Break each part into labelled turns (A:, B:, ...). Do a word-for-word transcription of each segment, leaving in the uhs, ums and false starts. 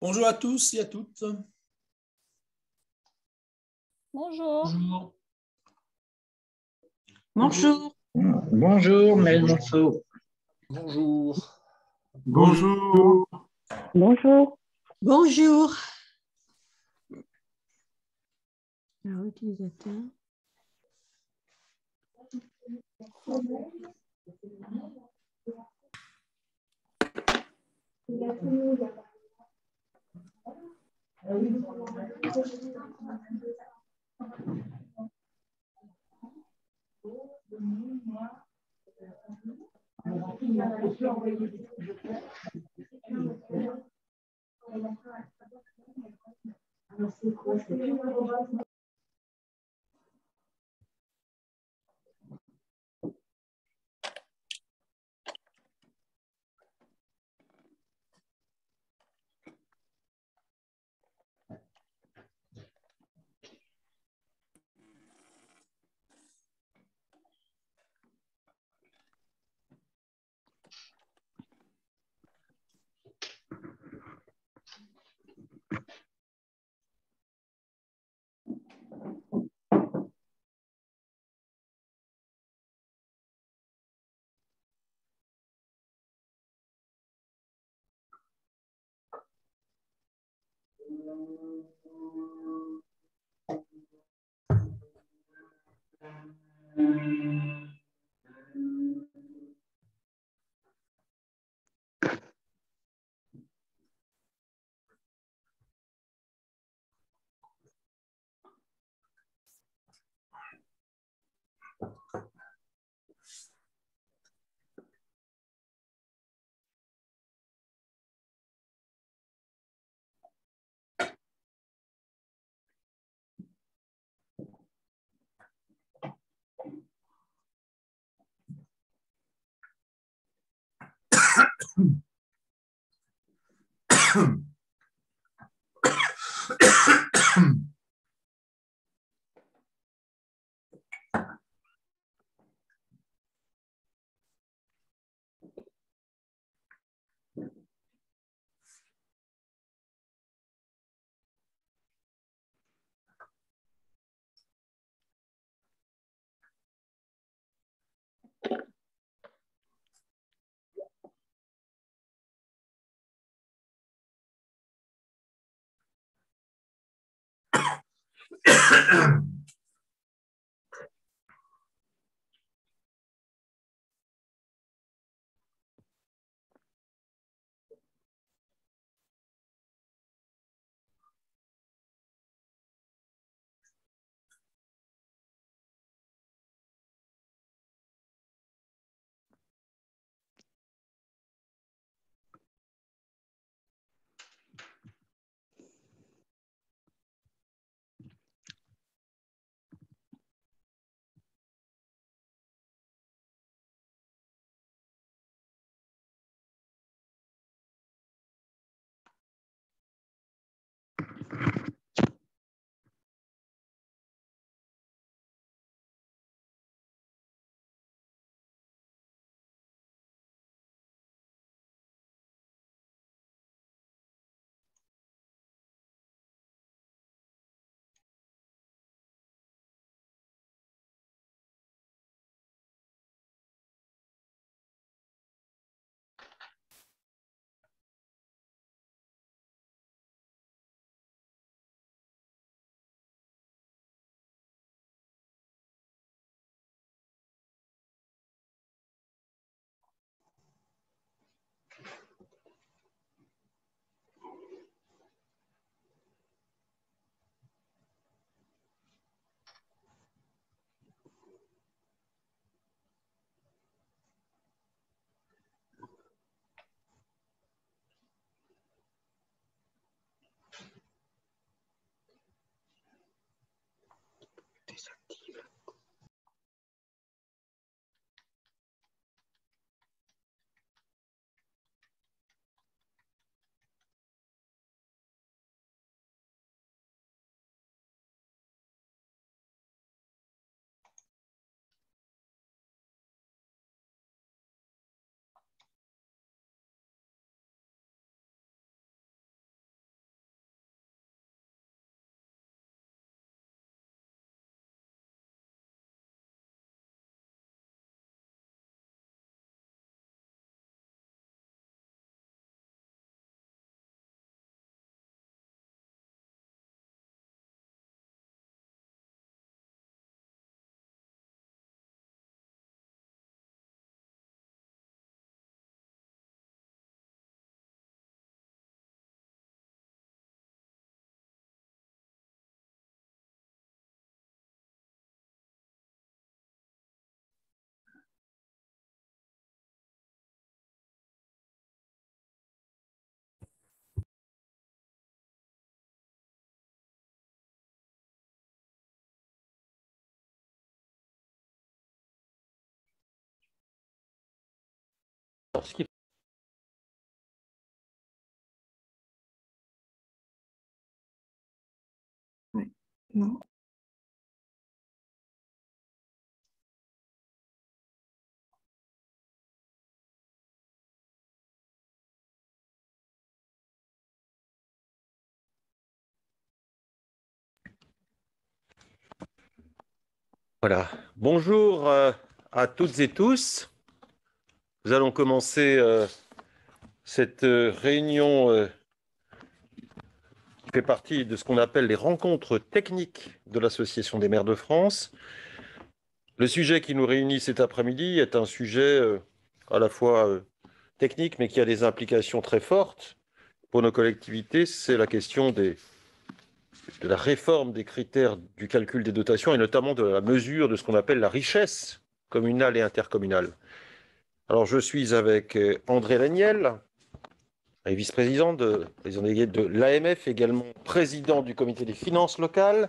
A: Bonjour à tous et à toutes.
B: Bonjour.
C: Bonjour.
D: Bonjour. Bonjour, Mel Monceau.
A: Bonjour.
E: Bonjour.
C: Bonjour.
B: Bonjour. Alors, utilisateur.
F: ce qui
C: Oui. Non.
F: Voilà. Bonjour euh, à toutes et tous. Nous allons commencer euh, cette euh, réunion euh, qui fait partie de ce qu'on appelle les rencontres techniques de l'Association des maires de France. Le sujet qui nous réunit cet après-midi est un sujet euh, à la fois euh, technique, mais qui a des implications très fortes pour nos collectivités. C'est la question des, de la réforme des critères du calcul des dotations et notamment de la mesure de ce qu'on appelle la richesse communale et intercommunale. Alors, je suis avec euh, André Laniel, vice-président de, de l'A M F, également président du comité des finances locales,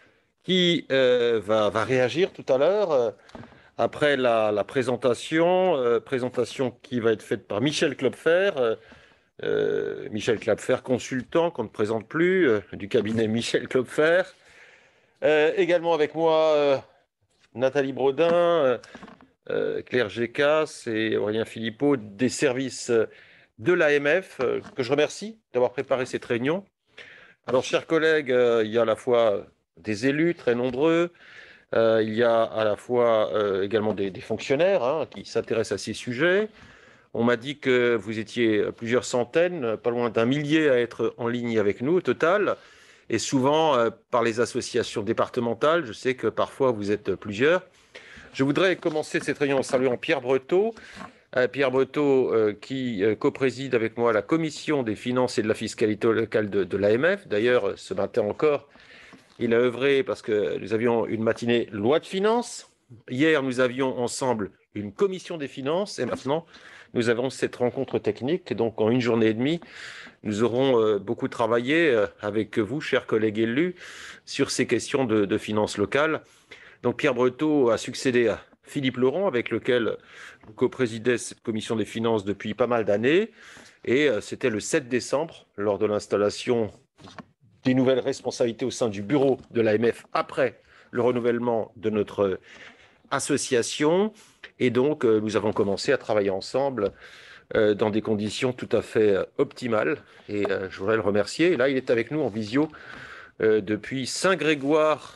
F: qui euh, va, va réagir tout à l'heure euh, après la, la présentation, euh, présentation qui va être faite par Michel Klopfer, euh, euh, Michel Klopfer, consultant qu'on ne présente plus, euh, du cabinet Michel Klopfer. Euh, également avec moi, euh, Nathalie Brodin, euh, euh, Claire Gécas et Aurélien Philippot des services de l'A M F, euh, que je remercie d'avoir préparé cette réunion. Alors, chers collègues, euh, il y a à la fois des élus très nombreux, euh, il y a à la fois euh, également des, des fonctionnaires hein, qui s'intéressent à ces sujets. On m'a dit que vous étiez plusieurs centaines, pas loin d'un millier à être en ligne avec nous au total, et souvent euh, par les associations départementales. Je sais que parfois vous êtes plusieurs. Je voudrais commencer cette réunion en saluant Pierre Breteau, euh, Pierre Breteau euh, qui euh, co-préside avec moi la commission des finances et de la fiscalité locale de, de l'A M F. D'ailleurs, ce matin encore, il a œuvré parce que nous avions une matinée loi de finances. Hier, nous avions ensemble une commission des finances et maintenant, nous avons cette rencontre technique. Donc, en une journée et demie, nous aurons euh, beaucoup travaillé euh, avec vous, chers collègues élus, sur ces questions de, de finances locales. Donc, Pierre Breteau a succédé à Philippe Laurent, avec lequel je co-présidais cette commission des finances depuis pas mal d'années. Et euh, c'était le sept décembre, lors de l'installation des nouvelles responsabilités au sein du bureau de l'A M F après le renouvellement de notre association. Et donc, euh, nous avons commencé à travailler ensemble euh, dans des conditions tout à fait euh, optimales. Et euh, je voudrais le remercier. Et là, il est avec nous en visio euh, depuis Saint-Grégoire,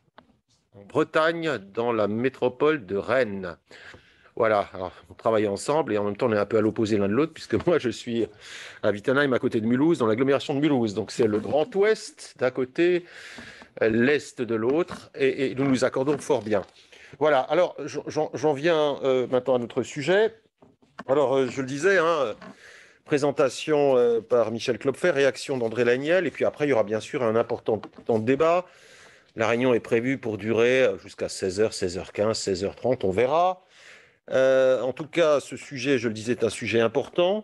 F: en Bretagne, dans la métropole de Rennes. Voilà, alors, on travaille ensemble et en même temps, on est un peu à l'opposé l'un de l'autre, puisque moi, je suis à Wittenheim, à côté de Mulhouse, dans l'agglomération de Mulhouse. Donc, c'est le Grand Ouest d'un côté, l'Est de l'autre, et, et nous nous accordons fort bien. Voilà, alors, j'en viens euh, maintenant à notre sujet. Alors, euh, je le disais, hein, présentation euh, par Michel Klopfer, réaction d'André Laniel, et puis après, il y aura bien sûr un important temps de débat. La réunion est prévue pour durer jusqu'à seize heures, seize heures quinze, seize heures trente, on verra. Euh, en tout cas, ce sujet, je le disais, est un sujet important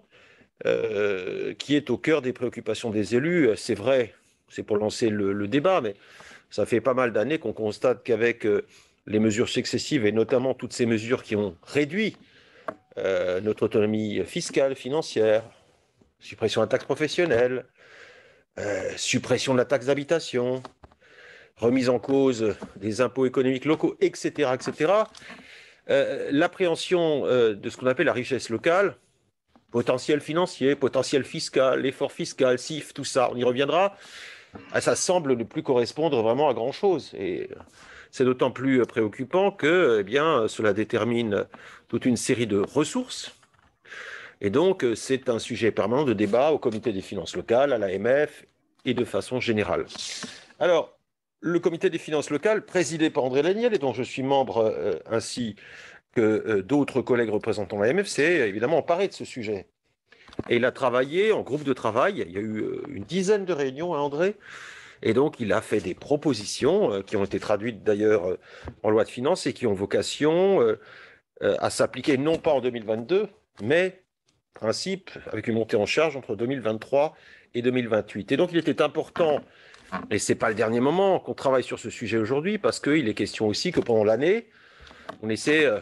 F: euh, qui est au cœur des préoccupations des élus. C'est vrai, c'est pour lancer le, le débat, mais ça fait pas mal d'années qu'on constate qu'avec euh, les mesures successives et notamment toutes ces mesures qui ont réduit euh, notre autonomie fiscale, financière, suppression de la taxe professionnelle, euh, suppression de la taxe d'habitation, remise en cause des impôts économiques locaux, et cetera, et cetera, Euh, l'appréhension euh, de ce qu'on appelle la richesse locale, potentiel financier, potentiel fiscal, effort fiscal, C I F, tout ça, on y reviendra, ah, ça semble ne plus correspondre vraiment à grand-chose. Et c'est d'autant plus préoccupant que eh bien, cela détermine toute une série de ressources. Et donc, c'est un sujet permanent de débat au comité des finances locales, à l'A M F et de façon générale. Alors, le comité des finances locales, présidé par André Laniel, et dont je suis membre euh, ainsi que euh, d'autres collègues représentant l'A M F, s'est évidemment emparé de ce sujet. Et il a travaillé en groupe de travail. Il y a eu euh, une dizaine de réunions à André. Et donc, il a fait des propositions euh, qui ont été traduites d'ailleurs euh, en loi de finances et qui ont vocation euh, euh, à s'appliquer non pas en deux mille vingt-deux, mais principe avec une montée en charge entre deux mille vingt-trois et deux mille vingt-huit. Et donc, il était important, et ce n'est pas le dernier moment qu'on travaille sur ce sujet aujourd'hui, parce qu'il est question aussi que pendant l'année, on essaie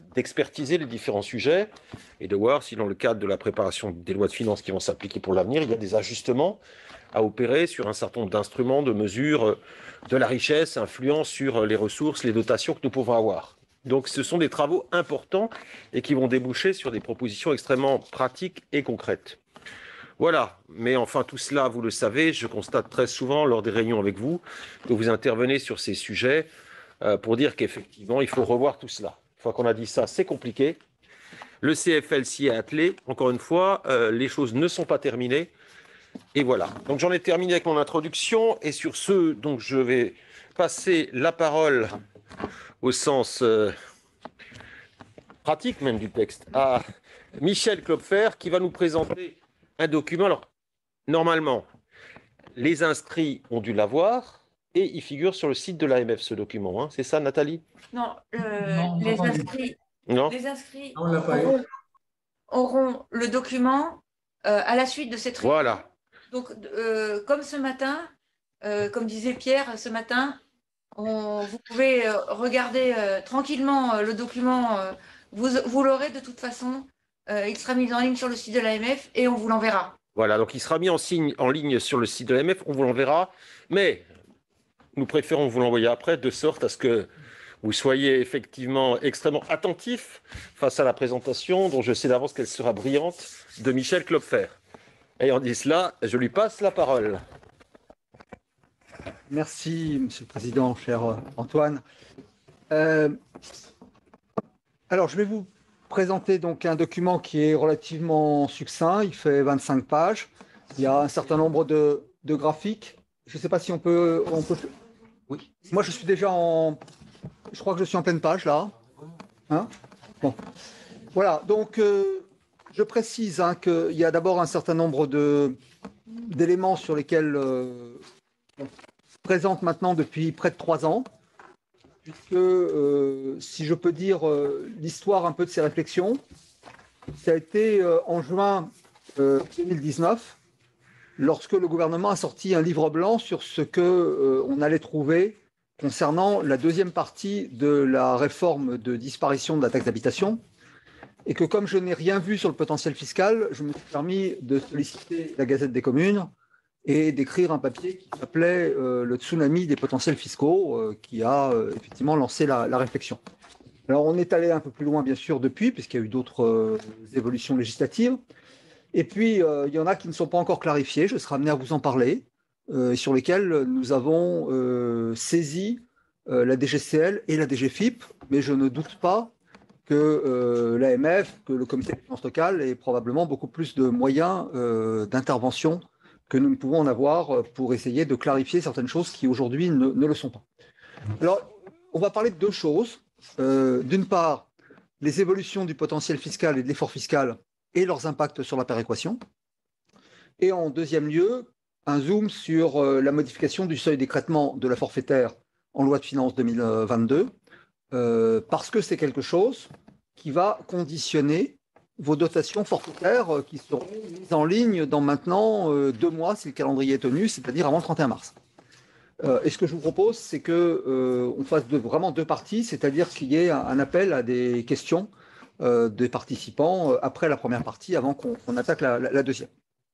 F: d'expertiser les différents sujets et de voir si dans le cadre de la préparation des lois de finances qui vont s'appliquer pour l'avenir, il y a des ajustements à opérer sur un certain nombre d'instruments, de mesures de la richesse, influant sur les ressources, les dotations que nous pouvons avoir. Donc ce sont des travaux importants et qui vont déboucher sur des propositions extrêmement pratiques et concrètes. Voilà, mais enfin tout cela, vous le savez, je constate très souvent lors des réunions avec vous que vous intervenez sur ces sujets euh, pour dire qu'effectivement, il faut revoir tout cela. Une fois qu'on a dit ça, c'est compliqué. Le C F L s'y est attelé. Encore une fois, euh, les choses ne sont pas terminées. Et voilà. Donc j'en ai terminé avec mon introduction. Et sur ce, donc je vais passer la parole au sens euh, pratique même du texte à Michel Klopfer qui va nous présenter un document. Alors, normalement, les inscrits ont dû l'avoir et il figure sur le site de l'A M F, ce document. Hein. C'est ça, Nathalie?
G: Non, euh,
A: Non,
G: les,
A: non,
G: inscrits,
F: Non.
G: les inscrits
A: On l'a pas eu.
G: auront, auront le document euh, à la suite de cette réunion.
F: Voilà.
G: Donc, euh, comme ce matin, euh, comme disait Pierre ce matin, on, vous pouvez euh, regarder euh, tranquillement euh, le document. Euh, vous vous l'aurez de toute façon. Euh, il sera mis en ligne sur le site de l'A M F et on vous l'enverra.
F: Voilà, donc il sera mis en, signe, en ligne sur le site de l'A M F, on vous l'enverra, mais nous préférons vous l'envoyer après, de sorte à ce que vous soyez effectivement extrêmement attentifs face à la présentation, dont je sais d'avance qu'elle sera brillante, de Michel Klopfer. Ayant dit cela, je lui passe la parole.
H: Merci, Monsieur le Président, cher Antoine. Euh, alors, je vais vous présenter donc un document qui est relativement succinct. Il fait vingt-cinq pages. Il y a un certain nombre de, de graphiques. Je ne sais pas si on peut, on peut... Oui. Moi, je suis déjà en... Je crois que je suis en pleine page, là. Hein? Bon. Voilà. Donc, euh, je précise hein, qu'il y a d'abord un certain nombre de, d'éléments sur lesquels euh, on présente maintenant depuis près de trois ans. Puisque, euh, si je peux dire euh, l'histoire un peu de ces réflexions, ça a été euh, en juin euh, deux mille dix-neuf, lorsque le gouvernement a sorti un livre blanc sur ce que euh, on allait trouver concernant la deuxième partie de la réforme de disparition de la taxe d'habitation, et que comme je n'ai rien vu sur le potentiel fiscal, je me suis permis de solliciter la Gazette des communes et d'écrire un papier qui s'appelait euh, le tsunami des potentiels fiscaux, euh, qui a euh, effectivement lancé la, la réflexion. Alors on est allé un peu plus loin bien sûr depuis, puisqu'il y a eu d'autres euh, évolutions législatives, et puis euh, il y en a qui ne sont pas encore clarifiées, je serai amené à vous en parler, euh, sur lesquelles nous avons euh, saisi euh, la D G C L et la D G F I P, mais je ne doute pas que euh, l'A M F, que le comité de finances locales ait probablement beaucoup plus de moyens euh, d'intervention que nous ne pouvons en avoir pour essayer de clarifier certaines choses qui aujourd'hui ne, ne le sont pas. Alors, on va parler de deux choses. Euh, D'une part, les évolutions du potentiel fiscal et de l'effort fiscal et leurs impacts sur la péréquation. Et en deuxième lieu, un zoom sur euh, la modification du seuil d'écrêtement de la forfaitaire en loi de finances deux mille vingt-deux, euh, parce que c'est quelque chose qui va conditionner vos dotations forfaitaires qui seront mises en ligne dans maintenant euh, deux mois si le calendrier est tenu, c'est-à-dire avant le trente et un mars. Euh, et ce que je vous propose, c'est qu'on euh, fasse de, vraiment deux parties, c'est-à-dire qu'il y ait un, un appel à des questions euh, des participants euh, après la première partie, avant qu'on qu'on attaque la, la, la deuxième.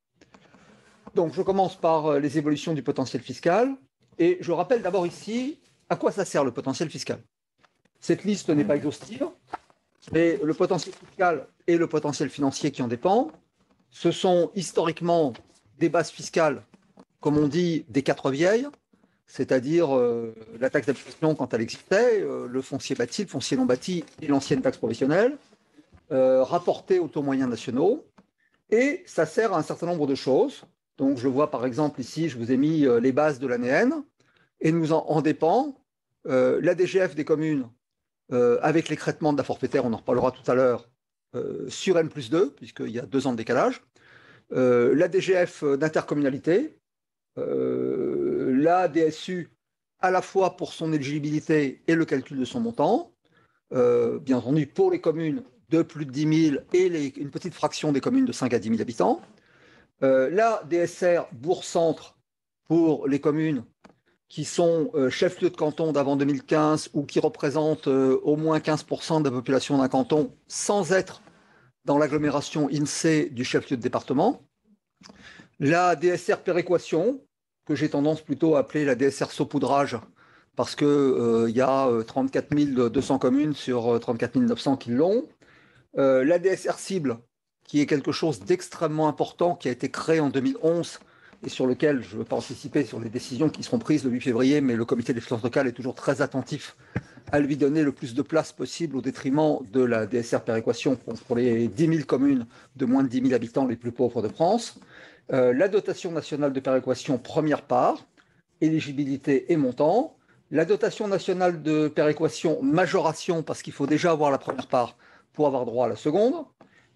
H: Donc je commence par euh, les évolutions du potentiel fiscal, et je rappelle d'abord ici à quoi ça sert le potentiel fiscal. Cette liste n'est pas exhaustive, mais le potentiel fiscal et le potentiel financier qui en dépend, ce sont historiquement des bases fiscales, comme on dit, des quatre vieilles, c'est-à-dire euh, la taxe d'habitation quand elle existait, euh, le foncier bâti, le foncier non bâti et l'ancienne taxe professionnelle, euh, rapportées aux taux moyens nationaux, et ça sert à un certain nombre de choses. Donc je vois par exemple ici, je vous ai mis euh, les bases de l'A N N, et nous en, en dépend euh, la D G F des communes, Euh, avec l'écrêtement de la forfaitaire, on en reparlera tout à l'heure, euh, sur N plus deux, puisqu'il y a deux ans de décalage, euh, la D G F d'intercommunalité, euh, la D S U à la fois pour son éligibilité et le calcul de son montant, euh, bien entendu pour les communes de plus de dix mille et les, une petite fraction des communes de cinq à dix mille habitants, euh, la D S R bourg-centre pour les communes qui sont euh, chefs-lieux de canton d'avant deux mille quinze ou qui représentent euh, au moins quinze pour cent de la population d'un canton sans être dans l'agglomération I N S E E du chef-lieu de département. La D S R péréquation, que j'ai tendance plutôt à appeler la D S R saupoudrage, parce qu'il euh, y a euh, trente-quatre mille deux cents communes sur euh, trente-quatre mille neuf cents qui l'ont. Euh, la D S R cible, qui est quelque chose d'extrêmement important, qui a été créé en deux mille onze et sur lequel je ne veux pas anticiper sur les décisions qui seront prises le huit février, mais le comité des finances locales est toujours très attentif à lui donner le plus de place possible au détriment de la D S R péréquation pour, pour les dix mille communes de moins de dix mille habitants les plus pauvres de France. Euh, la dotation nationale de péréquation, première part, éligibilité et montant. La dotation nationale de péréquation, majoration, parce qu'il faut déjà avoir la première part pour avoir droit à la seconde.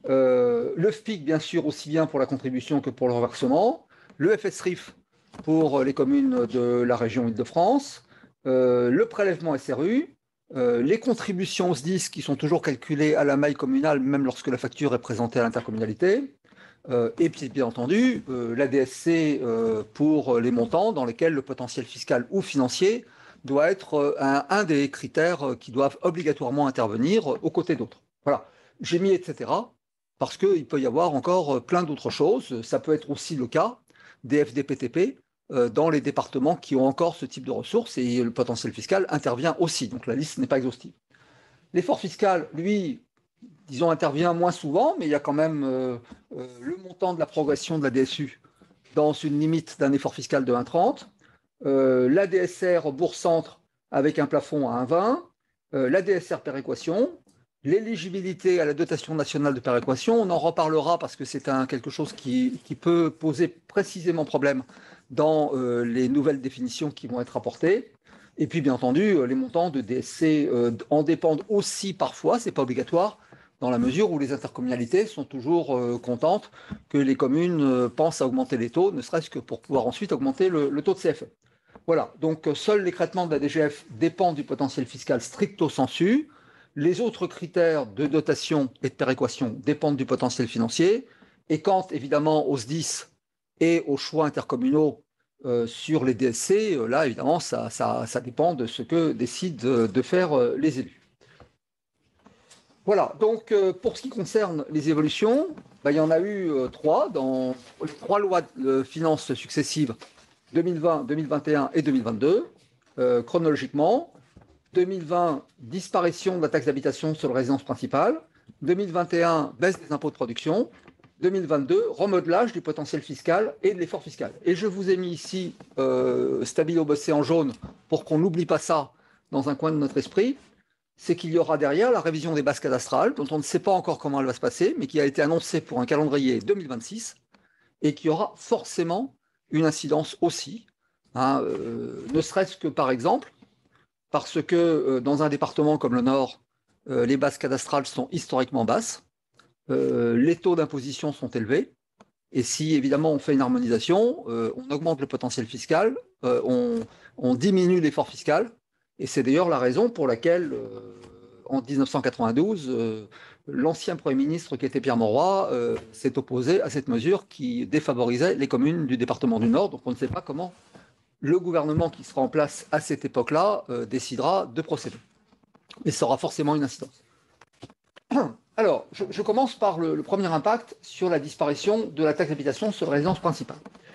H: Euh, le F P I C, bien sûr, aussi bien pour la contribution que pour le reversement. Le F S R I F pour les communes de la région Île-de-France. Euh, le prélèvement S R U. Euh, les contributions au S D I S qui sont toujours calculées à la maille communale, même lorsque la facture est présentée à l'intercommunalité. Euh, et puis, bien entendu, euh, la D S C euh, pour les montants dans lesquels le potentiel fiscal ou financier doit être euh, un, un des critères qui doivent obligatoirement intervenir euh, aux côtés d'autres. Voilà, j'ai mis et cetera parce qu'il peut y avoir encore plein d'autres choses. Ça peut être aussi le cas des F D P T P euh, dans les départements qui ont encore ce type de ressources et le potentiel fiscal intervient aussi. Donc la liste n'est pas exhaustive. L'effort fiscal, lui, disons, intervient moins souvent, mais il y a quand même euh, euh, le montant de la progression de la D S U dans une limite d'un effort fiscal de un virgule trente. Euh, la D S R bourg-centre avec un plafond à un virgule vingt. Euh, la D S R péréquation. L'éligibilité à la dotation nationale de péréquation, on en reparlera parce que c'est un, quelque chose qui, qui peut poser précisément problème dans euh, les nouvelles définitions qui vont être apportées. Et puis, bien entendu, les montants de D S C euh, en dépendent aussi parfois, ce n'est pas obligatoire, dans la mesure où les intercommunalités sont toujours euh, contentes que les communes euh, pensent à augmenter les taux, ne serait-ce que pour pouvoir ensuite augmenter le, le taux de C F E. Voilà, donc euh, seul l'écrêtement de la D G F dépend du potentiel fiscal stricto sensu. Les autres critères de dotation et de péréquation dépendent du potentiel financier. Et quant évidemment aux S D I S et aux choix intercommunaux euh, sur les D S C, euh, là évidemment ça, ça, ça dépend de ce que décident de faire euh, les élus. Voilà, donc euh, pour ce qui concerne les évolutions, ben, il y en a eu euh, trois dans les trois lois de finances successives deux mille vingt, deux mille vingt et un et deux mille vingt-deux, euh, chronologiquement. deux mille vingt, disparition de la taxe d'habitation sur la résidence principale. deux mille vingt et un, baisse des impôts de production. deux mille vingt-deux, remodelage du potentiel fiscal et de l'effort fiscal. Et je vous ai mis ici euh, stabilo bossé en jaune pour qu'on n'oublie pas ça dans un coin de notre esprit. C'est qu'il y aura derrière la révision des bases cadastrales, dont on ne sait pas encore comment elle va se passer, mais qui a été annoncée pour un calendrier deux mille vingt-six et qui aura forcément une incidence aussi, hein, euh, ne serait-ce que par exemple, parce que euh, dans un département comme le Nord, euh, les bases cadastrales sont historiquement basses, euh, les taux d'imposition sont élevés, et si évidemment on fait une harmonisation, euh, on augmente le potentiel fiscal, euh, on, on diminue l'effort fiscal, et c'est d'ailleurs la raison pour laquelle, euh, en mille neuf cent quatre-vingt-douze, euh, l'ancien Premier ministre qui était Pierre Mauroy euh, s'est opposé à cette mesure qui défavorisait les communes du département du Nord, donc on ne sait pas comment le gouvernement qui sera en place à cette époque-là euh, décidera de procéder. Mais ça aura forcément une incidence. Alors, je, je commence par le, le premier impact sur la disparition de la taxe d'habitation sur la résidence principale.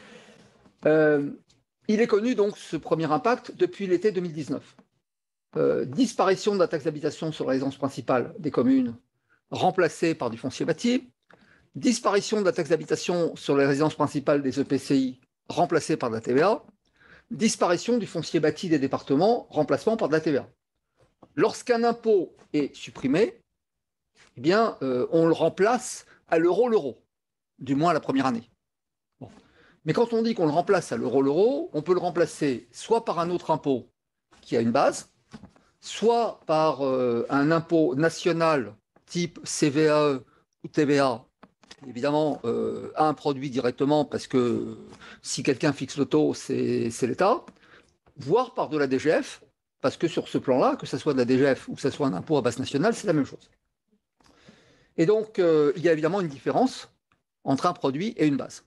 H: Euh, il est connu donc ce premier impact depuis l'été deux mille dix-neuf. Euh, disparition de la taxe d'habitation sur la résidence principale des communes remplacée par du foncier bâti. Disparition de la taxe d'habitation sur les résidences principales des E P C I remplacée par de la T V A. Disparition du foncier bâti des départements, remplacement par de la T V A. Lorsqu'un impôt est supprimé, eh bien, euh, on le remplace à l'euro-l'euro, du moins la première année. Bon. Mais quand on dit qu'on le remplace à l'euro-l'euro, on peut le remplacer soit par un autre impôt qui a une base, soit par euh, un impôt national type C V A E ou T V A, évidemment, euh, à un produit directement, parce que si quelqu'un fixe le taux, c'est l'État, voire par de la D G F, parce que sur ce plan-là, que ce soit de la D G F ou que ce soit un impôt à base nationale, c'est la même chose. Et donc, euh, il y a évidemment une différence entre un produit et une base.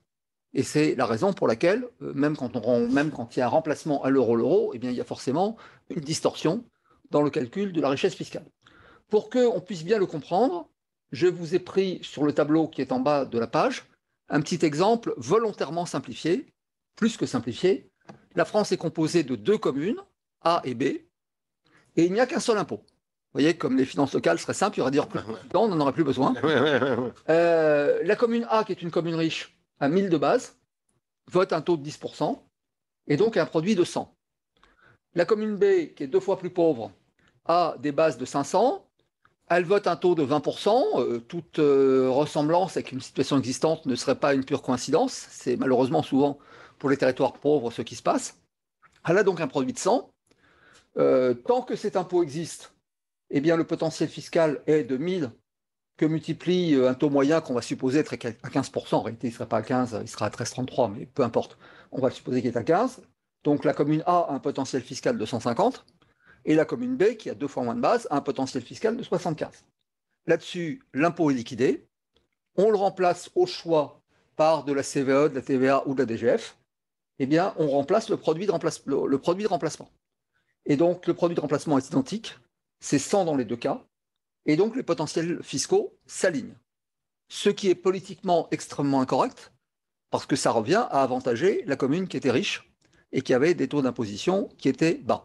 H: Et c'est la raison pour laquelle, euh, même, quand on, même quand il y a un remplacement à l'euro-l'euro, eh bien, il y a forcément une distorsion dans le calcul de la richesse fiscale. Pour qu'on puisse bien le comprendre, je vous ai pris sur le tableau qui est en bas de la page un petit exemple volontairement simplifié, plus que simplifié. La France est composée de deux communes, A et B, et il n'y a qu'un seul impôt. Vous voyez, comme les finances locales seraient simples, il y aurait dire plus on n'en aurait plus besoin. Euh, la commune A, qui est une commune riche, à mille de base, vote un taux de dix pour cent, et donc un produit de cent. La commune B, qui est deux fois plus pauvre, a des bases de cinq cents, elle vote un taux de vingt pour cent. Euh, toute euh, ressemblance avec une situation existante ne serait pas une pure coïncidence. C'est malheureusement souvent pour les territoires pauvres ce qui se passe. Elle a donc un produit de cent. Euh, tant que cet impôt existe, eh bien, le potentiel fiscal est de mille que multiplie un taux moyen qu'on va supposer être à quinze pour cent. En réalité, il ne sera pas à quinze, il sera à treize virgule trente-trois, mais peu importe. On va le supposer qu'il est à quinze. Donc la commune A a un potentiel fiscal de cent cinquante. Et la commune B, qui a deux fois moins de base, a un potentiel fiscal de soixante-quinze. Là-dessus, l'impôt est liquidé. On le remplace au choix par de la C V E, de la T V A ou de la D G F. Eh bien, on remplace le produit de, remplace, le, le produit de remplacement. Et donc, le produit de remplacement est identique. C'est cent dans les deux cas. Et donc, les potentiels fiscaux s'alignent. Ce qui est politiquement extrêmement incorrect, parce que ça revient à avantager la commune qui était riche et qui avait des taux d'imposition qui étaient bas.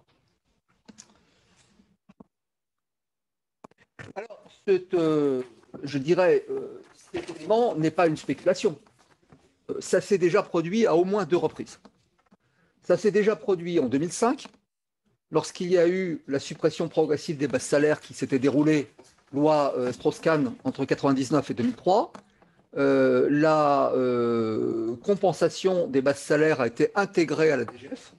H: Alors, cette, euh, je dirais, euh, cet élément n'est pas une spéculation. Euh, ça s'est déjà produit à au moins deux reprises. Ça s'est déjà produit en deux mille cinq, lorsqu'il y a eu la suppression progressive des bases salaires qui s'était déroulée, loi euh, Strauss-Kahn, entre mille neuf cent quatre-vingt-dix-neuf et deux mille trois. Euh, la euh, compensation des bases salaires a été intégrée à la D G F.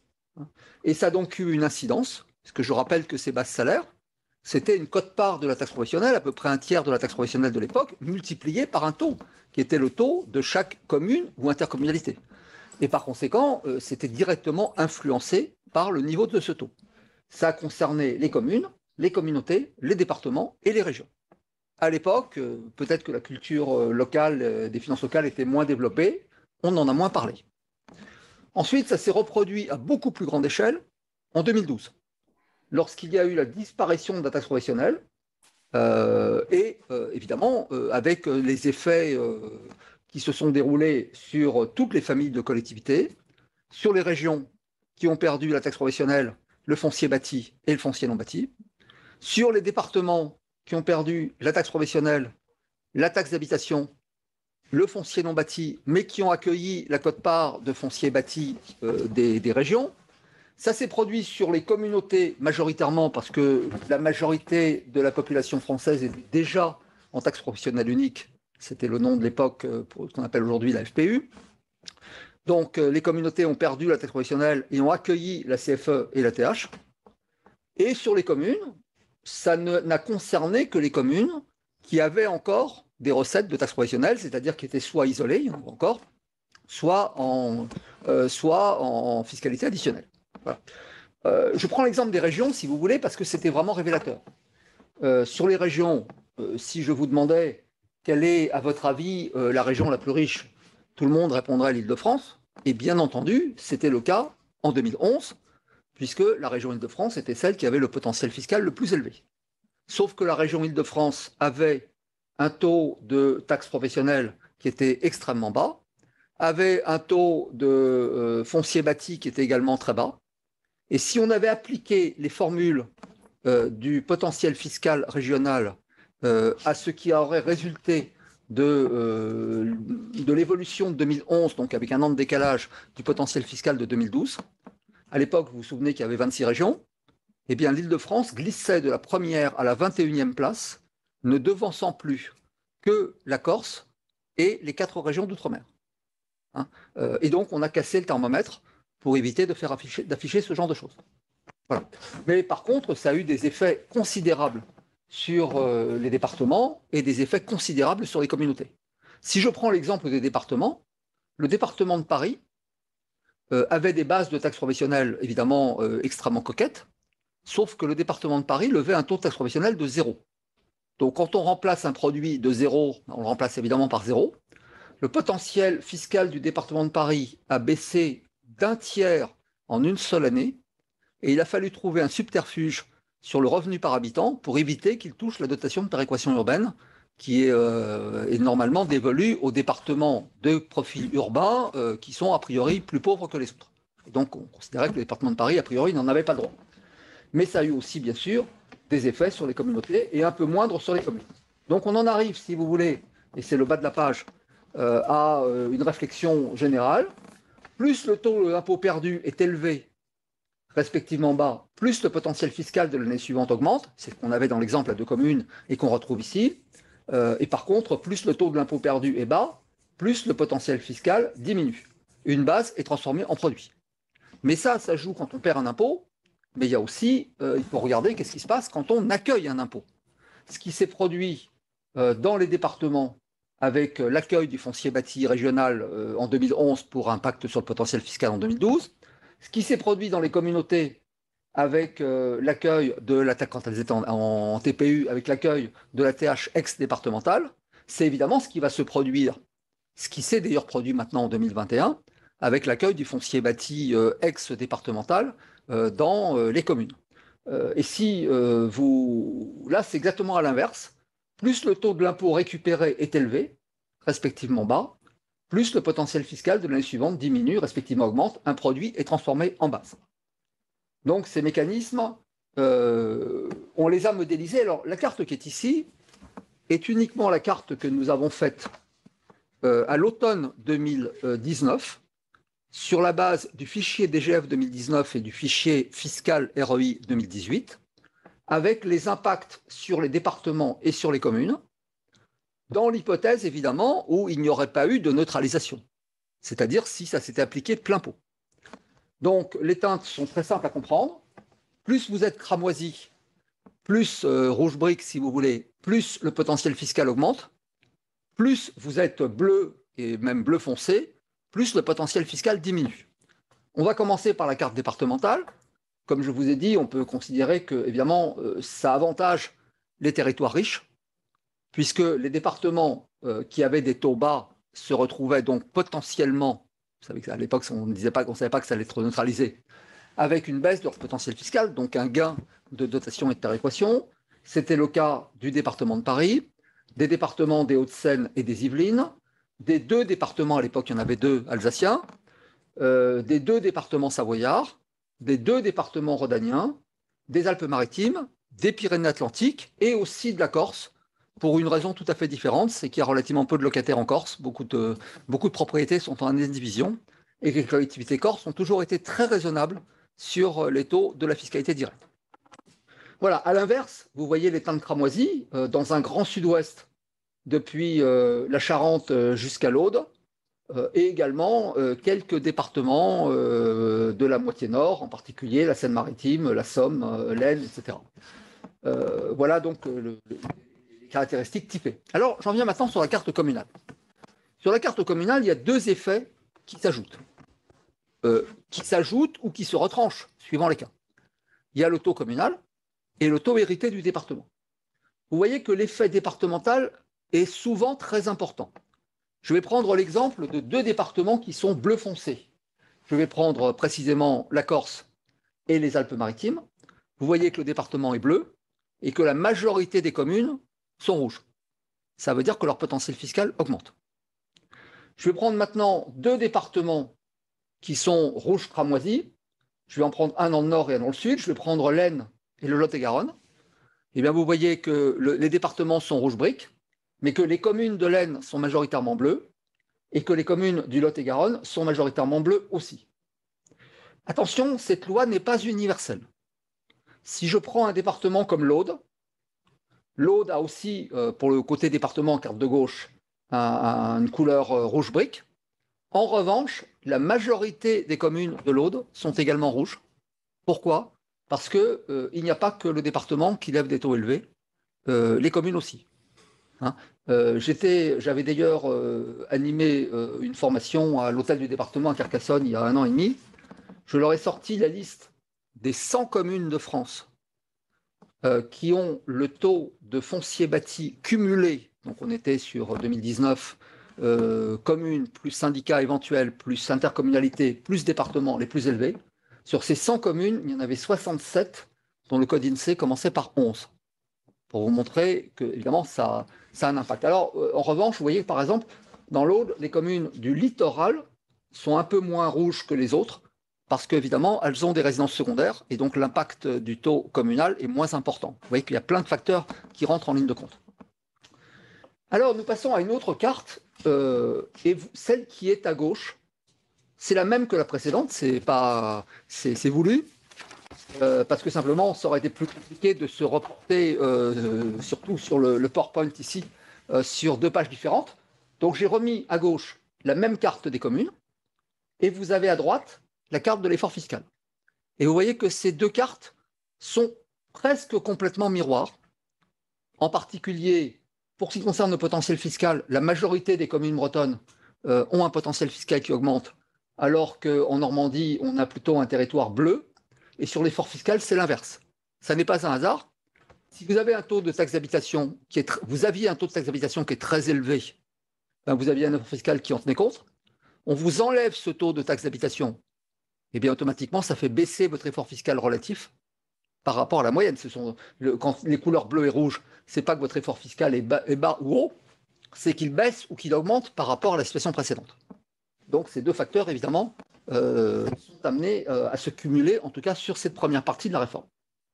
H: Et ça a donc eu une incidence, parce que je rappelle que ces bases salaires, c'était une quote-part de la taxe professionnelle, à peu près un tiers de la taxe professionnelle de l'époque, multiplié par un taux, qui était le taux de chaque commune ou intercommunalité. Et par conséquent, euh, c'était directement influencé par le niveau de ce taux. Ça a concerné les communes, les communautés, les départements et les régions. À l'époque, euh, peut-être que la culture euh, locale, euh, des finances locales était moins développée, on en a moins parlé. Ensuite, ça s'est reproduit à beaucoup plus grande échelle en deux mille douze. Lorsqu'il y a eu la disparition de la taxe professionnelle, euh, et euh, évidemment euh, avec les effets euh, qui se sont déroulés sur toutes les familles de collectivités, sur les régions qui ont perdu la taxe professionnelle, le foncier bâti et le foncier non bâti, sur les départements qui ont perdu la taxe professionnelle, la taxe d'habitation, le foncier non bâti, mais qui ont accueilli la quote-part de foncier bâti euh, des, des régions. Ça s'est produit sur les communautés majoritairement parce que la majorité de la population française est déjà en taxe professionnelle unique. C'était le nom de l'époque pour ce qu'on appelle aujourd'hui la F P U. Donc les communautés ont perdu la taxe professionnelle et ont accueilli la C F E et la T H. Et sur les communes, ça n'a concerné que les communes qui avaient encore des recettes de taxe professionnelle, c'est-à-dire qui étaient soit isolées, encore, soit en, euh, soit en fiscalité additionnelle. Voilà. Euh, je prends l'exemple des régions, si vous voulez, parce que c'était vraiment révélateur. Euh, sur les régions, euh, si je vous demandais quelle est, à votre avis, euh, la région la plus riche, tout le monde répondrait l'Île-de-France. Et bien entendu, c'était le cas en deux mille onze, puisque la région Île-de-France était celle qui avait le potentiel fiscal le plus élevé. Sauf que la région Île-de-France avait un taux de taxe professionnelle qui était extrêmement bas, avait un taux de euh, foncier bâti qui était également très bas. Et si on avait appliqué les formules euh, du potentiel fiscal régional euh, à ce qui aurait résulté de, euh, de l'évolution de deux mille onze, donc avec un an de décalage du potentiel fiscal de deux mille douze, à l'époque, vous vous souvenez qu'il y avait vingt-six régions, eh bien l'Île-de-France glissait de la première à la vingt et unième place, ne devançant plus que la Corse et les quatre régions d'outre-mer. Hein euh, et donc, on a cassé le thermomètre pour éviter de faire afficher, d'afficher ce genre de choses. Voilà. Mais par contre, ça a eu des effets considérables sur euh, les départements et des effets considérables sur les communautés. Si je prends l'exemple des départements, le département de Paris euh, avait des bases de taxes professionnelles évidemment euh, extrêmement coquettes, sauf que le département de Paris levait un taux de taxe professionnelle de zéro. Donc quand on remplace un produit de zéro, on le remplace évidemment par zéro. le potentiel fiscal du département de Paris a baissé d'un tiers en une seule année, et il a fallu trouver un subterfuge sur le revenu par habitant pour éviter qu'il touche la dotation de péréquation urbaine, qui est, euh, est normalement dévolue aux départements de profil urbain euh, qui sont a priori plus pauvres que les autres. Et donc on considérait que le département de Paris, a priori, n'en avait pas le droit. Mais ça a eu aussi, bien sûr, des effets sur les communautés et un peu moindres sur les communes. Donc on en arrive, si vous voulez, et c'est le bas de la page, euh, à euh, une réflexion générale. Plus le taux d'impôt perdu est élevé, respectivement bas, plus le potentiel fiscal de l'année suivante augmente, c'est ce qu'on avait dans l'exemple à deux communes et qu'on retrouve ici. Euh, et par contre, plus le taux de l'impôt perdu est bas, plus le potentiel fiscal diminue. Une base est transformée en produit. Mais ça, ça joue quand on perd un impôt, mais il y a aussi, euh, il faut regarder qu'est-ce qui se passe quand on accueille un impôt. Ce qui s'est produit euh, dans les départements avec euh, l'accueil du foncier bâti régional euh, en deux mille onze pour un pacte sur le potentiel fiscal en deux mille douze, ce qui s'est produit dans les communautés avec euh, l'accueil de la quand elles étaient en, en T P U, avec l'accueil de la T H ex-départementale, c'est évidemment ce qui va se produire, ce qui s'est d'ailleurs produit maintenant en deux mille vingt et un, avec l'accueil du foncier bâti euh, ex-départemental euh, dans euh, les communes. Euh, et si euh, vous... Là, c'est exactement à l'inverse. Plus le taux de l'impôt récupéré est élevé, respectivement bas, plus le potentiel fiscal de l'année suivante diminue, respectivement augmente, un produit est transformé en base. Donc ces mécanismes, euh, on les a modélisés. Alors la carte qui est ici est uniquement la carte que nous avons faite euh, à l'automne deux mille dix-neuf sur la base du fichier D G F deux mille dix-neuf et du fichier fiscal R E I deux mille dix-huit, avec les impacts sur les départements et sur les communes, dans l'hypothèse évidemment où il n'y aurait pas eu de neutralisation, c'est-à-dire si ça s'était appliqué de plein pot. Donc, les teintes sont très simples à comprendre. Plus vous êtes cramoisi, plus euh, rouge brique, si vous voulez, plus le potentiel fiscal augmente. Plus vous êtes bleu et même bleu foncé, plus le potentiel fiscal diminue. On va commencer par la carte départementale. Comme je vous ai dit, on peut considérer que, évidemment, euh, ça avantage les territoires riches, puisque les départements euh, qui avaient des taux bas se retrouvaient donc potentiellement, vous savez qu'à l'époque, on ne disait pas qu'on ne savait pas que ça allait être neutralisé, avec une baisse de leur potentiel fiscal, donc un gain de dotation et de péréquation. C'était le cas du département de Paris, des départements des Hauts-de-Seine et des Yvelines, des deux départements, à l'époque il y en avait deux alsaciens, euh, des deux départements savoyards, des deux départements rhodaniens, des Alpes-Maritimes, des Pyrénées-Atlantiques et aussi de la Corse, pour une raison tout à fait différente, c'est qu'il y a relativement peu de locataires en Corse, beaucoup de, beaucoup de propriétés sont en indivision, et que les collectivités corses ont toujours été très raisonnables sur les taux de la fiscalité directe. Voilà, à l'inverse, vous voyez les teintes cramoisies euh, dans un grand sud-ouest, depuis euh, la Charente jusqu'à l'Aude, euh, et également euh, quelques départements euh, de la moitié nord, en particulier la Seine-Maritime, la Somme, euh, l'Aisne, et cetera. Euh, voilà donc euh, le, le caractéristiques typées. Alors, j'en viens maintenant sur la carte communale. Sur la carte communale, il y a deux effets qui s'ajoutent, euh, qui s'ajoutent ou qui se retranchent, suivant les cas. Il y a le taux communal et le taux hérité du département. Vous voyez que l'effet départemental est souvent très important. Je vais prendre l'exemple de deux départements qui sont bleu foncé. Je vais prendre précisément la Corse et les Alpes-Maritimes. Vous voyez que le département est bleu et que la majorité des communes sont rouges. Ça veut dire que leur potentiel fiscal augmente. Je vais prendre maintenant deux départements qui sont rouges cramoisis. Je vais en prendre un dans le nord et un dans le sud. Je vais prendre l'Aisne et le Lot-et-Garonne. Eh bien, vous voyez que le, les départements sont rouge brique, mais que les communes de l'Aisne sont majoritairement bleues et que les communes du Lot-et-Garonne sont majoritairement bleues aussi. Attention, cette loi n'est pas universelle. Si je prends un département comme l'Aude, l'Aude a aussi, euh, pour le côté département, carte de gauche, un, un, une couleur euh, rouge brique. En revanche, la majorité des communes de l'Aude sont également rouges. Pourquoi ? Parce qu'il euh, n'y a pas que le département qui lève des taux élevés, euh, les communes aussi. Hein euh, J'avais d'ailleurs euh, animé euh, une formation à l'hôtel du département à Carcassonne il y a un an et demi. Je leur ai sorti la liste des cent communes de France Euh, qui ont le taux de foncier bâti cumulé, donc on était sur deux mille dix-neuf, euh, communes, plus syndicats éventuels, plus intercommunalités, plus départements les plus élevés. Sur ces cent communes, il y en avait soixante-sept dont le code INSEE commençait par onze, pour vous montrer que, évidemment, ça, ça a un impact. Alors, euh, en revanche, vous voyez que, par exemple, dans l'Aude, les communes du littoral sont un peu moins rouges que les autres, parce qu'évidemment, elles ont des résidences secondaires, et donc l'impact du taux communal est moins important. Vous voyez qu'il y a plein de facteurs qui rentrent en ligne de compte. Alors, nous passons à une autre carte, euh, et celle qui est à gauche, c'est la même que la précédente, c'est pas, c'est, c'est voulu, euh, parce que simplement, ça aurait été plus compliqué de se reporter, euh, surtout sur le, le PowerPoint ici, euh, sur deux pages différentes. Donc, j'ai remis à gauche la même carte des communes, et vous avez à droite la carte de l'effort fiscal. Et vous voyez que ces deux cartes sont presque complètement miroirs. En particulier, pour ce qui concerne le potentiel fiscal, la majorité des communes bretonnes euh, ont un potentiel fiscal qui augmente, alors qu'en Normandie, on a plutôt un territoire bleu. Et sur l'effort fiscal, c'est l'inverse. Ça n'est pas un hasard. Si vous avez un taux de taxe d'habitation qui est, vous aviez un taux de taxe d'habitation qui est très élevé, ben vous aviez un effort fiscal qui en tenait compte. On vous enlève ce taux de taxe d'habitation, et bien automatiquement, ça fait baisser votre effort fiscal relatif par rapport à la moyenne. Ce sont le, quand les couleurs bleues et rouges, c'est pas que votre effort fiscal est bas, est bas ou haut, c'est qu'il baisse ou qu'il augmente par rapport à la situation précédente. Donc ces deux facteurs, évidemment, euh, sont amenés euh, à se cumuler, en tout cas sur cette première partie de la réforme.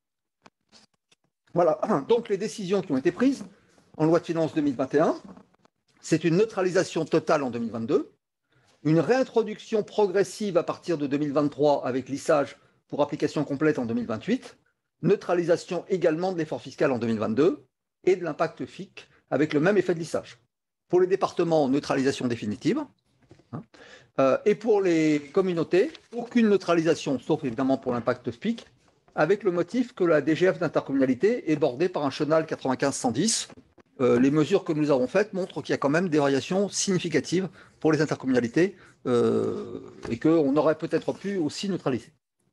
H: Voilà, donc les décisions qui ont été prises en loi de finances deux mille vingt et un, c'est une neutralisation totale en deux mille vingt-deux, une réintroduction progressive à partir de deux mille vingt-trois avec lissage pour application complète en deux mille vingt-huit, neutralisation également de l'effort fiscal en deux mille vingt-deux et de l'impact F I C avec le même effet de lissage. Pour les départements, neutralisation définitive. Hein, euh, et pour les communautés, aucune neutralisation, sauf évidemment pour l'impact F I C, avec le motif que la D G F d'intercommunalité est bordée par un chenal quatre-vingt-quinze cent dix. Euh, les mesures que nous avons faites montrent qu'il y a quand même des variations significatives pour les intercommunalités euh, et qu'on aurait peut-être pu aussi neutraliser.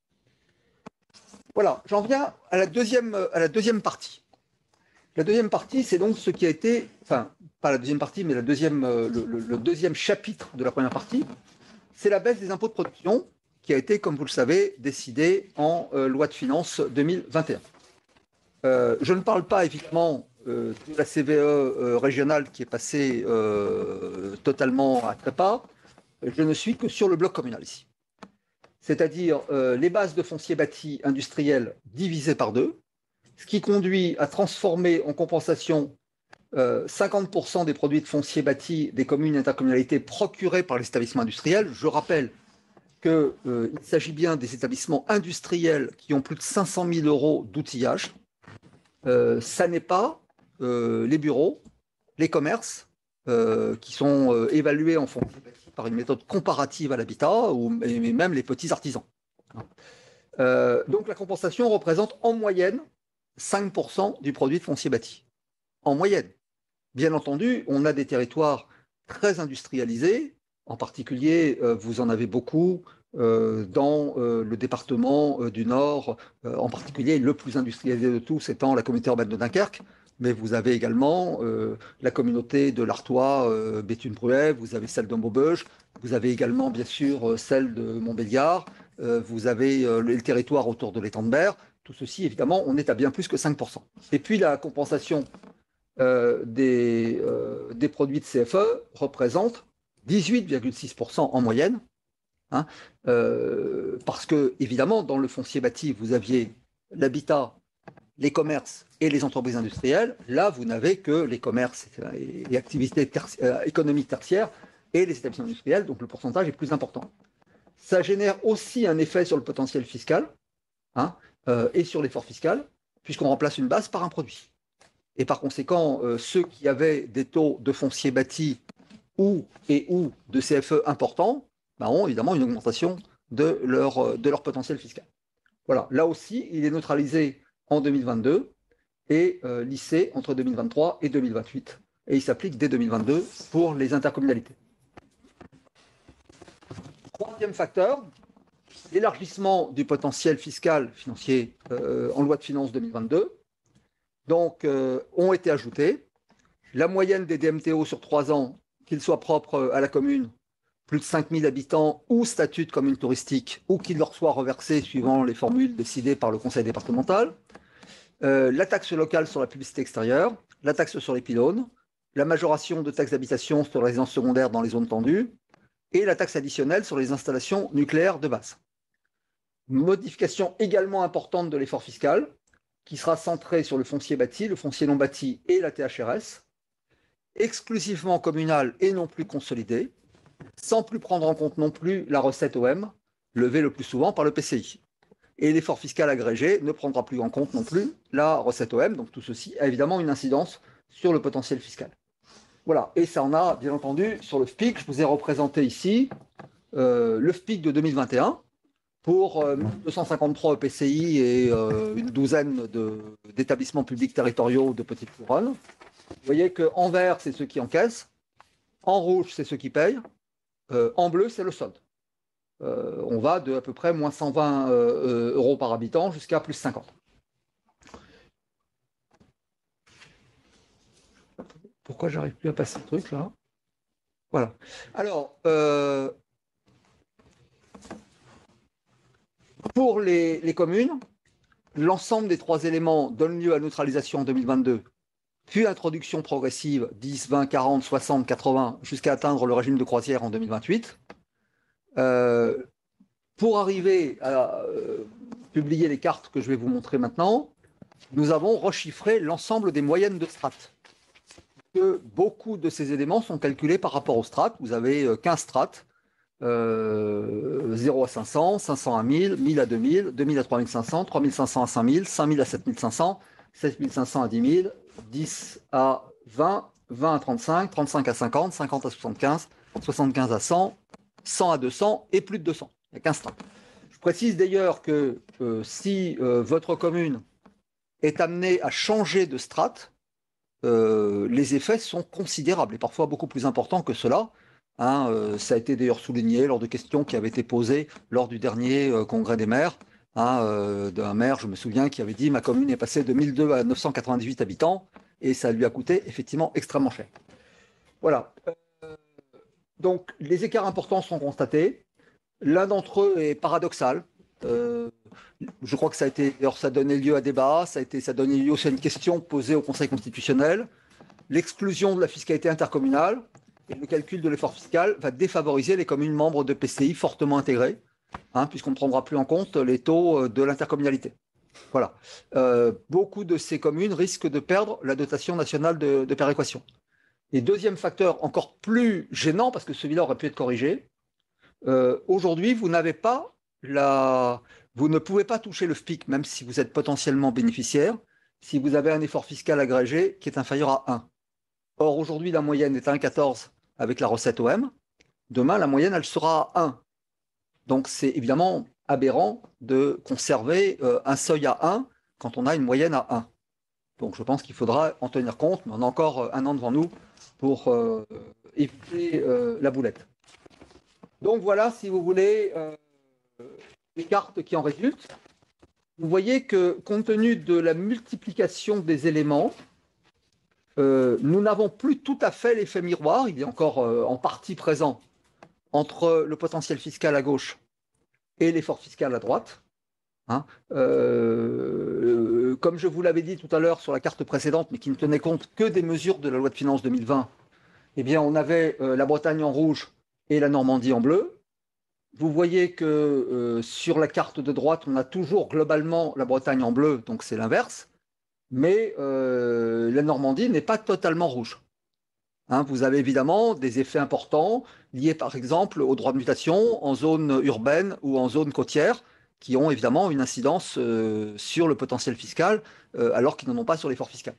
H: Voilà, j'en viens à la deuxième, à la deuxième partie. La deuxième partie, c'est donc ce qui a été, enfin, pas la deuxième partie, mais la deuxième, le, le, le deuxième chapitre de la première partie, c'est la baisse des impôts de production qui a été, comme vous le savez, décidée en euh, loi de finances deux mille vingt et un. Euh, je ne parle pas, évidemment, euh, de la C V E euh, régionale qui est passée euh, totalement à trépas. Je ne suis que sur le bloc communal ici. C'est-à-dire euh, les bases de foncier bâti industriel divisées par deux, ce qui conduit à transformer en compensation euh, cinquante pour cent des produits de foncier bâti des communes et intercommunalités procurés par les établissements industriels. Je rappelle qu'il euh, s'agit bien des établissements industriels qui ont plus de cinq cent mille euros d'outillage. Euh, ça n'est pas euh, les bureaux, les commerces, euh, qui sont euh, évalués en foncier bâti par une méthode comparative à l'habitat, ou et même les petits artisans. Euh, donc la compensation représente en moyenne cinq pour cent du produit de foncier bâti. En moyenne. Bien entendu, on a des territoires très industrialisés, en particulier, euh, vous en avez beaucoup euh, dans euh, le département euh, du Nord, euh, en particulier le plus industrialisé de tous étant la communauté urbaine de Dunkerque, mais vous avez également euh, la communauté de l'Artois, euh, Béthune-Pruet, vous avez celle de Maubeuge, vous avez également bien sûr celle de Montbéliard, euh, vous avez euh, le territoire autour de l'étang de Berre. Tout ceci, évidemment, on est à bien plus que cinq pour cent. Et puis la compensation euh, des, euh, des produits de C F E représente dix-huit virgule six pour cent en moyenne, hein, euh, parce que, évidemment, dans le foncier bâti, vous aviez l'habitat, les commerces et les entreprises industrielles. Là, vous n'avez que les commerces et, et activités terti- euh, économiques tertiaires et les établissements industriels, donc le pourcentage est plus important. Ça génère aussi un effet sur le potentiel fiscal, hein, euh, et sur l'effort fiscal, puisqu'on remplace une base par un produit. Et par conséquent, euh, ceux qui avaient des taux de foncier bâti ou et ou de C F E importants ben ont évidemment une augmentation de leur, de leur potentiel fiscal. Voilà, là aussi, il est neutralisé en deux mille vingt-deux et euh, lissé entre deux mille vingt-trois et deux mille vingt-huit. Et il s'applique dès deux mille vingt-deux pour les intercommunalités. Troisième facteur, l'élargissement du potentiel fiscal financier euh, en loi de finances deux mille vingt-deux. Donc, euh, ont été ajoutés la moyenne des D M T O sur trois ans qu'ils soient propres à la commune, plus de cinq mille habitants ou statut de commune touristique, ou qu'il leur soit reversé suivant les formules décidées par le conseil départemental, euh, la taxe locale sur la publicité extérieure, la taxe sur les pylônes, la majoration de taxes d'habitation sur les résidences secondaires dans les zones tendues, et la taxe additionnelle sur les installations nucléaires de base. Modification également importante de l'effort fiscal, qui sera centré sur le foncier bâti, le foncier non bâti et la T H R S, exclusivement communal et non plus consolidé, sans plus prendre en compte non plus la recette O M, levée le plus souvent par le P C I. Et l'effort fiscal agrégé ne prendra plus en compte non plus la recette O M, donc tout ceci a évidemment une incidence sur le potentiel fiscal. Voilà, et ça en a bien entendu sur le F P I C. Je vous ai représenté ici euh, le F P I C de deux mille vingt et un pour euh, deux cent cinquante-trois E P C I et euh, une douzaine d'établissements publics territoriaux de Petite Couronne. Vous voyez qu'en vert, c'est ceux qui encaissent, en rouge, c'est ceux qui payent, euh, en bleu, c'est le solde. Euh, on va de à peu près moins cent vingt euh, euros par habitant jusqu'à plus cinquante. Pourquoi j'arrive plus à passer le truc là? Voilà. Alors, euh, pour les, les communes, l'ensemble des trois éléments donne lieu à neutralisation en deux mille vingt-deux, puis introduction progressive dix, vingt, quarante, soixante, quatre-vingts, jusqu'à atteindre le régime de croisière en deux mille vingt-huit. Euh, pour arriver à euh, publier les cartes que je vais vous montrer maintenant, nous avons rechiffré l'ensemble des moyennes de strates. Que beaucoup de ces éléments sont calculés par rapport aux strates. Vous avez quinze strates, euh, zéro à cinq cents, cinq cents à mille, mille à deux mille, deux mille à trois mille cinq cents, trois mille cinq cents à cinq mille, cinq mille à sept mille cinq cents, sept mille cinq cents à dix mille, dix à vingt, vingt à trente-cinq, trente-cinq à cinquante, cinquante à soixante-quinze, soixante-quinze à cent, cent à deux cents et plus de deux cents. Il y a quinze strates. Je précise d'ailleurs que euh, si euh, votre commune est amenée à changer de strate, Euh, les effets sont considérables et parfois beaucoup plus importants que cela. Hein, euh, ça a été d'ailleurs souligné lors de questions qui avaient été posées lors du dernier euh, congrès des maires. Hein, euh, d'un maire, je me souviens, qui avait dit « Ma commune est passée de mille deux à neuf cent quatre-vingt-dix-huit habitants » et ça lui a coûté effectivement extrêmement cher. Voilà. Euh, donc, les écarts importants sont constatés. L'un d'entre eux est paradoxal. Euh, je crois que ça a été, alors ça a donné lieu à débat, ça a été, ça a donné lieu aussi à une question posée au Conseil constitutionnel. L'exclusion de la fiscalité intercommunale et le calcul de l'effort fiscal va défavoriser les communes membres de P C I fortement intégrées, hein, puisqu'on ne prendra plus en compte les taux de l'intercommunalité. Voilà. Euh, beaucoup de ces communes risquent de perdre la dotation nationale de, de péréquation. Et deuxième facteur encore plus gênant, parce que celui-là aurait pu être corrigé, euh, aujourd'hui, vous n'avez pas la... Vous ne pouvez pas toucher le F P I C, même si vous êtes potentiellement bénéficiaire, si vous avez un effort fiscal agrégé qui est inférieur à un. Or, aujourd'hui, la moyenne est à un virgule quatorze avec la recette O M. Demain, la moyenne, elle sera à un. Donc, c'est évidemment aberrant de conserver euh, un seuil à un quand on a une moyenne à un. Donc, je pense qu'il faudra en tenir compte, mais on a encore un an devant nous pour euh, éviter euh, la boulette. Donc, voilà, si vous voulez... Euh, les cartes qui en résultent, vous voyez que compte tenu de la multiplication des éléments, euh, nous n'avons plus tout à fait l'effet miroir, il est encore euh, en partie présent entre le potentiel fiscal à gauche et l'effort fiscal à droite. Hein. Euh, comme je vous l'avais dit tout à l'heure sur la carte précédente, mais qui ne tenait compte que des mesures de la loi de finances deux mille vingt, eh bien, on avait euh, la Bretagne en rouge et la Normandie en bleu. Vous voyez que euh, sur la carte de droite, on a toujours globalement la Bretagne en bleu, donc c'est l'inverse, mais euh, la Normandie n'est pas totalement rouge. Hein, vous avez évidemment des effets importants liés par exemple aux droits de mutation en zone urbaine ou en zone côtière, qui ont évidemment une incidence euh, sur le potentiel fiscal, euh, alors qu'ils n'en ont pas sur l'effort fiscal.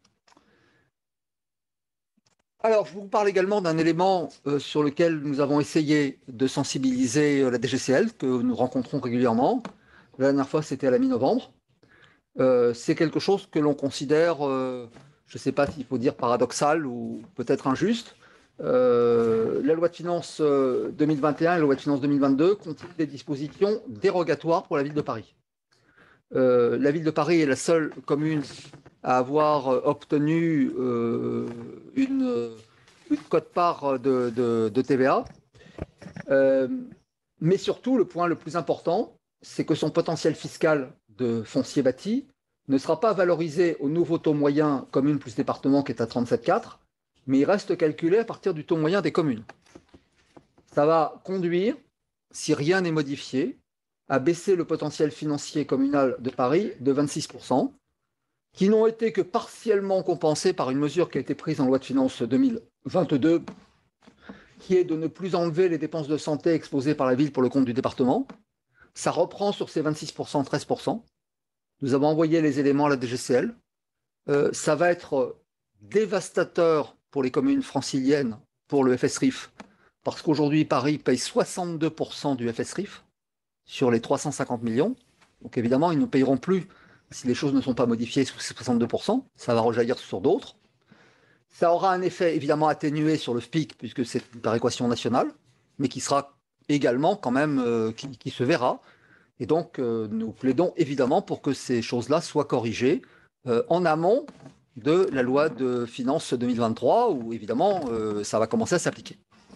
H: Alors, je vous parle également d'un élément euh, sur lequel nous avons essayé de sensibiliser euh, la D G C L, que nous rencontrons régulièrement. La dernière fois, c'était à la mi-novembre. Euh, c'est quelque chose que l'on considère, euh, je ne sais pas s'il faut dire paradoxal ou peut-être injuste. Euh, la loi de finances euh, deux mille vingt et un et la loi de finances deux mille vingt-deux contiennent des dispositions dérogatoires pour la ville de Paris. Euh, la ville de Paris est la seule commune à avoir obtenu euh, une, une quote-part de, de, de T V A. Euh, mais surtout, le point le plus important, c'est que son potentiel fiscal de foncier bâti ne sera pas valorisé au nouveau taux moyen commune plus département qui est à trente-sept virgule quatre, mais il reste calculé à partir du taux moyen des communes. Ça va conduire, si rien n'est modifié, à baisser le potentiel financier communal de Paris de vingt-six pour cent, qui n'ont été que partiellement compensés par une mesure qui a été prise en loi de finances deux mille vingt-deux, qui est de ne plus enlever les dépenses de santé exposées par la ville pour le compte du département. Ça reprend sur ces vingt-six pour cent, treize pour cent. Nous avons envoyé les éléments à la D G C L. Euh, ça va être dévastateur pour les communes franciliennes, pour le F S R I F, parce qu'aujourd'hui, Paris paye soixante-deux pour cent du F S R I F sur les trois cent cinquante millions. Donc évidemment, ils ne payeront plus si les choses ne sont pas modifiées sous ces soixante-deux pour cent. Ça va rejaillir sur d'autres. Ça aura un effet évidemment atténué sur le F P I C, puisque c'est une péréquation nationale, mais qui sera également quand même, euh, qui, qui se verra. Et donc, euh, nous plaidons évidemment pour que ces choses-là soient corrigées euh, en amont de la loi de finances deux mille vingt-trois, où évidemment, euh, ça va commencer à s'appliquer.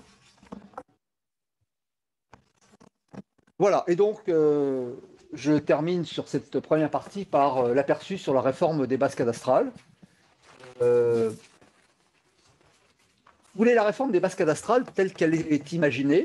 H: Voilà, et donc, euh, je termine sur cette première partie par euh, l'aperçu sur la réforme des bases cadastrales. Euh, vous voulez la réforme des bases cadastrales telle qu'elle est imaginée.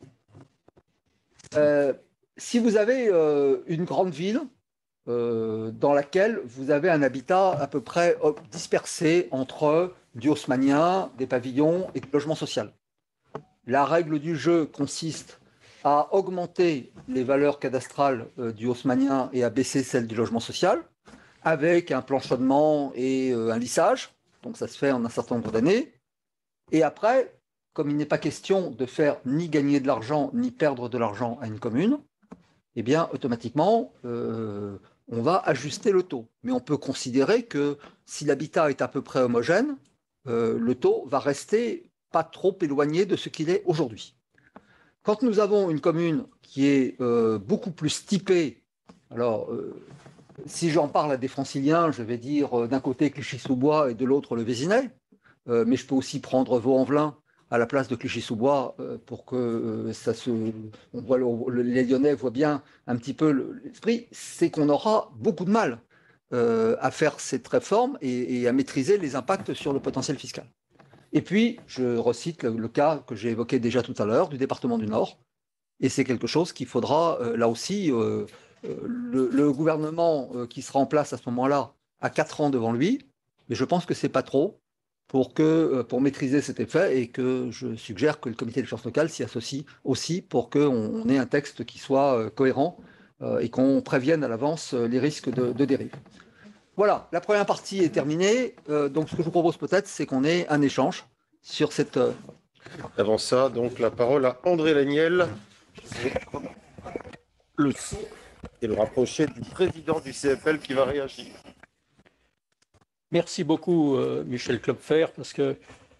H: Euh, si vous avez euh, une grande ville euh, dans laquelle vous avez un habitat à peu près dispersé entre du haussmannien, des pavillons et du logement social, la règle du jeu consiste à augmenter les valeurs cadastrales euh, du haussmannien et à baisser celles du logement social avec un planchonnement et euh, un lissage. Donc ça se fait en un certain nombre d'années. Et après, comme il n'est pas question de faire ni gagner de l'argent ni perdre de l'argent à une commune, eh bien, automatiquement, euh, on va ajuster le taux. Mais on peut considérer que si l'habitat est à peu près homogène, euh, le taux va rester pas trop éloigné de ce qu'il est aujourd'hui. Quand nous avons une commune qui est euh, beaucoup plus typée, alors euh, si j'en parle à des franciliens, je vais dire euh, d'un côté Clichy-sous-Bois et de l'autre le Vésinet, euh, mais je peux aussi prendre Vaux-en-Velin à la place de Clichy-sous-Bois euh, pour que euh, ça se, on voit le, le, les Lyonnais voient bien un petit peu l'esprit, c'est qu'on aura beaucoup de mal euh, à faire cette réforme et, et à maîtriser les impacts sur le potentiel fiscal. Et puis, je recite le, le cas que j'ai évoqué déjà tout à l'heure du département du Nord, et c'est quelque chose qu'il faudra, euh, là aussi, euh, euh, le, le gouvernement euh, qui sera en place à ce moment-là a quatre ans devant lui, mais je pense que ce n'est pas trop pour, que, pour maîtriser cet effet et que je suggère que le comité des finances locales s'y associe aussi pour qu'on ait un texte qui soit cohérent et qu'on prévienne à l'avance les risques de, de dérive. Voilà, la première partie est terminée. Donc ce que je vous propose peut-être, c'est qu'on ait un échange sur cette...
F: Avant ça, donc la parole à André Laniel, le son et le rapprocher du président du C F L qui va réagir.
E: Merci beaucoup, euh, Michel Klopfer, parce que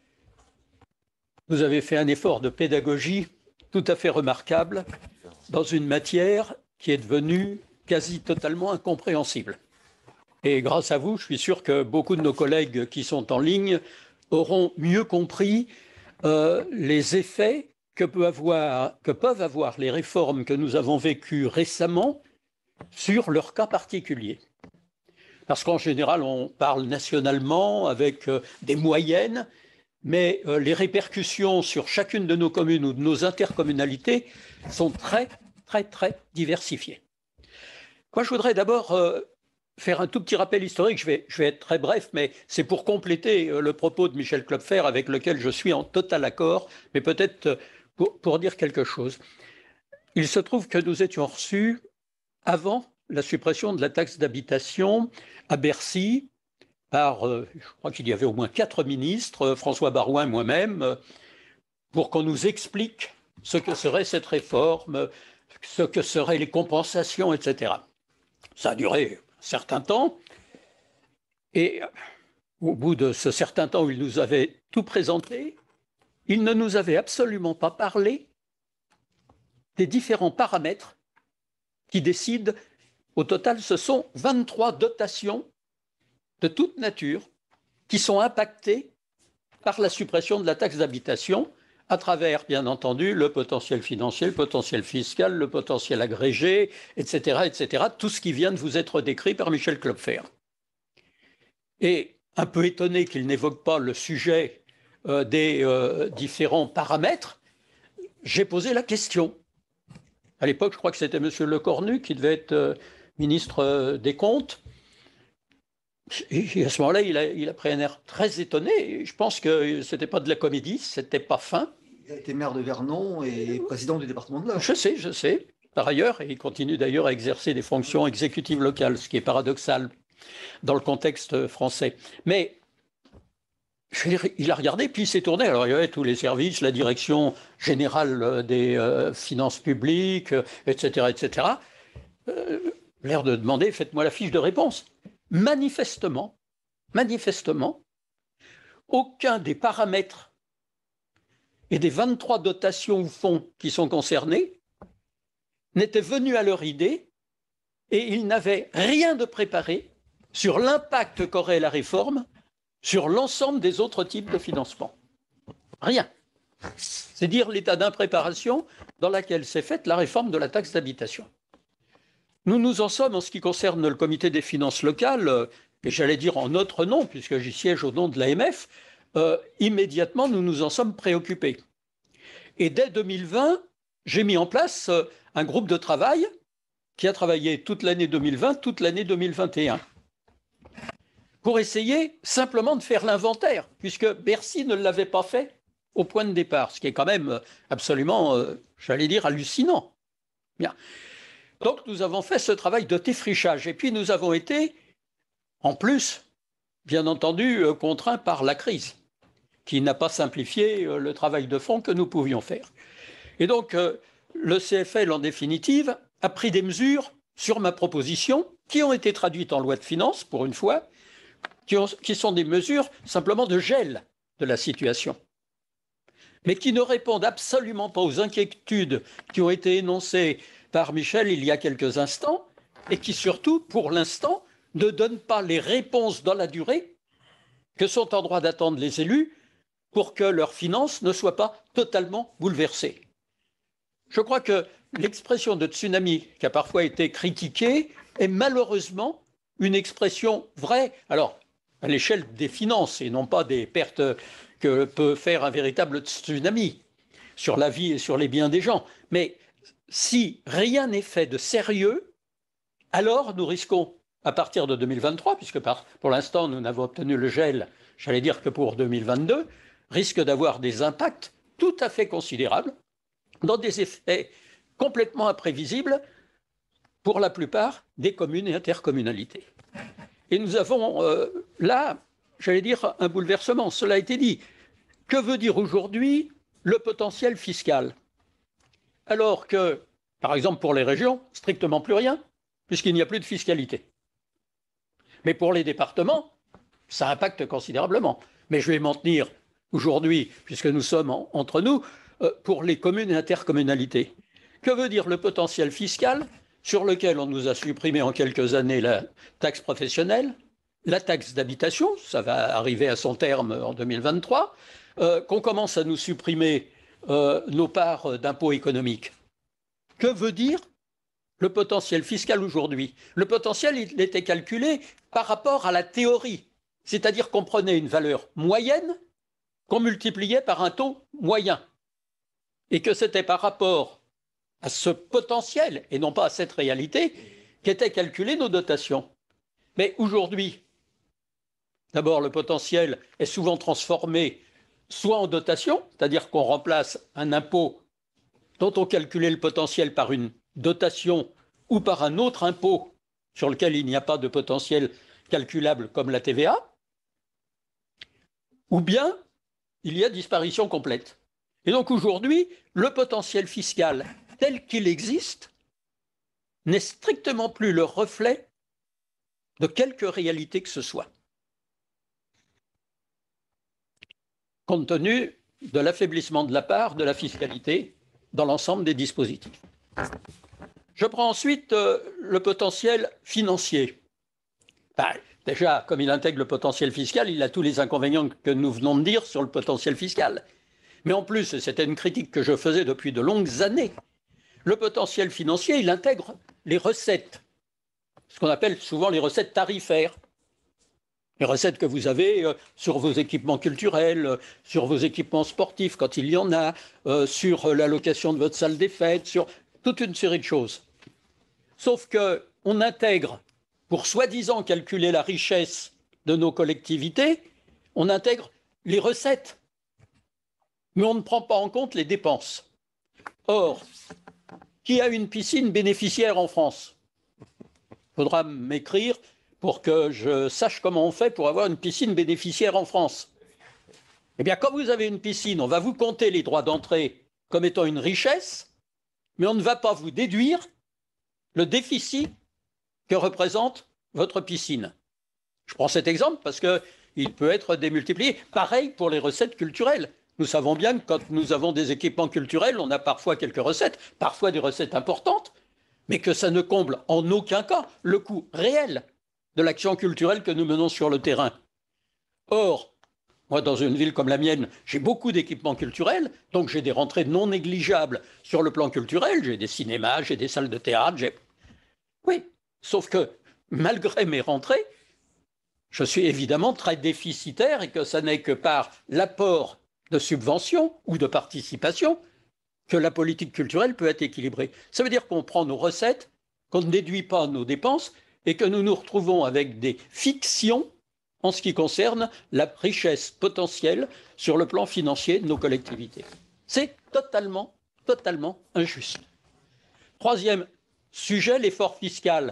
E: vous avez fait un effort de pédagogie tout à fait remarquable dans une matière qui est devenue quasi totalement incompréhensible. Et grâce à vous, je suis sûr que beaucoup de nos collègues qui sont en ligne auront mieux compris euh, les effets que, peut avoir, que peuvent avoir les réformes que nous avons vécues récemment sur leur cas particulier. Parce qu'en général, on parle nationalement avec euh, des moyennes, mais euh, les répercussions sur chacune de nos communes ou de nos intercommunalités sont très, très, très diversifiées. Moi, je voudrais d'abord euh, faire un tout petit rappel historique. Je vais, je vais être très bref, mais c'est pour compléter euh, le propos de Michel Klopfer, avec lequel je suis en total accord, mais peut-être euh, pour, pour dire quelque chose. Il se trouve que nous étions reçus avant la suppression de la taxe d'habitation à Bercy par, euh, je crois qu'il y avait au moins quatre ministres, euh, François Baroin, moi-même, euh, pour qu'on nous explique ce que serait cette réforme, euh, ce que seraient les compensations, et cetera. Ça a duré un certain temps, et euh, au bout de ce certain temps où il nous avait tout présenté, il ne nous avait absolument pas parlé des différents paramètres qui décident. Au total, ce sont vingt-trois dotations de toute nature qui sont impactées par la suppression de la taxe d'habitation, à travers, bien entendu, le potentiel financier, le potentiel fiscal, le potentiel agrégé, et cetera, et cetera, tout ce qui vient de vous être décrit par Michel Klopfer. Et un peu étonné qu'il n'évoque pas le sujet euh, des euh, différents paramètres, j'ai posé la question. À l'époque, je crois que c'était M. Lecornu qui devait être euh, ministre euh, des Comptes. Et à ce moment-là, il a, il a pris un air très étonné. Je pense que ce n'était pas de la comédie, ce n'était pas fin.
H: Il a été maire de Vernon et président du département de l'Eure.
E: Je sais, je sais. Par ailleurs, et il continue d'ailleurs à exercer des fonctions exécutives locales, ce qui est paradoxal dans le contexte français. Mais il a regardé, puis il s'est tourné. Alors, il y avait tous les services, la direction générale des euh, finances publiques, et cetera, et cetera. Euh, l'air de demander, faites-moi la fiche de réponse. Manifestement, manifestement, aucun des paramètres et des vingt-trois dotations ou fonds qui sont concernés n'était venu à leur idée et ils n'avaient rien de préparé sur l'impact qu'aurait la réforme sur l'ensemble des autres types de financement. Rien. C'est dire l'état d'impréparation dans lequel s'est faite la réforme de la taxe d'habitation. Nous nous en sommes, en ce qui concerne le comité des finances locales, et j'allais dire en notre nom, puisque j'y siège au nom de l'A M F, euh, immédiatement nous nous en sommes préoccupés. Et dès deux mille vingt, j'ai mis en place euh, un groupe de travail qui a travaillé toute l'année deux mille vingt, toute l'année deux mille vingt et un, pour essayer simplement de faire l'inventaire, puisque Bercy ne l'avait pas fait au point de départ, ce qui est quand même absolument, euh, j'allais dire, hallucinant. Bien. Donc nous avons fait ce travail de défrichage, et puis nous avons été, en plus, bien entendu, euh, contraints par la crise, qui n'a pas simplifié euh, le travail de fond que nous pouvions faire. Et donc, euh, le C F L, en définitive, a pris des mesures sur ma proposition, qui ont été traduites en loi de finances, pour une fois, qui, ont, qui sont des mesures simplement de gel de la situation, mais qui ne répondent absolument pas aux inquiétudes qui ont été énoncées par Michel il y a quelques instants, et qui surtout, pour l'instant, ne donnent pas les réponses dans la durée que sont en droit d'attendre les élus pour que leurs finances ne soient pas totalement bouleversées. Je crois que l'expression de tsunami, qui a parfois été critiquée, est malheureusement une expression vraie, alors à l'échelle des finances et non pas des pertes que peut faire un véritable tsunami sur la vie et sur les biens des gens. Mais si rien n'est fait de sérieux, alors nous risquons, à partir de deux mille vingt-trois, puisque par, pour l'instant nous n'avons obtenu le gel, j'allais dire que pour deux mille vingt-deux, risque d'avoir des impacts tout à fait considérables, dans des effets complètement imprévisibles pour la plupart des communes et intercommunalités. Et nous avons euh, là, j'allais dire, un bouleversement. Cela a été dit. Que veut dire aujourd'hui le potentiel fiscal? Alors que, par exemple, pour les régions, strictement plus rien, puisqu'il n'y a plus de fiscalité. Mais pour les départements, ça impacte considérablement. Mais je vais m'en tenir aujourd'hui, puisque nous sommes en, entre nous, euh, pour les communes et intercommunalités. Que veut dire le potentiel fiscal sur lequel on nous a supprimé en quelques années la taxe professionnelle, la taxe d'habitation, ça va arriver à son terme en deux mille vingt-trois, euh, qu'on commence à nous supprimer euh, nos parts d'impôts économiques. Que veut dire le potentiel fiscal aujourd'hui? Le potentiel, il était calculé par rapport à la théorie, c'est-à-dire qu'on prenait une valeur moyenne qu'on multipliait par un taux moyen, et que c'était par rapport à ce potentiel, et non pas à cette réalité, qu'étaient calculées nos dotations. Mais aujourd'hui, d'abord, le potentiel est souvent transformé soit en dotation, c'est-à-dire qu'on remplace un impôt dont on calculait le potentiel par une dotation ou par un autre impôt sur lequel il n'y a pas de potentiel calculable comme la T V A, ou bien il y a disparition complète. Et donc aujourd'hui, le potentiel fiscal tel qu'il existe n'est strictement plus le reflet de quelque réalité que ce soit, compte tenu de l'affaiblissement de la part de la fiscalité dans l'ensemble des dispositifs. Je prends ensuite euh, le potentiel financier. Ben, Déjà, comme il intègre le potentiel fiscal, il a tous les inconvénients que nous venons de dire sur le potentiel fiscal. Mais en plus, et c'était une critique que je faisais depuis de longues années, le potentiel financier, il intègre les recettes, ce qu'on appelle souvent les recettes tarifaires. Les recettes que vous avez euh, sur vos équipements culturels, euh, sur vos équipements sportifs quand il y en a, euh, sur euh, l'allocation de votre salle des fêtes, sur toute une série de choses. Sauf qu'on intègre, pour soi-disant calculer la richesse de nos collectivités, on intègre les recettes, mais on ne prend pas en compte les dépenses. Or, qui a une piscine bénéficiaire en France? Il faudra m'écrire pour que je sache comment on fait pour avoir une piscine bénéficiaire en France. Eh bien, quand vous avez une piscine, on va vous compter les droits d'entrée comme étant une richesse, mais on ne va pas vous déduire le déficit que représente votre piscine. Je prends cet exemple parce qu'il peut être démultiplié. Pareil pour les recettes culturelles. Nous savons bien que quand nous avons des équipements culturels, on a parfois quelques recettes, parfois des recettes importantes, mais que ça ne comble en aucun cas le coût réel de l'action culturelle que nous menons sur le terrain. Or, moi, dans une ville comme la mienne, j'ai beaucoup d'équipements culturels, donc j'ai des rentrées non négligeables sur le plan culturel. J'ai des cinémas, j'ai des salles de théâtre, j'ai... Oui, sauf que malgré mes rentrées, je suis évidemment très déficitaire et que ça n'est que par l'apport de subventions ou de participation que la politique culturelle peut être équilibrée. Ça veut dire qu'on prend nos recettes, qu'on ne déduit pas nos dépenses et que nous nous retrouvons avec des fictions en ce qui concerne la richesse potentielle sur le plan financier de nos collectivités. C'est totalement, totalement injuste. Troisième sujet, l'effort fiscal.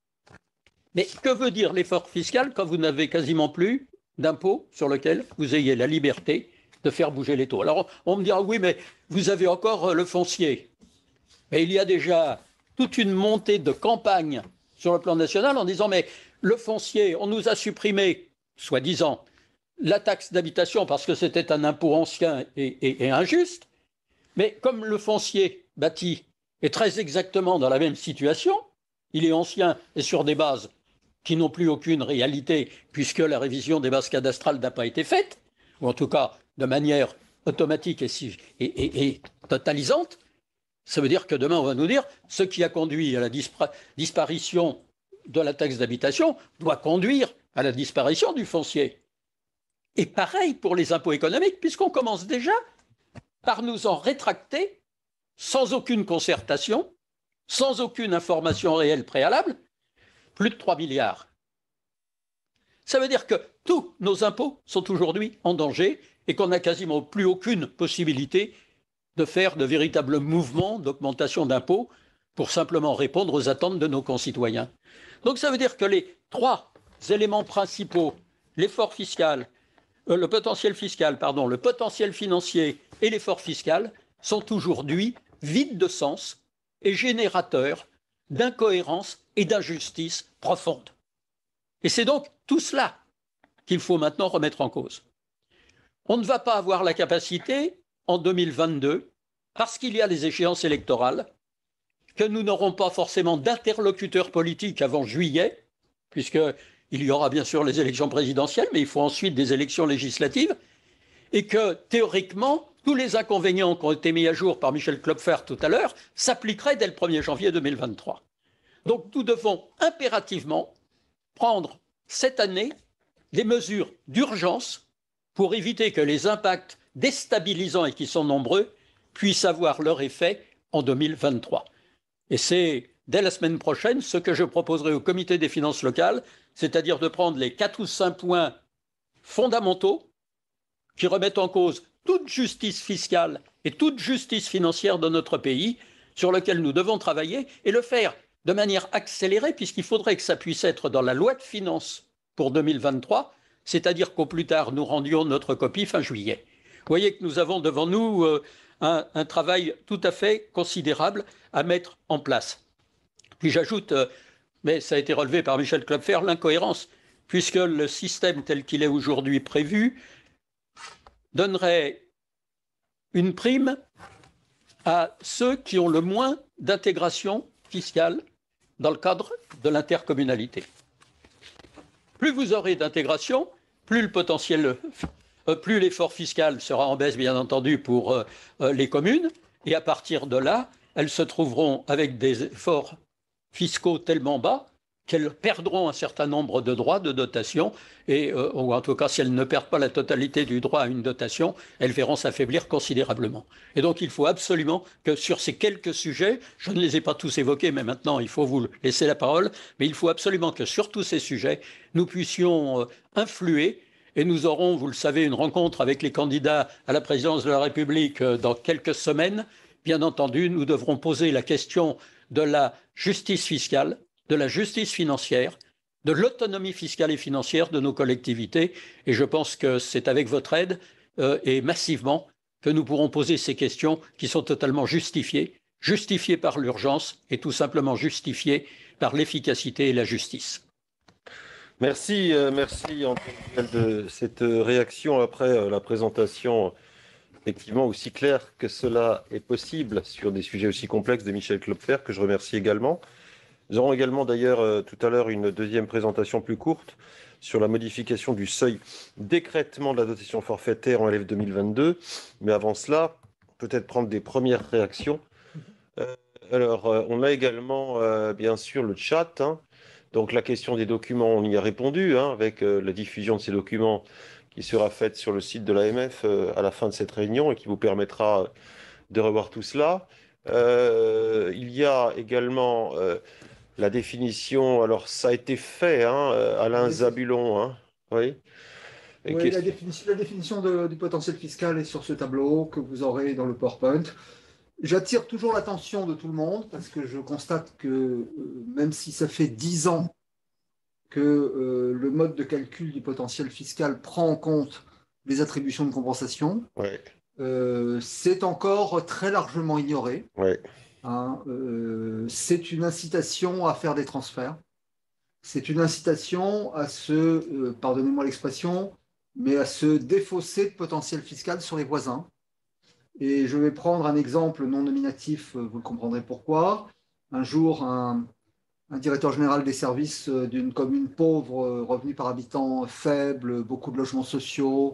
E: Mais que veut dire l'effort fiscal quand vous n'avez quasiment plus d'impôt sur lequel vous ayez la liberté de faire bouger les taux? Alors on me dira, oui, mais vous avez encore le foncier. Mais il y a déjà toute une montée de campagne sur le plan national en disant, mais le foncier, on nous a supprimé, soi-disant, la taxe d'habitation parce que c'était un impôt ancien et, et, et injuste. Mais comme le foncier bâti est très exactement dans la même situation, il est ancien et sur des bases qui n'ont plus aucune réalité puisque la révision des bases cadastrales n'a pas été faite, ou en tout cas de manière automatique et, et, et, et totalisante, ça veut dire que demain on va nous dire ce qui a conduit à la dispar- disparition de la taxe d'habitation doit conduire à la disparition du foncier. Et pareil pour les impôts économiques, puisqu'on commence déjà par nous en rétracter sans aucune concertation, sans aucune information réelle préalable, plus de trois milliards. Ça veut dire que tous nos impôts sont aujourd'hui en danger et qu'on n'a quasiment plus aucune possibilité de faire de véritables mouvements d'augmentation d'impôts pour simplement répondre aux attentes de nos concitoyens. Donc ça veut dire que les trois éléments principaux, l'effort fiscal, euh, le potentiel fiscal, pardon, le potentiel financier et l'effort fiscal, sont aujourd'hui vides de sens et générateurs d'incohérence et d'injustice profonde. Et c'est donc tout cela qu'il faut maintenant remettre en cause. On ne va pas avoir la capacité, en deux mille vingt-deux, parce qu'il y a les échéances électorales, que nous n'aurons pas forcément d'interlocuteurs politiques avant juillet, puisqu'il y aura bien sûr les élections présidentielles, mais il faut ensuite des élections législatives, et que théoriquement, tous les inconvénients qui ont été mis à jour par Michel Klopfer tout à l'heure s'appliqueraient dès le premier janvier deux mille vingt-trois. Donc nous devons impérativement prendre cette année des mesures d'urgence pour éviter que les impacts déstabilisants, et qui sont nombreux, puissent avoir leur effet en deux mille vingt-trois. Et c'est dès la semaine prochaine ce que je proposerai au comité des finances locales, c'est-à-dire de prendre les quatre ou cinq points fondamentaux qui remettent en cause toute justice fiscale et toute justice financière de notre pays, sur lequel nous devons travailler et le faire de manière accélérée, puisqu'il faudrait que ça puisse être dans la loi de finances pour deux mille vingt-trois, c'est-à-dire qu'au plus tard, nous rendions notre copie fin juillet. Vous voyez que nous avons devant nous euh, un, un travail tout à fait considérable à mettre en place. Puis j'ajoute, euh, mais ça a été relevé par Michel Klopfer, l'incohérence, puisque le système tel qu'il est aujourd'hui prévu donnerait une prime à ceux qui ont le moins d'intégration fiscale dans le cadre de l'intercommunalité. plus vous aurez d'intégration, plus le potentiel, euh, plus l'effort fiscal sera en baisse, bien entendu, pour euh, euh, les communes. Et à partir de là, elles se trouveront avec des efforts fiscaux tellement bas qu'elles perdront un certain nombre de droits de dotation, et, euh, ou en tout cas, si elles ne perdent pas la totalité du droit à une dotation, elles verront s'affaiblir considérablement. Et donc, il faut absolument que sur ces quelques sujets, je ne les ai pas tous évoqués, mais maintenant, il faut vous laisser la parole, mais il faut absolument que sur tous ces sujets, nous puissions euh, influer, et nous aurons, vous le savez, une rencontre avec les candidats à la présidence de la République euh, dans quelques semaines. Bien entendu, nous devrons poser la question de la justice fiscale, de la justice financière, de l'autonomie fiscale et financière de nos collectivités. Et je pense que c'est avec votre aide euh, et massivement que nous pourrons poser ces questions qui sont totalement justifiées, justifiées par l'urgence et tout simplement justifiées par l'efficacité et la justice.
F: Merci, euh, merci Antoine de cette réaction après euh, la présentation effectivement aussi claire que cela est possible sur des sujets aussi complexes de Michel Klopfer, que je remercie également. Nous aurons également d'ailleurs euh, tout à l'heure une deuxième présentation plus courte sur la modification du seuil d'écrêtement de la dotation forfaitaire en L F deux mille vingt-deux. Mais avant cela, peut-être prendre des premières réactions. Euh, alors, euh, on a également euh, bien sûr le chat. Hein. Donc la question des documents, on y a répondu hein, avec euh, la diffusion de ces documents qui sera faite sur le site de l'A M F euh, à la fin de cette réunion et qui vous permettra de revoir tout cela. Euh, il y a également euh, la définition, alors ça a été fait, hein, Alain Zabulon, hein, oui.
H: Oui, la définition, la définition de, du potentiel fiscal est sur ce tableau que vous aurez dans le PowerPoint. J'attire toujours l'attention de tout le monde parce que je constate que euh, même si ça fait dix ans que euh, le mode de calcul du potentiel fiscal prend en compte les attributions de compensation,
F: ouais.
H: euh, c'est encore très largement ignoré.
F: Ouais.
H: Hein, euh, c'est une incitation à faire des transferts. C'est une incitation à se, euh, pardonnez-moi l'expression, mais à se défausser de potentiel fiscal sur les voisins. Et je vais prendre un exemple non nominatif, vous le comprendrez pourquoi. Un jour, un, un directeur général des services d'une commune pauvre, revenu par habitant faible, beaucoup de logements sociaux,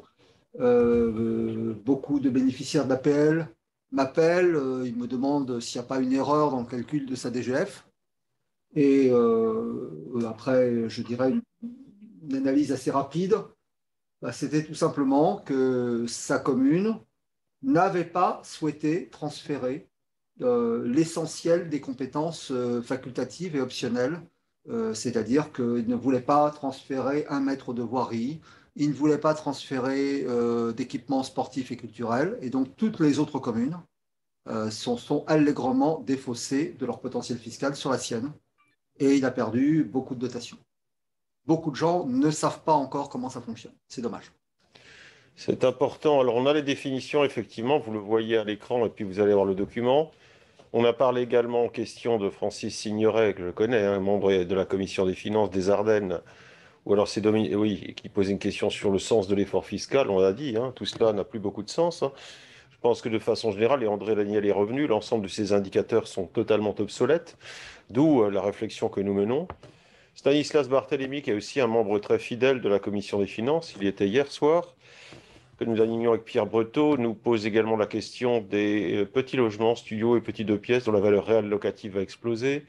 H: euh, beaucoup de bénéficiaires d'A P L, m'appelle, euh, il me demande s'il n'y a pas une erreur dans le calcul de sa D G F. Et euh, après, je dirais une, une analyse assez rapide, bah, c'était tout simplement que sa commune n'avait pas souhaité transférer euh, l'essentiel des compétences euh, facultatives et optionnelles, euh, c'est-à-dire qu'il ne voulait pas transférer un mètre de voirie, il ne voulait pas transférer euh, d'équipements sportifs et culturels, et donc toutes les autres communes euh, sont, sont allègrement défaussées de leur potentiel fiscal sur la sienne, et il a perdu beaucoup de dotations. Beaucoup de gens ne savent pas encore comment ça fonctionne, c'est dommage.
F: C'est important. Alors, on a les définitions, effectivement, vous le voyez à l'écran, et puis vous allez voir le document. On a parlé également en question de Francis Signoret, que je connais, hein, membre de la commission des finances des Ardennes, ou alors c'est Dominique, oui, qui posait une question sur le sens de l'effort fiscal. On l'a dit, hein, tout cela n'a plus beaucoup de sens. Hein. Je pense que de façon générale, et André Daniel est revenu, l'ensemble de ces indicateurs sont totalement obsolètes, d'où euh, la réflexion que nous menons. Stanislas Barthélémy, qui est aussi un membre très fidèle de la commission des finances, il y était hier soir, que nous animions avec Pierre Breteau, nous pose également la question des petits logements, studios et petits deux pièces dont la valeur réelle locative a explosé.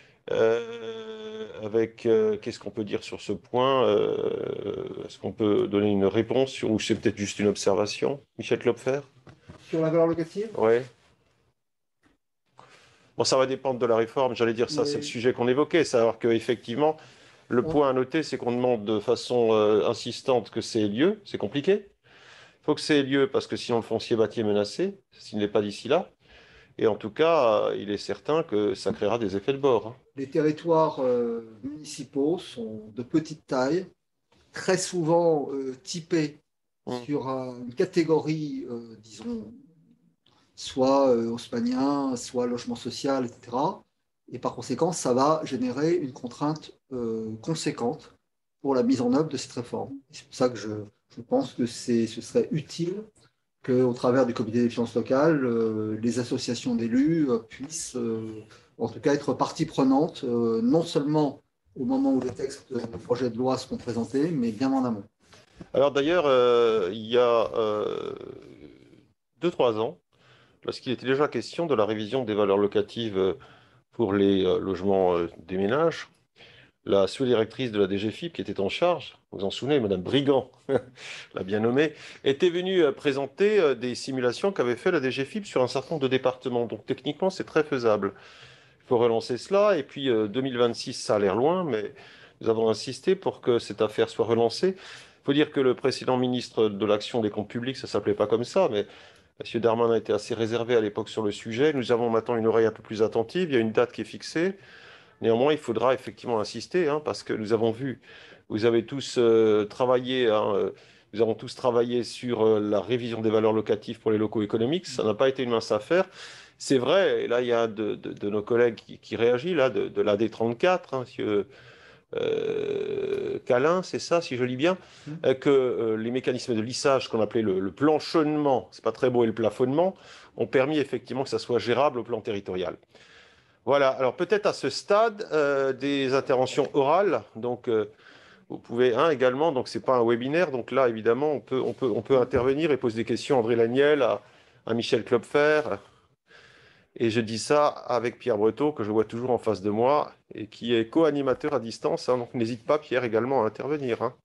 F: Euh, avec, euh, qu'est-ce qu'on peut dire sur ce point euh, Est-ce qu'on peut donner une réponse sur, ou c'est peut-être juste une observation, Michel Klopfer?
H: Sur la valeur locative?
F: Oui. Bon, ça va dépendre de la réforme, j'allais dire ça,
H: oui.
F: C'est le sujet qu'on évoquait, savoir qu'effectivement, le bon. point à noter, c'est qu'on demande de façon euh, insistante que c'est lieu, c'est compliqué. Il faut que ça ait lieu parce que sinon le foncier bâti est menacé, s'il n'est pas d'ici là. Et en tout cas, il est certain que ça créera des effets de bord. Hein.
H: Les territoires euh, municipaux sont de petite taille, très souvent euh, typés mmh. sur euh, une catégorie, euh, disons, soit euh, haussmannien, soit logement social, et cetera. Et par conséquent, ça va générer une contrainte euh, conséquente pour la mise en œuvre de cette réforme. C'est pour ça que je... Je pense que ce serait utile qu'au travers du comité des finances locales, euh, les associations d'élus euh, puissent, euh, en tout cas, être partie prenante, euh, non seulement au moment où les textes du projet de loi seront présentés, mais bien en amont.
F: Alors d'ailleurs, euh, il y a euh, deux, trois ans, lorsqu'il était déjà question de la révision des valeurs locatives pour les euh, logements euh, des ménages, la sous-directrice de la D G F I P qui était en charge, vous vous en souvenez, Madame Brigand, l'a bien nommée, était venue euh, présenter euh, des simulations qu'avait fait la D G F I P sur un certain nombre de départements. Donc techniquement, c'est très faisable. Il faut relancer cela. Et puis euh, deux mille vingt-six, ça a l'air loin, mais nous avons insisté pour que cette affaire soit relancée. Il faut dire que le précédent ministre de l'Action des comptes publics, ça ne s'appelait pas comme ça, mais M. Darmanin était assez réservé à l'époque sur le sujet. Nous avons maintenant une oreille un peu plus attentive. Il y a une date qui est fixée. Néanmoins, il faudra effectivement insister, hein, parce que nous avons vu, vous avez tous euh, travaillé, hein, euh, nous avons tous travaillé sur euh, la révision des valeurs locatives pour les locaux économiques. Ça n'a pas été une mince affaire. C'est vrai, et là, il y a un de, de, de nos collègues qui, qui réagit, là, de, de l'A D trente-quatre, hein, monsieur euh, Calin, c'est ça, si je lis bien, euh, que euh, les mécanismes de lissage qu'on appelait le, le planchonnement, c'est pas très beau, et le plafonnement, ont permis effectivement que ça soit gérable au plan territorial. Voilà, alors peut-être à ce stade, euh, des interventions orales, donc euh, vous pouvez, hein, également, donc c'est pas un webinaire, donc là évidemment on peut, on peut, on peut intervenir et poser des questions à André Laniel, à, à Michel Klopfer, et je dis ça avec Pierre Breteau, que je vois toujours en face de moi, et qui est co-animateur à distance, hein, donc n'hésite pas Pierre également à intervenir. Hein.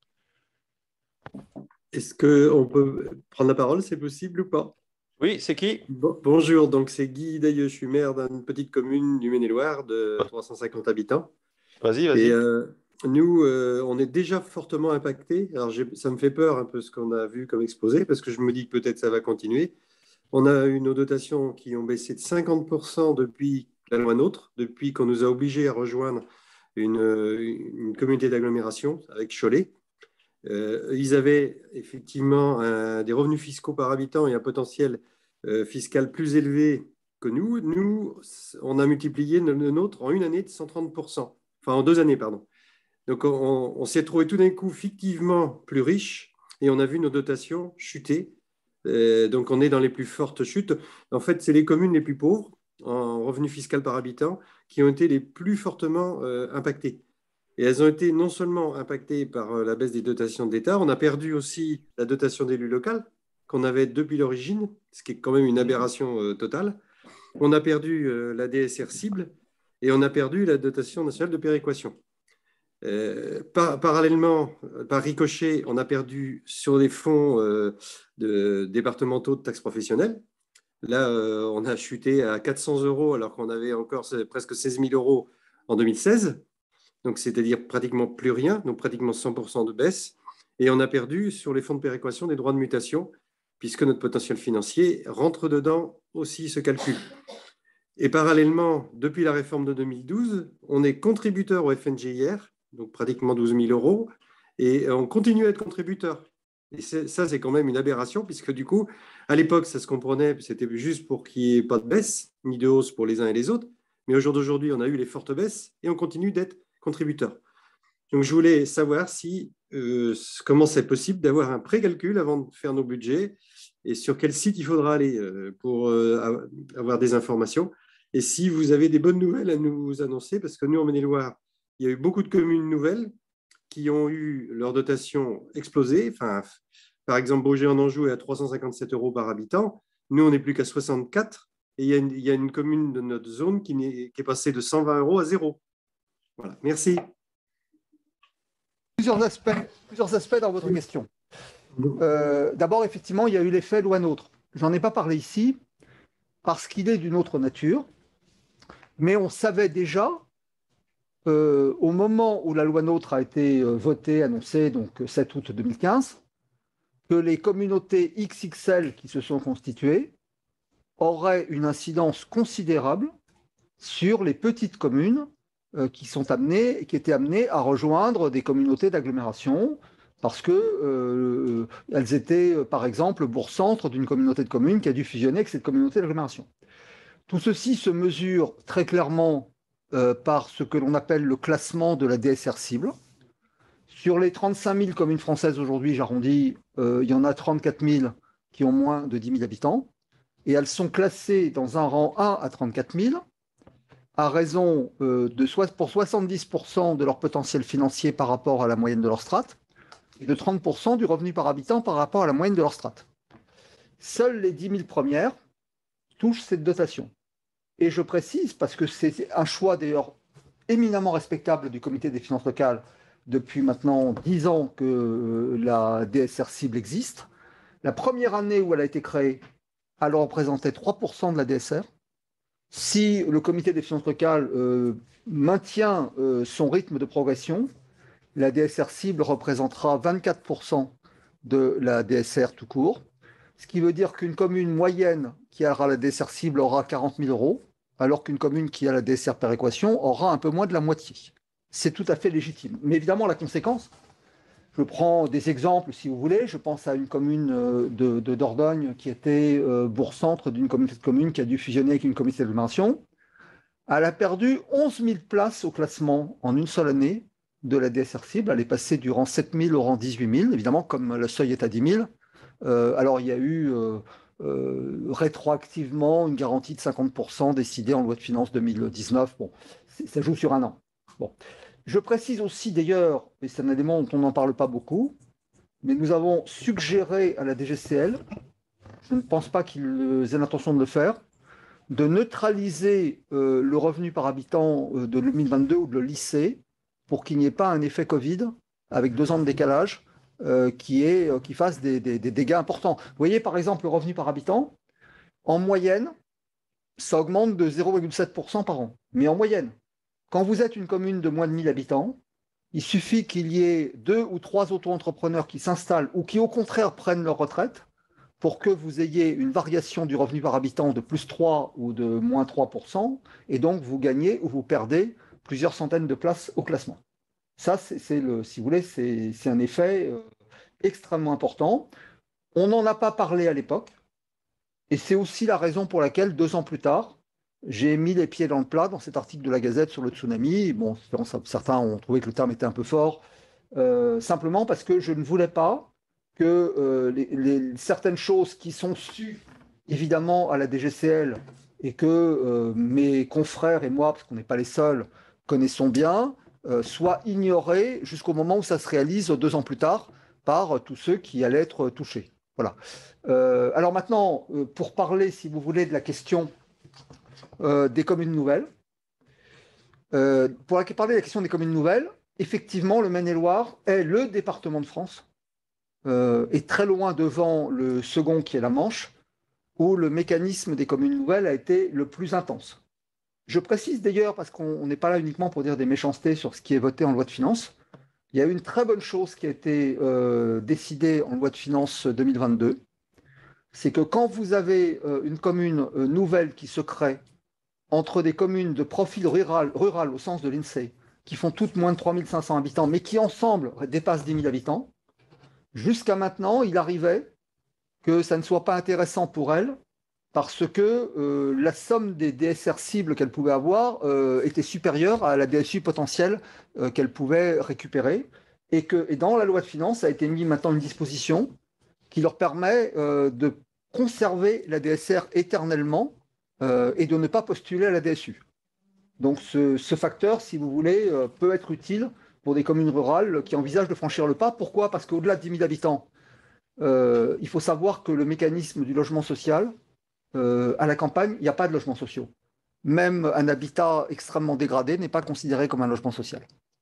I: Est-ce qu'on peut prendre la parole, c'est possible ou pas?
F: Oui, c'est qui?
I: Bon, bonjour, donc c'est Guy Dailleux, je suis maire d'une petite commune du Maine-et-Loire de trois cent cinquante habitants.
F: Vas-y, vas-y.
I: Et euh, nous, euh, on est déjà fortement impactés. Alors ça me fait peur un peu ce qu'on a vu comme exposé, parce que je me dis que peut-être ça va continuer. On a eu nos dotations qui ont baissé de cinquante pour cent depuis la loi NOTRe, depuis qu'on nous a obligés à rejoindre une, une communauté d'agglomération avec Cholet. Euh, ils avaient effectivement un, des revenus fiscaux par habitant et un potentiel euh, fiscal plus élevé que nous. Nous, on a multiplié le, le nôtre en une année de cent trente pour cent. Enfin, en deux années, pardon. Donc, on, on s'est trouvé tout d'un coup fictivement plus riche et on a vu nos dotations chuter. Euh, donc, on est dans les plus fortes chutes. En fait, c'est les communes les plus pauvres en revenu fiscal par habitant qui ont été les plus fortement euh, impactées. Et elles ont été non seulement impactées par la baisse des dotations de l'État, on a perdu aussi la dotation d'élu local qu'on avait depuis l'origine, ce qui est quand même une aberration euh, totale. On a perdu euh, la D S R cible et on a perdu la dotation nationale de péréquation. Euh, par, parallèlement, par ricochet, on a perdu sur les fonds euh, de, départementaux de taxes professionnelles. Là, euh, on a chuté à quatre cents euros alors qu'on avait encore presque seize mille euros en deux mille seize. Donc, c'est-à-dire pratiquement plus rien, donc pratiquement cent pour cent de baisse. Et on a perdu sur les fonds de péréquation des droits de mutation, puisque notre potentiel financier rentre dedans aussi ce calcul. Et parallèlement, depuis la réforme de deux mille douze, on est contributeur au F N G I R, donc pratiquement douze mille euros, et on continue à être contributeur. Et ça, c'est quand même une aberration, puisque du coup, à l'époque, ça se comprenait, c'était juste pour qu'il n'y ait pas de baisse, ni de hausse pour les uns et les autres. Mais au jour d'aujourd'hui, on a eu les fortes baisses et on continue d'être contributeur. Donc, je voulais savoir si, euh, comment c'est possible d'avoir un pré-calcul avant de faire nos budgets et sur quel site il faudra aller euh, pour euh, avoir des informations. Et si vous avez des bonnes nouvelles à nous annoncer, parce que nous, en Maine-et-Loire, il y a eu beaucoup de communes nouvelles qui ont eu leur dotation explosée. Enfin, par exemple, Beaugé en Anjou est à trois cent cinquante-sept euros par habitant. Nous, on n'est plus qu'à soixante-quatre. Et il y, a une, il y a une commune de notre zone qui est, qui est passée de cent vingt euros à zéro. Voilà, merci.
H: Plusieurs aspects, plusieurs aspects dans votre question. Euh, D'abord, effectivement, il y a eu l'effet loi NOTRe. Je n'en ai pas parlé ici parce qu'il est d'une autre nature, mais on savait déjà, euh, au moment où la loi NOTRe a été votée, annoncée, donc sept août deux mille quinze, que les communautés X X L qui se sont constituées auraient une incidence considérable sur les petites communes qui sont amenés, qui étaient amenés à rejoindre des communautés d'agglomération parce qu'elles euh, étaient, par exemple, bourg-centre d'une communauté de communes qui a dû fusionner avec cette communauté d'agglomération. Tout ceci se mesure très clairement euh, par ce que l'on appelle le classement de la D S R cible. Sur les trente-cinq mille communes françaises aujourd'hui, j'arrondis, euh, il y en a trente-quatre mille qui ont moins de dix mille habitants et elles sont classées dans un rang un à trente-quatre mille. à raison euh, de so pour soixante-dix pour cent de leur potentiel financier par rapport à la moyenne de leur strate et de trente pour cent du revenu par habitant par rapport à la moyenne de leur strate. Seules les dix mille premières touchent cette dotation. Et je précise, parce que c'est un choix d'ailleurs éminemment respectable du comité des finances locales depuis maintenant dix ans que la D S R cible existe. La première année où elle a été créée, elle représentait trois pour cent de la D S R. Si le comité des finances locales euh, maintient euh, son rythme de progression, la D S R cible représentera vingt-quatre pour cent de la D S R tout court, ce qui veut dire qu'une commune moyenne qui aura la D S R cible aura quarante mille euros, alors qu'une commune qui a la D S R péréquation aura un peu moins de la moitié. C'est tout à fait légitime. Mais évidemment, la conséquence, je prends des exemples si vous voulez, je pense à une commune de, de Dordogne qui était euh, bourg-centre d'une communauté de communes qui a dû fusionner avec une communauté d'agglomération. Elle a perdu onze mille places au classement en une seule année de la D S R cible. Elle est passée du rang sept mille au rang dix-huit mille, évidemment, comme le seuil est à dix mille. Euh, alors, il y a eu euh, euh, rétroactivement une garantie de cinquante pour cent décidée en loi de finances deux mille dix-neuf. Bon, ça joue sur un an. Bon. Je précise aussi d'ailleurs, et c'est un élément dont on n'en parle pas beaucoup, mais nous avons suggéré à la D G C L, je ne pense pas qu'ils aient l'intention de le faire, de neutraliser euh, le revenu par habitant euh, de deux mille vingt-deux ou de le lisser pour qu'il n'y ait pas un effet Covid avec deux ans de décalage euh, qui, est, euh, qui fasse des, des, des dégâts importants. Vous voyez par exemple le revenu par habitant, en moyenne, ça augmente de zéro virgule sept pour cent par an, mais en moyenne. Quand vous êtes une commune de moins de mille habitants, il suffit qu'il y ait deux ou trois auto-entrepreneurs qui s'installent ou qui au contraire prennent leur retraite pour que vous ayez une variation du revenu par habitant de plus trois ou de moins trois pour cent, et donc vous gagnez ou vous perdez plusieurs centaines de places au classement. Ça, c'est le, si vous voulez, c'est un effet euh, extrêmement important. On n'en a pas parlé à l'époque, et c'est aussi la raison pour laquelle, deux ans plus tard, j'ai mis les pieds dans le plat dans cet article de la Gazette sur le tsunami. Bon, certains ont trouvé que le terme était un peu fort, euh, simplement parce que je ne voulais pas que euh, les, les, certaines choses qui sont sues évidemment à la D G C L et que euh, mes confrères et moi, parce qu'on n'est pas les seuls, connaissons bien, euh, soient ignorées jusqu'au moment où ça se réalise deux ans plus tard par tous ceux qui allaient être touchés. Voilà. Euh, alors maintenant, euh, pour parler, si vous voulez, de la question Euh, des communes nouvelles. Euh, pour parler de la question des communes nouvelles, effectivement, le Maine-et-Loire est le département de France, euh, et très loin devant le second qui est la Manche, où le mécanisme des communes nouvelles a été le plus intense. Je précise d'ailleurs, parce qu'on n'est pas là uniquement pour dire des méchancetés sur ce qui est voté en loi de finances, il y a une très bonne chose qui a été euh, décidée en loi de finances deux mille vingt-deux, c'est que quand vous avez euh, une commune euh, nouvelle qui se crée entre des communes de profil rural, rural au sens de l'INSEE, qui font toutes moins de trois mille cinq cents habitants, mais qui ensemble dépassent dix mille habitants, jusqu'à maintenant, il arrivait que ça ne soit pas intéressant pour elles, parce que euh, la somme des D S R cibles qu'elles pouvaient avoir euh, était supérieure à la D S U potentielle euh, qu'elles pouvaient récupérer, et que et dans la loi de finances a été mis maintenant une disposition qui leur permet euh, de conserver la D S R éternellement, Euh, et de ne pas postuler à la D S U. Donc ce, ce facteur, si vous voulez, euh, peut être utile pour des communes rurales qui envisagent de franchir le pas. Pourquoi? Parce qu'au-delà de dix mille habitants, euh, il faut savoir que le mécanisme du logement social, euh, à la campagne, il n'y a pas de logements sociaux. Même un habitat extrêmement dégradé n'est pas considéré comme un logement social.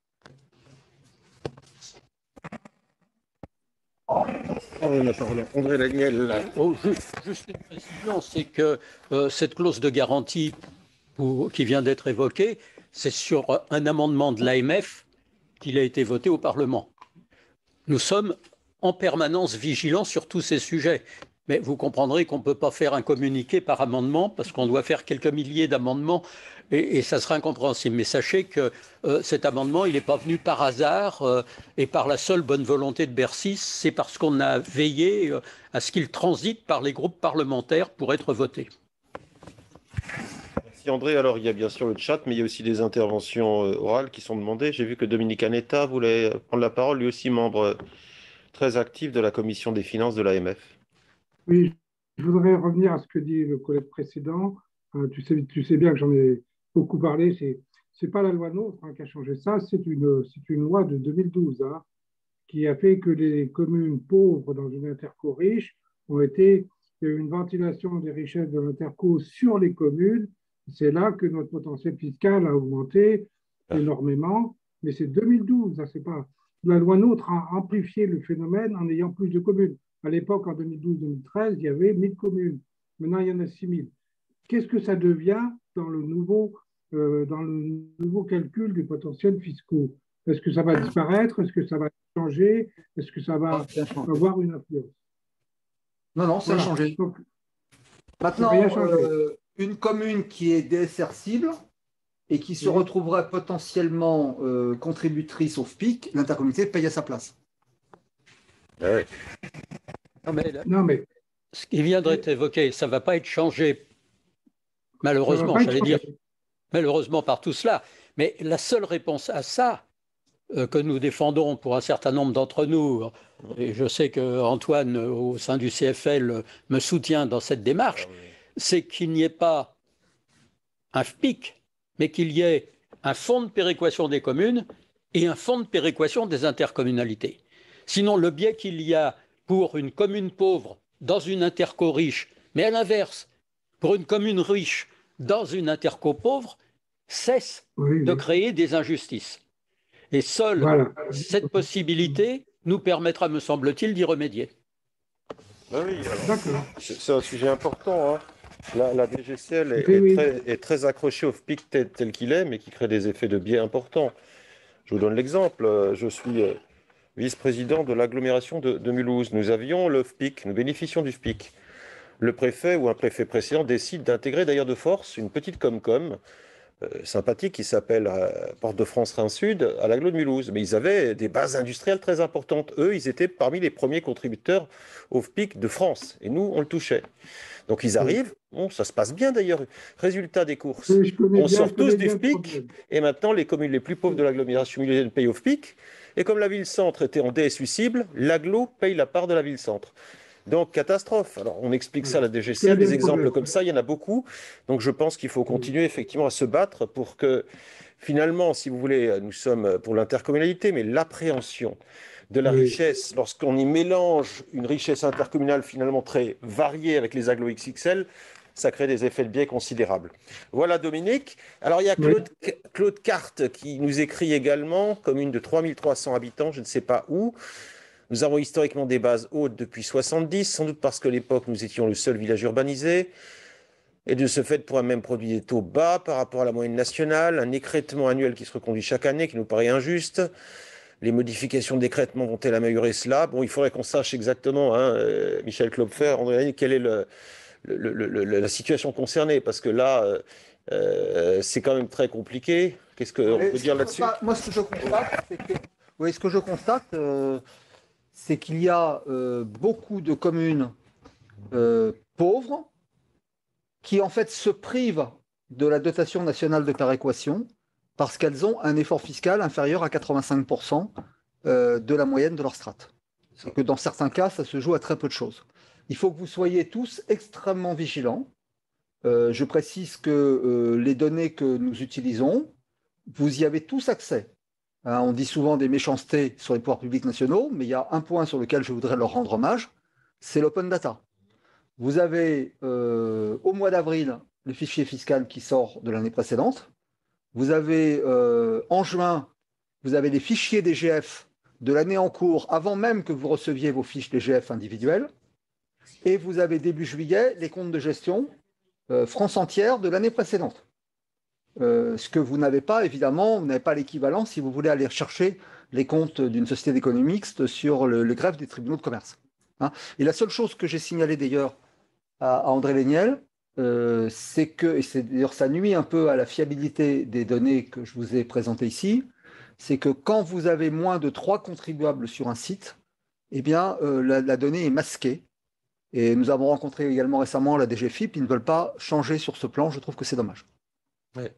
F: Oh, la parole à André Laniel.
E: Oh, juste, juste une précision, c'est que euh, cette clause de garantie pour, qui vient d'être évoquée, c'est sur un amendement de l'A M F qu'il a été voté au Parlement. Nous sommes en permanence vigilants sur tous ces sujets. Mais vous comprendrez qu'on ne peut pas faire un communiqué par amendement parce qu'on doit faire quelques milliers d'amendements et, et ça sera incompréhensible. Mais sachez que euh, cet amendement, il n'est pas venu par hasard euh, et par la seule bonne volonté de Bercy. C'est parce qu'on a veillé euh, à ce qu'il transite par les groupes parlementaires pour être voté.
F: Merci André. Alors, il y a bien sûr le chat, mais il y a aussi des interventions euh, orales qui sont demandées. J'ai vu que Dominique Anetta voulait prendre la parole, lui aussi membre euh, très actif de la commission des finances de l'A M F.
J: Oui, je voudrais revenir à ce que dit le collègue précédent. Euh, tu sais, tu sais bien que j'en ai beaucoup parlé, c'est c'est pas la loi NOTRe hein, qui a changé ça, c'est une, c'est une loi de deux mille douze hein, qui a fait que les communes pauvres dans une interco riche ont été, il y a eu une ventilation des richesses de l'interco sur les communes. C'est là que notre potentiel fiscal a augmenté énormément, mais c'est deux mille douze, hein, c'est pas. La loi NOTRe a amplifié le phénomène en ayant plus de communes. À l'époque, en deux mille douze deux mille treize, il y avait mille communes. Maintenant, il y en a six mille. Qu'est-ce que ça devient dans le nouveau, euh, dans le nouveau calcul des potentiels fiscaux? Est-ce que ça va disparaître? Est-ce que ça va changer? Est-ce que ça va avoir une influence?
H: Non, non, ça
J: Voilà.
H: a changé.
J: Donc,
H: Maintenant,
J: rien changé.
H: euh, une commune qui est D S R cible et qui se
J: Oui.
H: retrouverait potentiellement euh, contributrice au F P I C, l'intercommunalité paye à sa place.
F: Ah ouais.
E: Non, mais là,
J: Non, mais
E: ce qui vient d'être évoqué, ça ne va pas être changé, malheureusement,
J: ça va pas
E: j'allais
J: être
E: dire,
J: changé.
E: malheureusement par tout cela. Mais la seule réponse à ça, euh, que nous défendons pour un certain nombre d'entre nous, et je sais qu'Antoine, au sein du C F L, me soutient dans cette démarche, c'est qu'il n'y ait pas un F P I C, mais qu'il y ait un fonds de péréquation des communes et un fonds de péréquation des intercommunalités. Sinon, le biais qu'il y a pour une commune pauvre dans une interco riche, mais à l'inverse, pour une commune riche dans une interco pauvre, cesse
J: Oui,
E: de
J: oui.
E: créer des injustices. Et seule
J: Voilà.
E: cette possibilité nous permettra, me semble-t-il, d'y remédier.
F: Ah oui, alors,
J: D'accord.
F: c'est c'est un sujet important, hein. La, la D G C L est,
J: Oui,
F: est
J: oui.
F: très, est très accrochée au F P I C tel, tel qu'il est, mais qui crée des effets de biais importants. Je vous donne l'exemple. euh, Je suis euh, vice-président de l'agglomération de, de Mulhouse. Nous avions le F P I C, nous bénéficions du F P I C. Le préfet ou un préfet précédent décide d'intégrer d'ailleurs de force une petite com-com euh, sympathique qui s'appelle euh, Porte de France Rhin-Sud à l'agglo de Mulhouse. Mais ils avaient des bases industrielles très importantes. Eux, ils étaient parmi les premiers contributeurs au F P I C de France. Et nous, on le touchait. Donc ils arrivent, bon, ça se passe bien d'ailleurs. Résultat des courses,
J: Oui, je connais
F: on
J: bien,
F: sort
J: je
F: tous
J: connais
F: du
J: bien
F: F P I
J: le
F: C
J: problème.
F: et maintenant les communes les plus pauvres de l'agglomération mulhousienne payent au F P I C. Et comme la ville-centre était en D S U cible, l'agglo paye la part de la ville-centre. Donc catastrophe. Alors on explique ça à la D G C L,
J: bien
F: des
J: le
F: exemples
J: problème.
F: comme ça, il y en a beaucoup. Donc je pense qu'il faut continuer effectivement à se battre pour que finalement, si vous voulez, nous sommes pour l'intercommunalité, mais l'appréhension de la
J: Oui.
F: richesse, lorsqu'on y mélange une richesse intercommunale finalement très variée avec les agglos X X L, ça crée des effets de biais considérables. Voilà Dominique. Alors il y a Claude, Claude Carte qui nous écrit également, commune de trois mille trois cents habitants, je ne sais pas où. Nous avons historiquement des bases hautes depuis soixante-dix, sans doute parce que à l'époque nous étions le seul village urbanisé. Et de ce fait, pour un même produit des taux bas par rapport à la moyenne nationale, un écrêtement annuel qui se reconduit chaque année, qui nous paraît injuste. Les modifications d'écrêtement vont-elles améliorer cela? Bon, il faudrait qu'on sache exactement, hein, euh, Michel Klopfer, André Lagny, quelle est le, le, le, le, la situation concernée, parce que là, euh, euh, c'est quand même très compliqué. Qu'est-ce qu'on peut dire là-dessus?
H: Moi, ce que je constate, c'est que, oui, ce que je constate, euh, c'est qu'il y a euh, beaucoup de communes euh, pauvres qui, en fait, se privent de la dotation nationale de péréquation parce qu'elles ont un effort fiscal inférieur à quatre-vingt-cinq pour cent euh, de la moyenne de leur strate. Et que dans certains cas, ça se joue à très peu de choses. Il faut que vous soyez tous extrêmement vigilants. Euh, je précise que euh, les données que nous utilisons, vous y avez tous accès. Hein, on dit souvent des méchancetés sur les pouvoirs publics nationaux, mais il y a un point sur lequel je voudrais leur rendre hommage, c'est l'open data. Vous avez euh, au mois d'avril le fichier fiscal qui sort de l'année précédente. Vous avez euh, en juin, vous avez les fichiers des G F de l'année en cours, avant même que vous receviez vos fiches des G F individuelles. Et vous avez début juillet les comptes de gestion euh, France entière de l'année précédente. Euh, ce que vous n'avez pas, évidemment, vous n'avez pas l'équivalent si vous voulez aller chercher les comptes d'une société d'économie mixte sur le, le greffe des tribunaux de commerce. Hein. Et la seule chose que j'ai signalée d'ailleurs à, à André Léniel, euh, c'est que, et c'est d'ailleurs ça nuit un peu à la fiabilité des données que je vous ai présentées ici, c'est que quand vous avez moins de trois contribuables sur un site, eh bien, euh, la, la donnée est masquée. Et nous avons rencontré également récemment la D G F I P, ils ne veulent pas changer sur ce plan, je trouve que c'est dommage.
F: Ouais.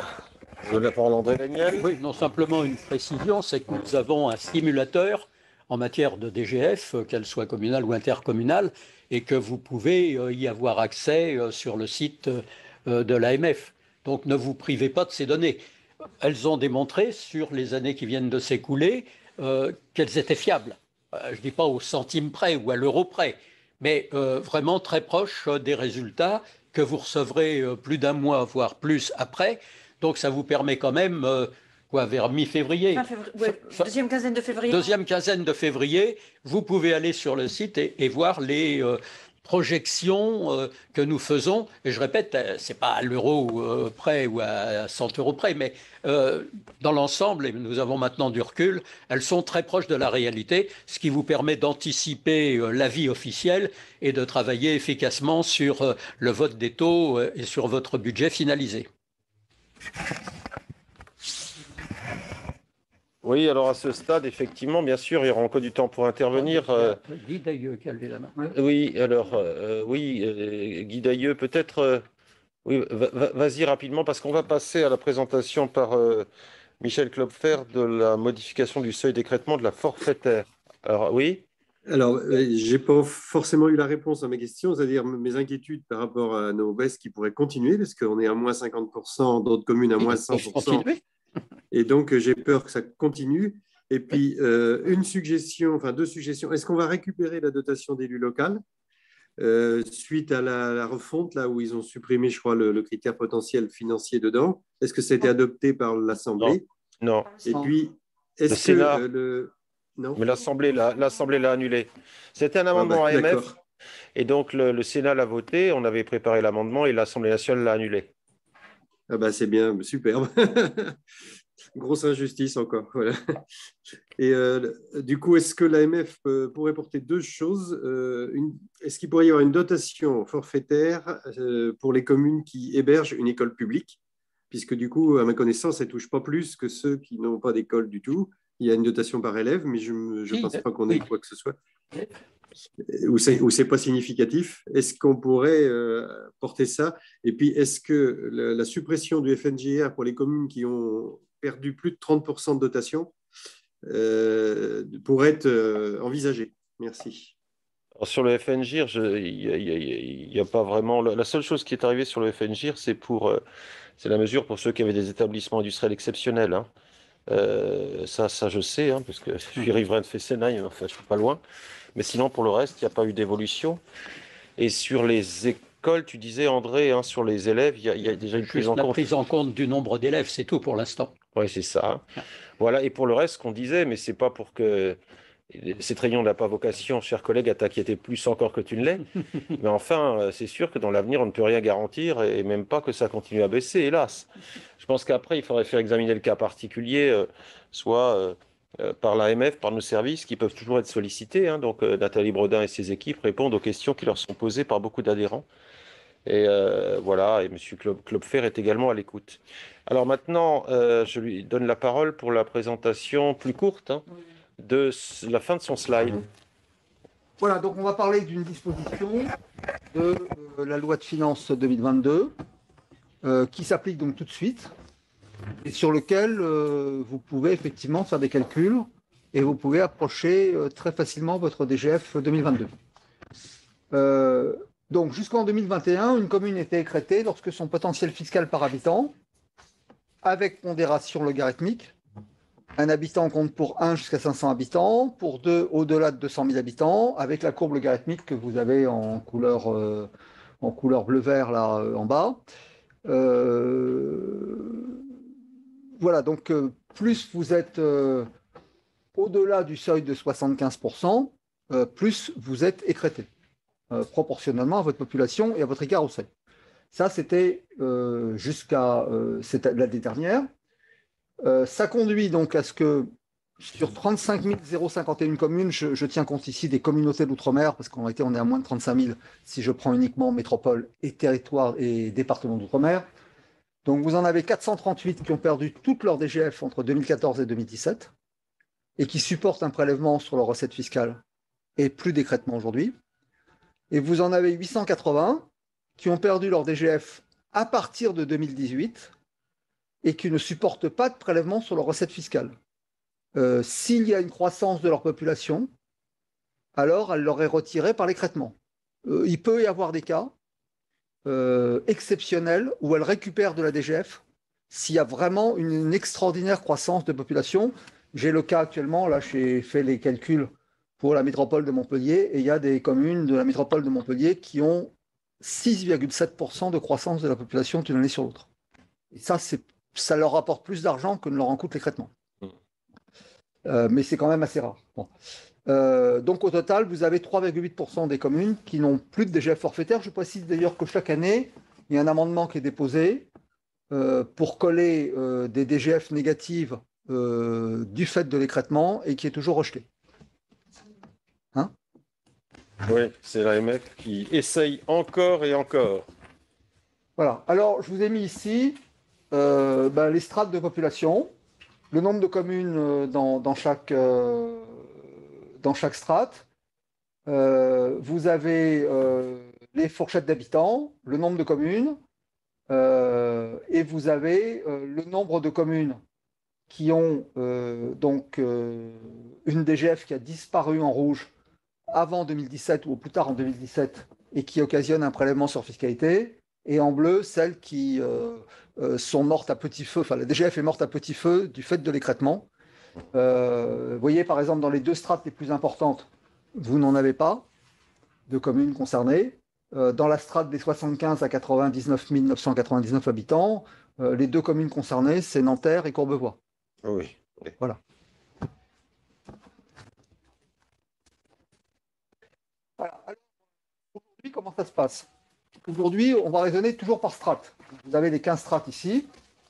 F: Je donne la parole à André Daniel.
E: Oui, non, simplement une précision, c'est que nous avons un simulateur en matière de D G F, qu'elle soit communale ou intercommunale, et que vous pouvez y avoir accès sur le site de l'A M F. Donc ne vous privez pas de ces données. Elles ont démontré sur les années qui viennent de s'écouler euh, qu'elles étaient fiables. Euh, je ne dis pas au centime près ou à l'euro près, mais euh, vraiment très proches des résultats que vous recevrez euh, plus d'un mois, voire plus après. Donc ça vous permet quand même, euh, quoi, vers mi-février.
G: Ouais, deuxième quinzaine de février.
E: Deuxième quinzaine de février, vous pouvez aller sur le site et, et voir les euh, projections euh, que nous faisons. Et je répète, euh, ce n'est pas à l'euro euh, près ou à cent euros près, mais euh, dans l'ensemble, et nous avons maintenant du recul, elles sont très proches de la réalité, ce qui vous permet d'anticiper euh, l'avis officiel et de travailler efficacement sur euh, le vote des taux euh, et sur votre budget finalisé.
F: Oui, alors à ce stade, effectivement, bien sûr, il y aura encore du temps pour intervenir. Euh,
E: Guy Dailleux qui a levé la main.
F: oui, alors, euh, oui, euh, Guy Dailleux, peut-être, euh, oui, va, vas-y rapidement, parce qu'on va passer à la présentation par euh, Michel Klopfer de la modification du seuil d'écrêtement de la forfaitaire. Alors, oui.
I: Alors, je n'ai pas forcément eu la réponse à mes questions, c'est-à-dire mes inquiétudes par rapport à nos baisses qui pourraient continuer, parce qu'on est à moins cinquante pour cent, d'autres communes à moins cent pour cent. Et donc, j'ai peur que ça continue. Et puis, euh, une suggestion, enfin deux suggestions. Est-ce qu'on va récupérer la dotation d'élu local euh, suite à la, la refonte, là où ils ont supprimé, je crois, le, le critère potentiel financier dedans? Est-ce que ça a été adopté par l'Assemblée?
F: Non.
I: Et puis, est-ce que euh, le... Non.
F: Mais l'Assemblée l'a, l'Assemblée l'a annulé. C'était un amendement
I: ah bah,
F: A M F. Et donc, le, le Sénat l'a voté. On avait préparé l'amendement et l'Assemblée nationale l'a annulé.
I: Ah bah, c'est bien, superbe. Grosse injustice encore. Voilà. Et euh, du coup, est-ce que l'A M F pourrait porter deux choses euh, une, Est-ce qu'il pourrait y avoir une dotation forfaitaire euh, pour les communes qui hébergent une école publique? Puisque du coup, à ma connaissance, elle ne touche pas plus que ceux qui n'ont pas d'école du tout. Il y a une dotation par élève, mais je ne pense pas qu'on ait quoi que ce soit. Ou c'est, ou c'est pas significatif. Est-ce qu'on pourrait euh, porter ça? Et puis, est-ce que la, la suppression du F N G R pour les communes qui ont perdu plus de trente pour cent de dotation euh, pourrait être euh, envisagée? Merci.
F: Alors, sur le F N G R, il n'y a, a, a pas vraiment... La seule chose qui est arrivée sur le F N G R, c'est pour, euh, c'est la mesure pour ceux qui avaient des établissements industriels exceptionnels. Hein. Euh, ça, ça, je sais, hein, parce que je suis riverain de Fessenheim, enfin, je ne suis pas loin. Mais sinon, pour le reste, il n'y a pas eu d'évolution. Et sur les écoles, tu disais, André, hein, sur les élèves, il y, y a déjà une prise en
E: la
F: compte.
E: prise en compte du nombre d'élèves, c'est tout pour l'instant.
F: Oui, c'est ça. Voilà. Et pour le reste, ce qu'on disait, mais ce n'est pas pour que cette réunion n'a pas vocation, chers collègues, à t'inquiéter plus encore que tu ne l'es. Mais enfin, c'est sûr que dans l'avenir, on ne peut rien garantir et même pas que ça continue à baisser, hélas. Je pense qu'après, il faudrait faire examiner le cas particulier, euh, soit euh, euh, par l'A M F, par nos services, qui peuvent toujours être sollicités. Hein. Donc, euh, Nathalie Brodin et ses équipes répondent aux questions qui leur sont posées par beaucoup d'adhérents. Et euh, voilà, et M. Klopfer est également à l'écoute. Alors maintenant, euh, je lui donne la parole pour la présentation plus courte hein, de la fin de son slide.
H: Voilà, donc on va parler d'une disposition de euh, la loi de finances deux mille vingt-deux euh, qui s'applique donc tout de suite et sur lequel euh, vous pouvez effectivement faire des calculs et vous pouvez approcher euh, très facilement votre D G F deux mille vingt-deux. Euh, donc jusqu'en deux mille vingt et un, une commune était écrêtée lorsque son potentiel fiscal par habitant, avec pondération logarithmique, un habitant compte pour un jusqu'à cinq cents habitants, pour deux au-delà de deux cent mille habitants, avec la courbe logarithmique que vous avez en couleur, euh, en couleur bleu-vert là euh, en bas. Euh, voilà, donc euh, plus vous êtes euh, au-delà du seuil de soixante-quinze pour cent, euh, plus vous êtes écrêté, euh, proportionnellement à votre population et à votre écart au seuil. Ça, c'était euh, jusqu'à euh, l'année dernière. Euh, ça conduit donc à ce que sur trente-cinq mille cinquante et un communes, je, je tiens compte ici des communautés d'outre-mer, parce qu'en réalité on est à moins de trente-cinq mille si je prends uniquement métropole et territoire et département d'outre-mer. Donc vous en avez quatre cent trente-huit qui ont perdu toute leur D G F entre deux mille quatorze et deux mille dix-sept et qui supportent un prélèvement sur leur recette fiscale et plus d'écrêtement aujourd'hui. Et vous en avez huit cent quatre-vingts qui ont perdu leur D G F à partir de deux mille dix-huit et qui ne supportent pas de prélèvement sur leur recette fiscale. euh, s'il y a une croissance de leur population, alors elle leur est retirée par l'écrêtement. Euh, il peut y avoir des cas euh, exceptionnels où elle récupère de la D G F s'il y a vraiment une, une extraordinaire croissance de population. J'ai le cas actuellement, là j'ai fait les calculs pour la métropole de Montpellier, et il y a des communes de la métropole de Montpellier qui ont six virgule sept pour cent de croissance de la population d'une année sur l'autre. Et ça, ça leur rapporte plus d'argent que ne leur en coûte l'écrêtement. Euh, mais c'est quand même assez rare. Bon. Euh, donc au total, vous avez trois virgule huit pour cent des communes qui n'ont plus de D G F forfaitaire. Je précise d'ailleurs que chaque année, il y a un amendement qui est déposé euh, pour coller euh, des D G F négatives euh, du fait de l'écrêtement et qui est toujours rejeté. Hein?
F: Oui, c'est l'A M F qui essaye encore et encore.
H: Voilà. Alors, je vous ai mis ici euh, ben, les strates de population, le nombre de communes euh, dans, dans, chaque, euh, dans chaque strate. Euh, vous avez euh, les fourchettes d'habitants, le nombre de communes, euh, et vous avez euh, le nombre de communes qui ont euh, donc euh, une D G F qui a disparu en rouge avant deux mille dix-sept ou au plus tard en deux mille dix-sept et qui occasionne un prélèvement sur fiscalité, et en bleu, celles qui euh, euh, sont mortes à petit feu, enfin la D G F est morte à petit feu du fait de l'écrêtement. Euh, vous voyez par exemple dans les deux strates les plus importantes, vous n'en avez pas de communes concernées. Euh, dans la strate des soixante-quinze à quatre-vingt-dix-neuf mille neuf cent quatre-vingt-dix-neuf habitants, euh, les deux communes concernées, c'est Nanterre et Courbevoie.
F: Oui.
H: Voilà. Voilà. Alors, aujourd'hui, comment ça se passe? Aujourd'hui, on va raisonner toujours par strate. Vous avez les quinze strates ici.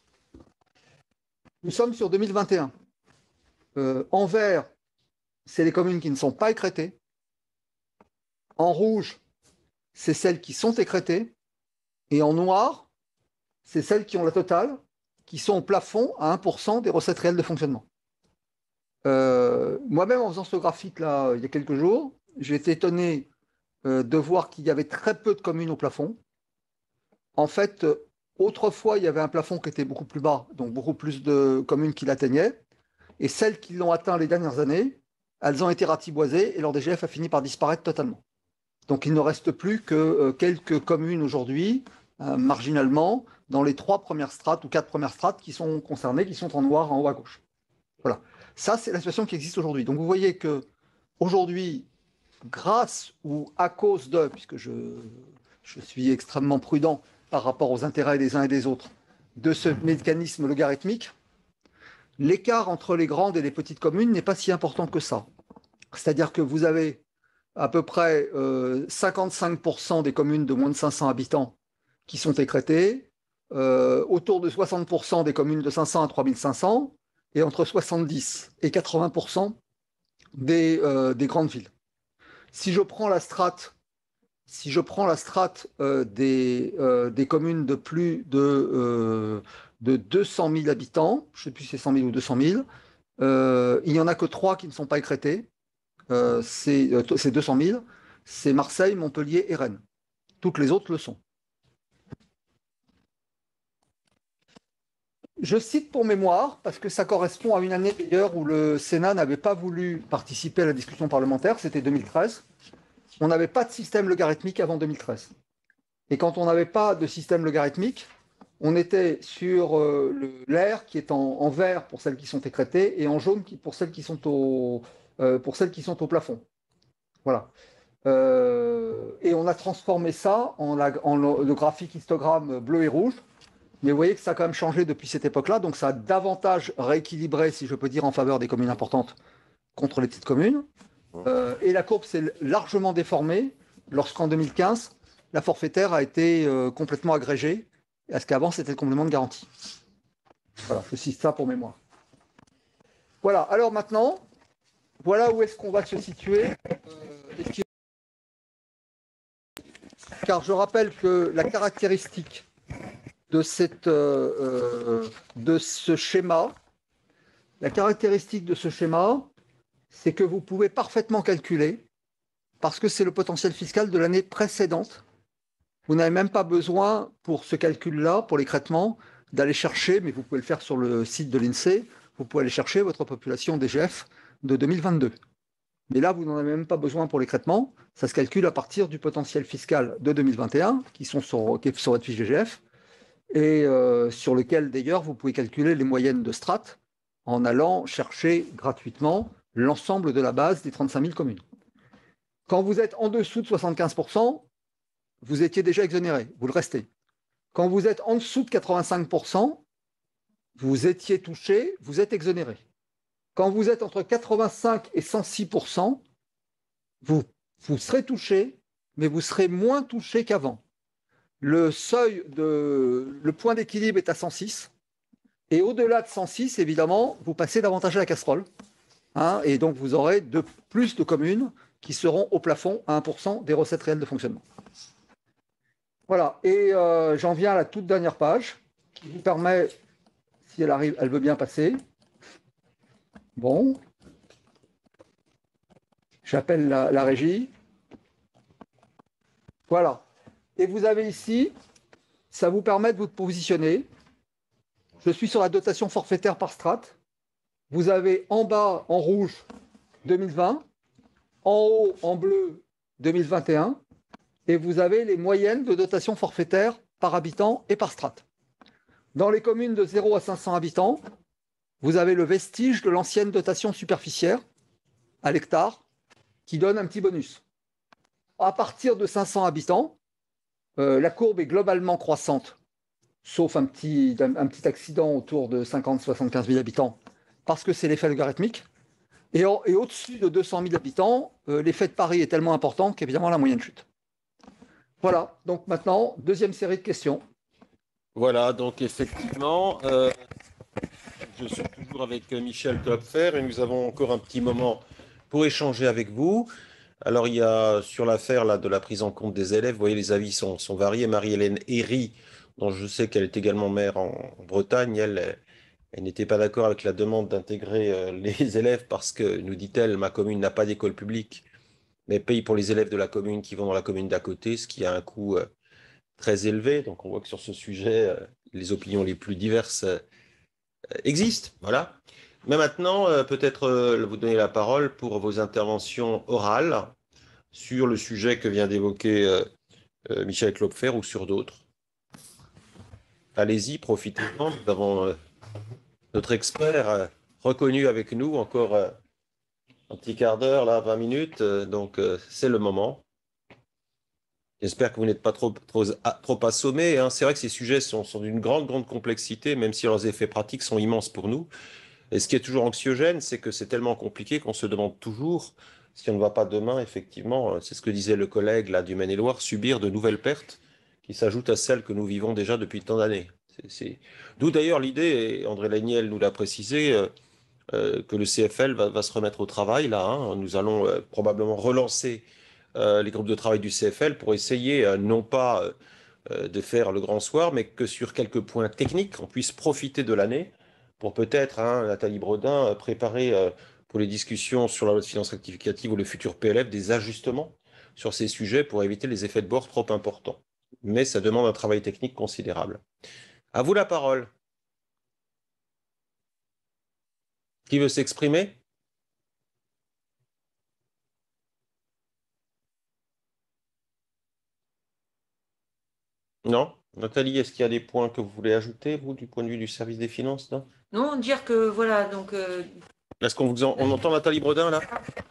H: Nous sommes sur deux mille vingt et un. Euh, en vert, c'est les communes qui ne sont pas écrêtées. En rouge, c'est celles qui sont écrêtées. Et en noir, c'est celles qui ont la totale, qui sont au plafond à un pour cent des recettes réelles de fonctionnement. Euh, moi-même, en faisant ce graphique-là, il y a quelques jours, j'ai été étonné euh, de voir qu'il y avait très peu de communes au plafond. En fait, euh, autrefois, il y avait un plafond qui était beaucoup plus bas, donc beaucoup plus de communes qui l'atteignaient. Et celles qui l'ont atteint les dernières années, elles ont été ratiboisées et leur D G F a fini par disparaître totalement. Donc il ne reste plus que euh, quelques communes aujourd'hui, euh, marginalement, dans les trois premières strates ou quatre premières strates qui sont concernées, qui sont en noir en haut à gauche. Voilà. Ça, c'est la situation qui existe aujourd'hui. Donc vous voyez que aujourd'hui, grâce ou à cause de, puisque je, je suis extrêmement prudent par rapport aux intérêts des uns et des autres, de ce mécanisme logarithmique, l'écart entre les grandes et les petites communes n'est pas si important que ça. C'est-à-dire que vous avez à peu près euh, cinquante-cinq pour cent des communes de moins de cinq cents habitants qui sont écrêtées, euh, autour de soixante pour cent des communes de cinq cents à trois mille cinq cents, et entre soixante-dix et quatre-vingts pour cent des, euh, des grandes villes. Si je prends la strate, si je prends la strate euh, des, euh, des communes de plus de, euh, de deux cent mille habitants, je ne sais plus si c'est cent mille ou deux cent mille, euh, il n'y en a que trois qui ne sont pas écrêtées. Euh, c'est euh, deux cent mille, c'est Marseille, Montpellier et Rennes. Toutes les autres le sont. Je cite pour mémoire, parce que ça correspond à une année d'ailleurs où le Sénat n'avait pas voulu participer à la discussion parlementaire, c'était deux mille treize. On n'avait pas de système logarithmique avant deux mille treize. Et quand on n'avait pas de système logarithmique, on était sur euh, l'air qui est en, en vert pour celles qui sont écrêtées et en jaune qui, pour, celles qui sont au, euh, pour celles qui sont au plafond. Voilà. Euh, et on a transformé ça en, la, en le, le graphique histogramme bleu et rouge. Mais vous voyez que ça a quand même changé depuis cette époque-là. Donc ça a davantage rééquilibré, si je peux dire, en faveur des communes importantes contre les petites communes. Euh, et la courbe s'est largement déformée lorsqu'en deux mille quinze, la forfaitaire a été euh, complètement agrégée, parce qu'avant, c'était le complément de garantie. Voilà, je cite ça pour mémoire. Voilà, alors maintenant, voilà où est-ce qu'on va se situer. Euh, car je rappelle que la caractéristique de, cette, euh, euh, de ce schéma, la caractéristique de ce schéma, c'est que vous pouvez parfaitement calculer, parce que c'est le potentiel fiscal de l'année précédente. Vous n'avez même pas besoin, pour ce calcul-là, pour l'écrêtement, d'aller chercher, mais vous pouvez le faire sur le site de l'INSEE, vous vous pouvez aller chercher votre population D G F de deux mille vingt-deux. Mais là, vous n'en avez même pas besoin pour l'écrêtement. Ça se calcule à partir du potentiel fiscal de deux mille vingt et un, qui, sont sur, qui est sur votre fiche D G F, et euh, sur lequel, d'ailleurs, vous pouvez calculer les moyennes de strates en allant chercher gratuitement l'ensemble de la base des trente-cinq mille communes. Quand vous êtes en dessous de soixante-quinze pour cent, vous étiez déjà exonéré, vous le restez. Quand vous êtes en dessous de quatre-vingt-cinq pour cent, vous étiez touché, vous êtes exonéré. Quand vous êtes entre quatre-vingt-cinq et cent six pour cent, vous, vous serez touché, mais vous serez moins touché qu'avant. Le seuil de, le point d'équilibre est à cent six, et au-delà de cent six, évidemment, vous passez davantage à la casserole, hein, et donc vous aurez de plus de communes qui seront au plafond à un pour cent des recettes réelles de fonctionnement. Voilà, et euh, j'en viens à la toute dernière page, qui vous permet, si elle arrive, elle veut bien passer. Bon. J'appelle la, la régie. Voilà. Et vous avez ici, ça vous permet de vous positionner. Je suis sur la dotation forfaitaire par strate. Vous avez en bas, en rouge, deux mille vingt, en haut, en bleu, deux mille vingt et un, et vous avez les moyennes de dotation forfaitaire par habitant et par strate. Dans les communes de zéro à cinq cents habitants, vous avez le vestige de l'ancienne dotation superficiaire à l'hectare qui donne un petit bonus. À partir de cinq cents habitants, euh, la courbe est globalement croissante, sauf un petit, un, un petit accident autour de cinquante à soixante-quinze mille habitants, parce que c'est l'effet logarithmique. Et, et au-dessus de deux cent mille habitants, euh, l'effet de Paris est tellement important qu'évidemment la moyenne chute. Voilà, donc maintenant, deuxième série de questions.
F: Voilà, donc effectivement, euh, je suis toujours avec Michel Klopfer et nous avons encore un petit moment pour échanger avec vous. Alors, il y a sur l'affaire là, de la prise en compte des élèves, vous voyez, les avis sont, sont variés. Marie-Hélène Herry, dont je sais qu'elle est également maire en, en Bretagne, elle, elle n'était pas d'accord avec la demande d'intégrer euh, les élèves parce que, nous dit-elle, ma commune n'a pas d'école publique, mais paye pour les élèves de la commune qui vont dans la commune d'à côté, ce qui a un coût euh, très élevé. Donc, on voit que sur ce sujet, euh, les opinions les plus diverses euh, existent. Voilà. Mais maintenant, euh, peut-être euh, vous donner la parole pour vos interventions orales sur le sujet que vient d'évoquer euh, euh, Michel Klopfer ou sur d'autres. Allez-y, profitez-en. Nous avons euh, notre expert euh, reconnu avec nous, encore euh, un petit quart d'heure, là, vingt minutes. Euh, donc, euh, c'est le moment. J'espère que vous n'êtes pas trop, trop, trop assommés. Hein. C'est vrai que ces sujets sont, sont d'une grande, grande complexité, même si leurs effets pratiques sont immenses pour nous. Et ce qui est toujours anxiogène, c'est que c'est tellement compliqué qu'on se demande toujours si on ne va pas demain, effectivement, c'est ce que disait le collègue là, du Maine-et-Loire, subir de nouvelles pertes qui s'ajoutent à celles que nous vivons déjà depuis tant d'années. C'est... D'où d'ailleurs l'idée, et André Laignel nous l'a précisé, euh, euh, que le C F L va, va se remettre au travail. Là, hein. Nous allons euh, probablement relancer euh, les groupes de travail du C F L pour essayer, euh, non pas euh, de faire le grand soir, mais que sur quelques points techniques, on puisse profiter de l'année pour peut-être, hein, Nathalie Bredin, préparer euh, pour les discussions sur la loi de finances rectificative ou le futur P L F des ajustements sur ces sujets pour éviter les effets de bord trop importants. Mais ça demande un travail technique considérable. À vous la parole. Qui veut s'exprimer ? Non ? Nathalie, est-ce qu'il y a des points que vous voulez ajouter, vous, du point de vue du service des finances, non ?
G: Non, dire que voilà, donc. Euh...
F: Est-ce qu'on vous en... on entend Nathalie Bredin là ?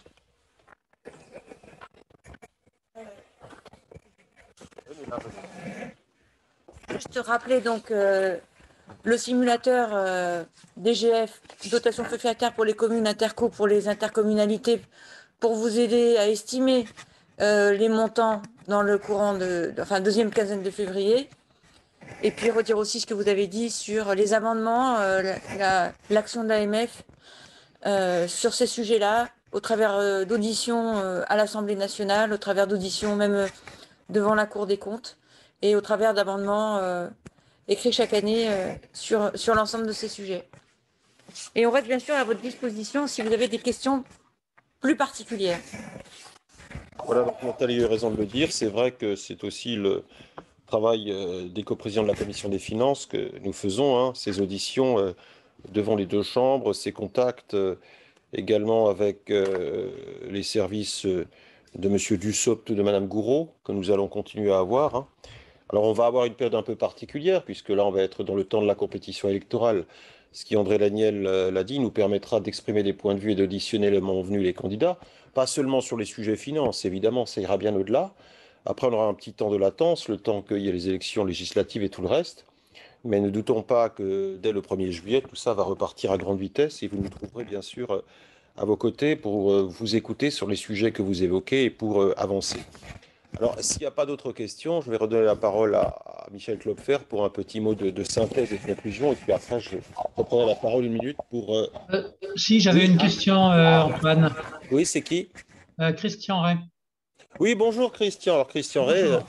G: Juste rappeler donc euh, le simulateur euh, D G F, dotation forfaitaire pour les communes interco, pour les intercommunalités, pour vous aider à estimer euh, les montants dans le courant de, de enfin deuxième quinzaine de février. Et puis redire aussi ce que vous avez dit sur les amendements, euh, la, l'action de l'A M F euh, sur ces sujets-là, au travers euh, d'auditions euh, à l'Assemblée nationale, au travers d'auditions même euh, devant la Cour des comptes, et au travers d'amendements euh, écrits chaque année euh, sur, sur l'ensemble de ces sujets. Et on reste bien sûr à votre disposition si vous avez des questions plus particulières.
F: Voilà, donc Nathalie a eu raison de le dire. C'est vrai que c'est aussi le travail euh, des coprésidents de la Commission des finances que nous faisons, hein, ces auditions euh, devant les deux chambres, ces contacts euh, également avec euh, les services euh, de M. Dussopt ou de Mme Gouraud, que nous allons continuer à avoir. Hein. Alors, on va avoir une période un peu particulière, puisque là, on va être dans le temps de la compétition électorale. Ce qui, André Laniel euh, l'a dit, nous permettra d'exprimer des points de vue et d'auditionner le moment venu les candidats, pas seulement sur les sujets finances, évidemment, ça ira bien au-delà. Après, on aura un petit temps de latence, le temps qu'il y ait les élections législatives et tout le reste. Mais ne doutons pas que dès le premier juillet, tout ça va repartir à grande vitesse et vous nous trouverez bien sûr à vos côtés pour vous écouter sur les sujets que vous évoquez et pour avancer. Alors, s'il n'y a pas d'autres questions, je vais redonner la parole à, à Michel Klopfer pour un petit mot de, de synthèse et de conclusion. Et puis après, je reprendrai la parole une minute pour... Euh...
K: Euh, si, j'avais une question, euh, Antoine.
F: Oui, c'est qui
K: euh, Christian Ray.
F: Oui, bonjour Christian. Alors, Christian Ray... Euh,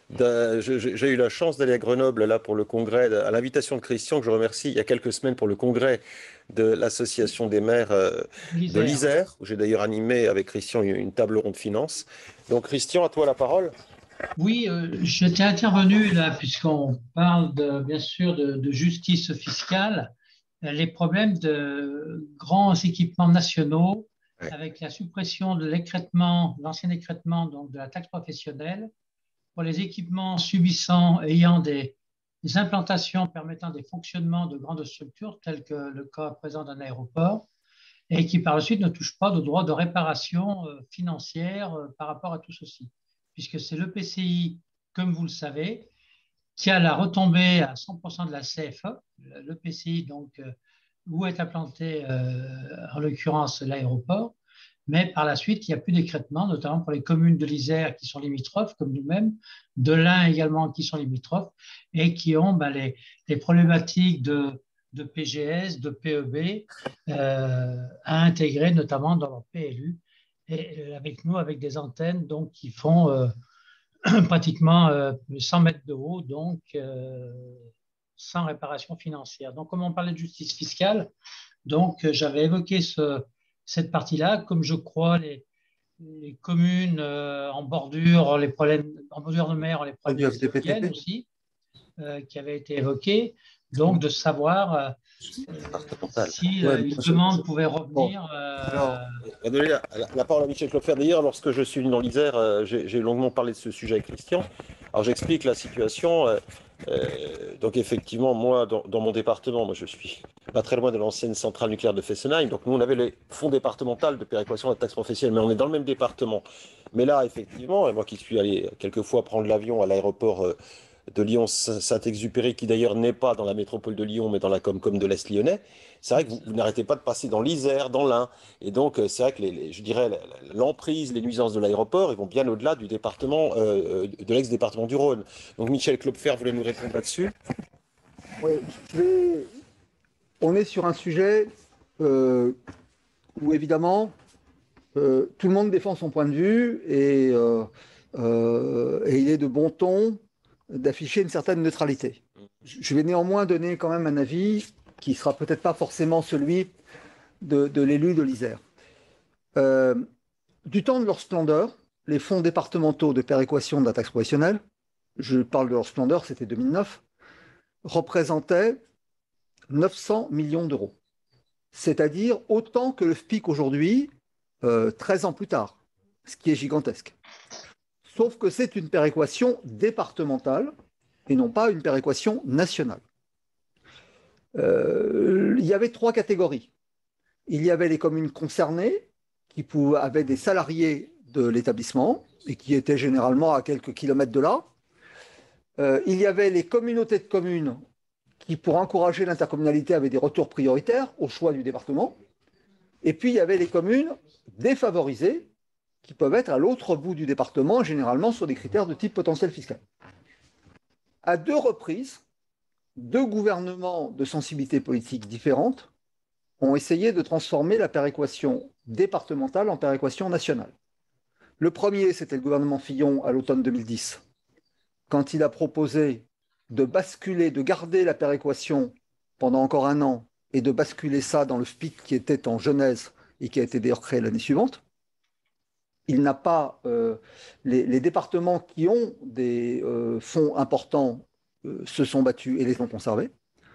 F: j'ai eu la chance d'aller à Grenoble là pour le congrès, à l'invitation de Christian, que je remercie, il y a quelques semaines pour le congrès de l'association des maires euh, de l'Isère, où j'ai d'ailleurs animé avec Christian une table ronde finance. Donc Christian, à toi la parole.
K: Oui, euh, j'étais intervenu là, puisqu'on parle de, bien sûr de, de justice fiscale, les problèmes de grands équipements nationaux, ouais. Avec la suppression de l'écrêtement, l'ancien écrêtement donc de la taxe professionnelle, pour les équipements subissant, ayant des, des implantations permettant des fonctionnements de grandes structures, tels que le cas présent d'un aéroport, et qui par la suite ne touchent pas de droit de réparation euh, financière euh, par rapport à tout ceci, puisque c'est l'E P C I, comme vous le savez, qui a la retombée à cent pour cent de la C F E, l'E P C I donc, euh, où est implanté euh, en l'occurrence l'aéroport, mais par la suite, il n'y a plus d'écrêtement, notamment pour les communes de l'Isère qui sont limitrophes, comme nous-mêmes, de l'Ain également qui sont limitrophes, et qui ont ben, les, les problématiques de, de P G S, de P E B, euh, à intégrer notamment dans leur P L U, et avec nous, avec des antennes donc, qui font euh, pratiquement euh, cent mètres de haut, donc euh, sans réparation financière. Donc, comme on parlait de justice fiscale, donc j'avais évoqué ce cette partie-là, comme je crois les, les communes euh, en bordure, les problèmes en bordure de mer, les problèmes viennent aussi, euh, qui avaient été évoqués, donc de savoir euh, euh, si euh, une demande pouvait revenir. Euh...
F: Alors, donner la, la, la parole à Michel Klopfer. D'ailleurs, lorsque je suis venu dans l'Isère, euh, j'ai longuement parlé de ce sujet avec Christian. Alors, j'explique la situation. Euh, euh, donc, effectivement, moi, dans, dans mon département, moi, je suis pas très loin de l'ancienne centrale nucléaire de Fessenheim. Donc, nous, on avait les fonds départementaux de péréquation de la taxe professionnelle, mais on est dans le même département. Mais là, effectivement, et moi qui suis allé quelquefois prendre l'avion à l'aéroport euh, de Lyon-Saint-Exupéry, qui d'ailleurs n'est pas dans la métropole de Lyon, mais dans la Comcom de l'Est lyonnais, c'est vrai que vous, vous n'arrêtez pas de passer dans l'Isère, dans l'Ain. Et donc, c'est vrai que, les, les, je dirais, l'emprise, les nuisances de l'aéroport, ils vont bien au-delà du département, euh, de l'ex-département du Rhône. Donc, Michel Klopfer voulait nous répondre là-dessus.
H: Oui, vais... on est sur un sujet euh, où, évidemment, euh, tout le monde défend son point de vue et, euh, euh, et il est de bon ton d'afficher une certaine neutralité. Je vais néanmoins donner quand même un avis qui ne sera peut-être pas forcément celui de, de l'élu de l'Isère. Euh, du temps de leur splendeur, les fonds départementaux de péréquation de la taxe professionnelle, je parle de leur splendeur, c'était deux mille neuf, représentaient neuf cents millions d'euros. C'est-à-dire autant que le F P I C aujourd'hui, euh, treize ans plus tard, ce qui est gigantesque. Sauf que c'est une péréquation départementale et non pas une péréquation nationale. Euh, il y avait trois catégories. Il y avait les communes concernées qui pouvaient, avaient des salariés de l'établissement et qui étaient généralement à quelques kilomètres de là. Euh, il y avait les communautés de communes qui, pour encourager l'intercommunalité, avaient des retours prioritaires au choix du département. Et puis, il y avait les communes défavorisées qui peuvent être à l'autre bout du département, généralement sur des critères de type potentiel fiscal. À deux reprises, deux gouvernements de sensibilités politiques différentes ont essayé de transformer la péréquation départementale en péréquation nationale. Le premier, c'était le gouvernement Fillon à l'automne deux mille dix, quand il a proposé de basculer, de garder la péréquation pendant encore un an et de basculer ça dans le F P I C qui était en genèse et qui a été d'ailleurs créé l'année suivante. Il n'a pas euh, les, les départements qui ont des euh, fonds importants euh, se sont battus et les ont conservés.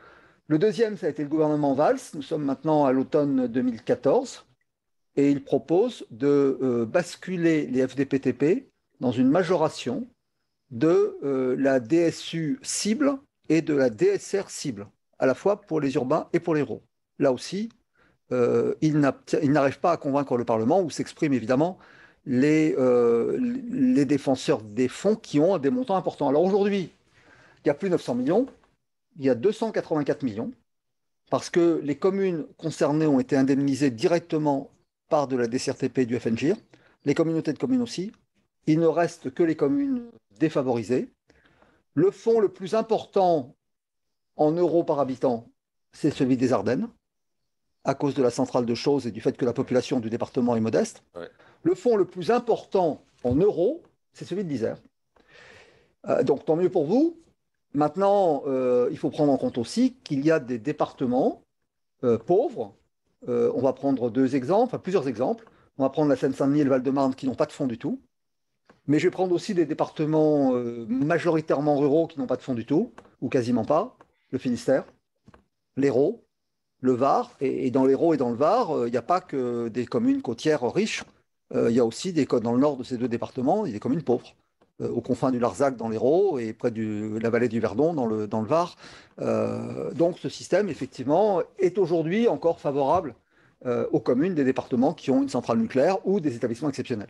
H: Le deuxième, ça a été le gouvernement Valls. Nous sommes maintenant à l'automne deux mille quatorze et il propose de euh, basculer les F D P T P dans une majoration de euh, la D S U cible et de la D S R cible, à la fois pour les urbains et pour les ruraux. Là aussi, euh, il n'arrive pas à convaincre le Parlement, où s'expriment évidemment les, euh, les défenseurs des fonds qui ont des montants importants. Alors aujourd'hui, il n'y a plus neuf cents millions, il y a deux cent quatre-vingt-quatre millions, parce que les communes concernées ont été indemnisées directement par de la D C R T P et du F N G I R, les communautés de communes aussi. Il ne reste que les communes défavorisées. Le fonds le plus important en euros par habitant, c'est celui des Ardennes, à cause de la centrale de Chooz et du fait que la population du département est modeste.
F: Ouais.
H: Le fonds le plus important en euros, c'est celui de l'Isère. Euh, donc tant mieux pour vous. Maintenant, euh, il faut prendre en compte aussi qu'il y a des départements euh, pauvres. Euh, on va prendre deux exemples, enfin plusieurs exemples. On va prendre la Seine-Saint-Denis et le Val-de-Marne qui n'ont pas de fonds du tout. Mais je vais prendre aussi des départements euh, majoritairement ruraux qui n'ont pas de fonds du tout, ou quasiment pas. Le Finistère, l'Hérault, le Var. Et, et dans l'Hérault et dans le Var, il euh, n'y a pas que des communes côtières riches. Il euh, y a aussi des, dans le nord de ces deux départements, il y a des communes pauvres. Euh, aux confins du Larzac dans l'Hérault et près de la vallée du Verdon dans le, dans le Var. Euh, donc ce système, effectivement, est aujourd'hui encore favorable euh, aux communes des départements qui ont une centrale nucléaire ou des établissements exceptionnels.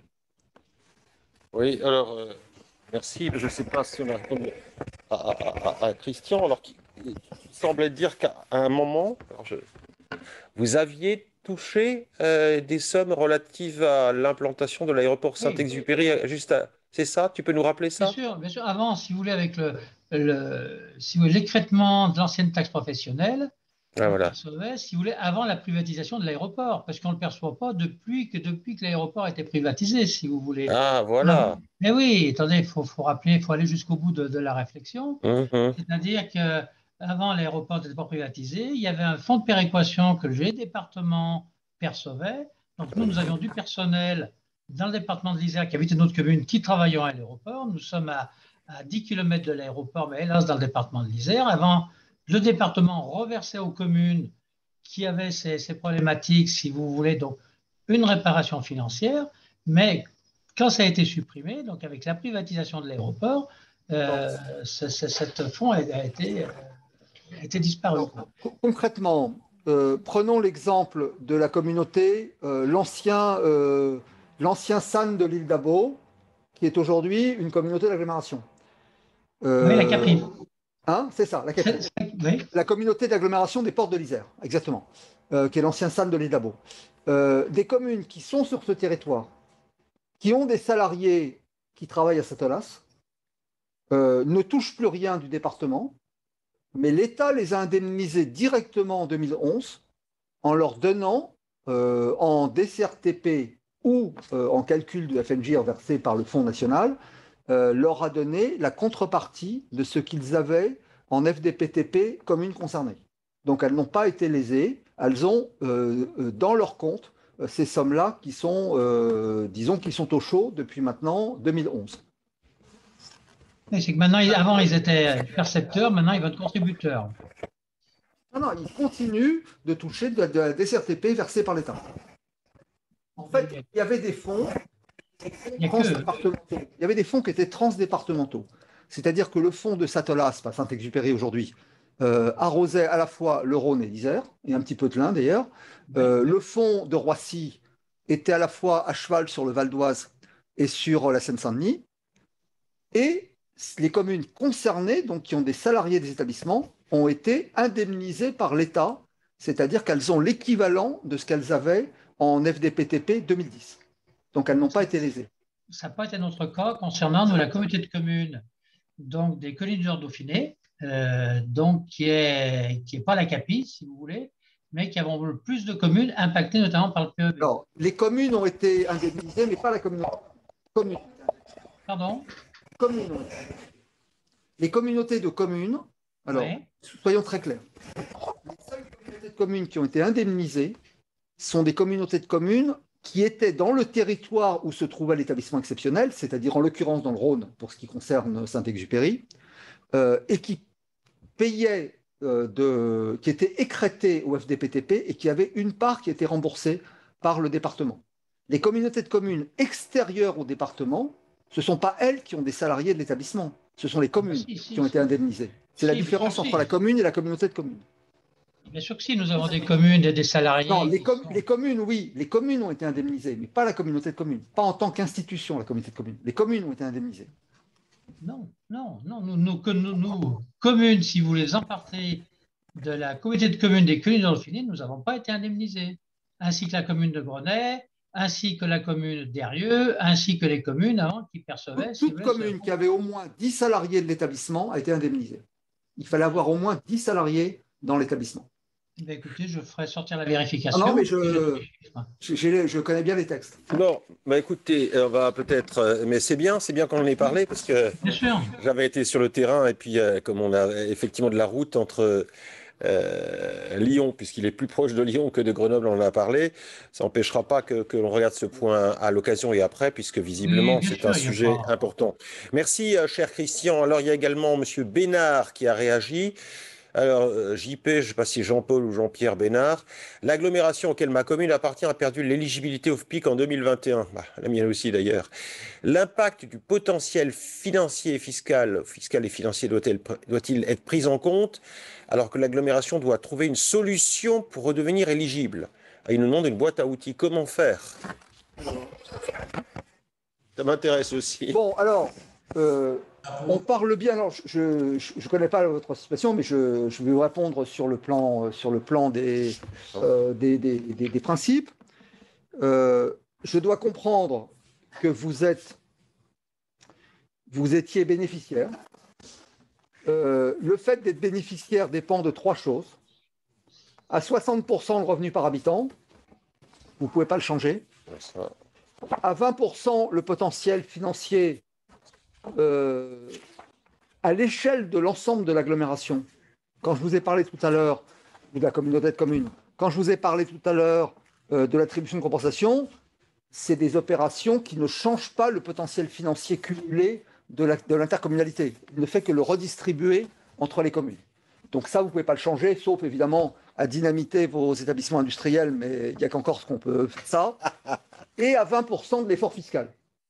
F: Oui, alors, euh, merci. Je ne sais pas si on a répondu à, à, à, à Christian, alors qu'il semblait dire qu'à un moment, alors je, vous aviez touché euh, des sommes relatives à l'implantation de l'aéroport Saint-Exupéry, oui. juste à... C'est ça? Tu peux nous rappeler ça?
K: Bien sûr, bien sûr. Avant, si vous voulez, avec le, le si vous voulez, l'écrêtement de l'ancienne taxe professionnelle,
F: ah, voilà.
K: percevait, si vous voulez, avant la privatisation de l'aéroport, parce qu'on ne le perçoit pas depuis que, depuis que l'aéroport a été privatisé, si vous voulez.
F: Ah, voilà.
K: Ah, mais oui, attendez, il faut, faut rappeler, il faut aller jusqu'au bout de, de la réflexion.
F: Mm-hmm.
K: C'est-à-dire qu'avant l'aéroport n'était pas privatisé, il y avait un fonds de péréquation que les départements percevaient. Donc nous, nous avions du personnel dans le département de l'Isère, qui habitait notre commune, qui travaillait à l'aéroport. Nous sommes à, à dix kilomètres de l'aéroport, mais hélas dans le département de l'Isère. Avant, le département reversait aux communes qui avaient ces, ces problématiques, si vous voulez, donc une réparation financière. Mais quand ça a été supprimé, donc avec la privatisation de l'aéroport, euh, ce, ce, cet fonds a, a, été, a été disparu.
H: Alors, concrètement, euh, prenons l'exemple de la communauté, euh, l'ancien... Euh, l'ancien S A N de l'île d'Abo, qui est aujourd'hui une communauté d'agglomération.
K: Euh, oui, la Capri.
H: Hein, c'est ça, la Capri. Oui. La communauté d'agglomération des Portes de l'Isère, exactement, euh, qui est l'ancien S A N de l'île d'Abo. Euh, des communes qui sont sur ce territoire, qui ont des salariés qui travaillent à Satolas, euh, ne touchent plus rien du département, mais l'État les a indemnisés directement en deux mille onze en leur donnant euh, en D C R T P ou euh, en calcul du F N G I R versé par le Fonds national, euh, leur a donné la contrepartie de ce qu'ils avaient en F D P T P communes concernées. Donc elles n'ont pas été lésées, elles ont euh, dans leur compte euh, ces sommes-là qui sont, euh, disons, qui sont au chaud depuis maintenant deux mille onze.
K: Oui, c'est que maintenant, avant ils étaient percepteurs, maintenant ils vont être contributeurs.
H: Non, non, ils continuent de toucher de, de la D C R T P versée par l'État. En fait, il y avait des fonds transdépartementaux. Il y avait des fonds qui étaient transdépartementaux. C'est-à-dire que le fonds de Satolas, pas Saint-Exupéry aujourd'hui, euh, arrosait à la fois le Rhône et l'Isère, et un petit peu de l'Ain d'ailleurs. Euh, le fonds de Roissy était à la fois à cheval sur le Val d'Oise et sur la Seine-Saint-Denis. Et les communes concernées, donc qui ont des salariés des établissements, ont été indemnisées par l'État, c'est-à-dire qu'elles ont l'équivalent de ce qu'elles avaient en F D P T P deux mille dix. Donc, elles n'ont pas été lésées.
K: Ça n'a pas été notre cas concernant nous, la communauté de communes donc, des collines du Nord-Dauphiné, euh, donc qui n'est qui est pas la Capri, si vous voulez, mais qui avons le plus de communes impactées notamment par le P E B.
H: Alors, les communes ont été indemnisées, mais pas la communauté. Commune.
K: Pardon?
H: Communes. Les communautés de communes, alors, ouais. Soyons très clairs. Les seules communautés de communes qui ont été indemnisées sont des communautés de communes qui étaient dans le territoire où se trouvait l'établissement exceptionnel, c'est-à-dire en l'occurrence dans le Rhône, pour ce qui concerne Saint-Exupéry, euh, et qui payaient euh, de, qui étaient écrêtées au F D P T P et qui avaient une part qui était remboursée par le département. Les communautés de communes extérieures au département, ce ne sont pas elles qui ont des salariés de l'établissement, ce sont les communes
K: si, si,
H: qui ont
K: si.
H: été indemnisées. C'est
K: Si,
H: la
K: bien
H: différence
K: sûr,
H: entre
K: si.
H: la commune et la communauté de communes.
K: Bien sûr que si, nous avons des communes et des salariés.
H: Non, les,
K: qui
H: com-
K: sont-
H: les communes, oui, les communes ont été indemnisées, mais pas la communauté de communes, pas en tant qu'institution, la communauté de communes. Les communes ont été indemnisées.
K: Non, non, non, nous, nous, que nous, nous, communes, si vous les empartez de la communauté de communes des Collines d'Olfini, nous n'avons pas été indemnisés, ainsi que la commune de Brenay, ainsi que la commune d'Hérieux, ainsi que les communes avant qui percevaient.
H: Toute,
K: si vous
H: toute
K: voulez,
H: commune
K: ce-
H: qui avait au moins dix salariés de l'établissement a été indemnisée. Il fallait avoir au moins dix salariés dans l'établissement.
K: Ben, écoutez, je ferai sortir la
H: Ah
K: vérification.
H: non, mais je, je, j'ai- je connais bien les textes.
F: Bon, bah écoutez, on va peut-être, euh, mais c'est bien, c'est bien qu'on en ait parlé parce que
K: Bien sûr.
F: j'avais été sur le terrain et puis euh, comme on a effectivement de la route entre euh, Lyon, puisqu'il est plus proche de Lyon que de Grenoble, on en a parlé, ça n'empêchera pas que, que l'on regarde ce point à l'occasion et après, puisque visiblement
K: Oui, bien
F: c'est
K: sûr,
F: un
K: il y a
F: sujet
K: pas-
F: important. Merci, euh, cher Christian. Alors il y a également Monsieur Bénard qui a réagi. Alors, euh, J P, je ne sais pas si Jean-Paul ou Jean-Pierre Bénard, l'agglomération auquel ma commune appartient a perdu l'éligibilité au F P I C en deux mille vingt et un. Bah, la mienne aussi d'ailleurs. L'impact du potentiel financier et fiscal, fiscal et financier doit-il doit-il être pris en compte alors que l'agglomération doit trouver une solution pour redevenir éligible? Ah, il nous demande une boîte à outils. Comment faire? Ça m'intéresse aussi.
H: Bon, alors, euh, on parle bien. Alors, je ne connais pas votre situation, mais je, je vais vous répondre sur le plan, sur le plan des, euh, des, des, des- des principes. Euh, je dois comprendre que vous êtes, vous étiez bénéficiaire. Euh, le fait d'être bénéficiaire dépend de trois choses. À soixante pour cent le revenu par habitant, vous ne pouvez pas le changer.
F: Ça.
H: À vingt pour cent le potentiel financier euh, à l'échelle de l'ensemble de l'agglomération. Quand je vous ai parlé tout à l'heure de la communauté de communes, quand je vous ai parlé tout à l'heure euh, de l'attribution de compensation, c'est des opérations qui ne changent pas le potentiel financier cumulé de la- de l'intercommunalité. Il ne fait que le redistribuer entre les communes. Donc ça, vous ne pouvez pas le changer, sauf évidemment à dynamiter vos établissements industriels, mais il n'y a qu'en Corse qu'on peut faire ça. Et à vingt pour cent de l'effort fiscal.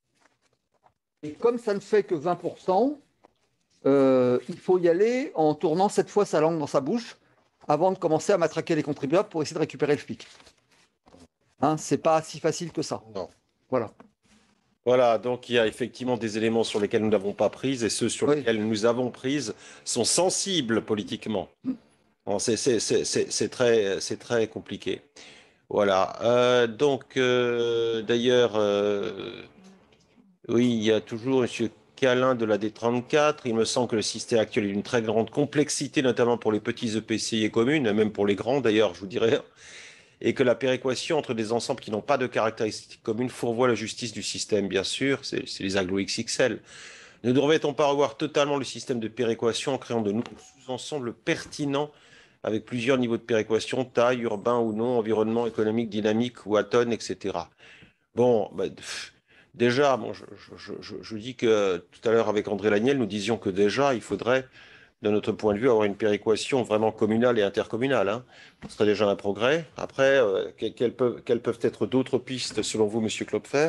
H: Et comme ça ne fait que vingt pour cent, euh, il faut y aller en tournant cette fois sa langue dans sa bouche avant de commencer à matraquer les contribuables pour essayer de récupérer le F P I C. Hein, c'est pas si facile que ça.
F: Non.
H: Voilà.
F: Voilà, donc il y a effectivement des éléments sur lesquels nous n'avons pas prise et ceux sur
H: Oui.
F: lesquels nous avons prise sont sensibles politiquement. Bon, c'est c'est- c'est- c'est- c'est très, c'est très compliqué. Voilà. Euh, donc, euh, d'ailleurs, euh, oui, il y a toujours M. Calin de la D trente-quatre. Il me semble que le système actuel est d'une très grande complexité, notamment pour les petits E P C I et communes, et même pour les grands d'ailleurs, je vous dirais, et que la péréquation entre des ensembles qui n'ont pas de caractéristiques communes fourvoie la justice du système, bien sûr, c'est c'est les agglo X X L. Ne devrait-on pas revoir totalement le système de péréquation en créant de nouveaux sous-ensembles pertinents avec plusieurs niveaux de péréquation, taille, urbain ou non, environnement économique, dynamique ou atone, et cetera. Bon, bah, pff, déjà, bon, je, je- je- je dis que tout à l'heure avec André Laniel, nous disions que déjà, il faudrait, de notre point de vue, avoir une péréquation vraiment communale et intercommunale, hein. Ce serait déjà un progrès. Après, euh, que- quelles, peuvent, quelles peuvent être d'autres pistes selon vous, Monsieur Klopfer?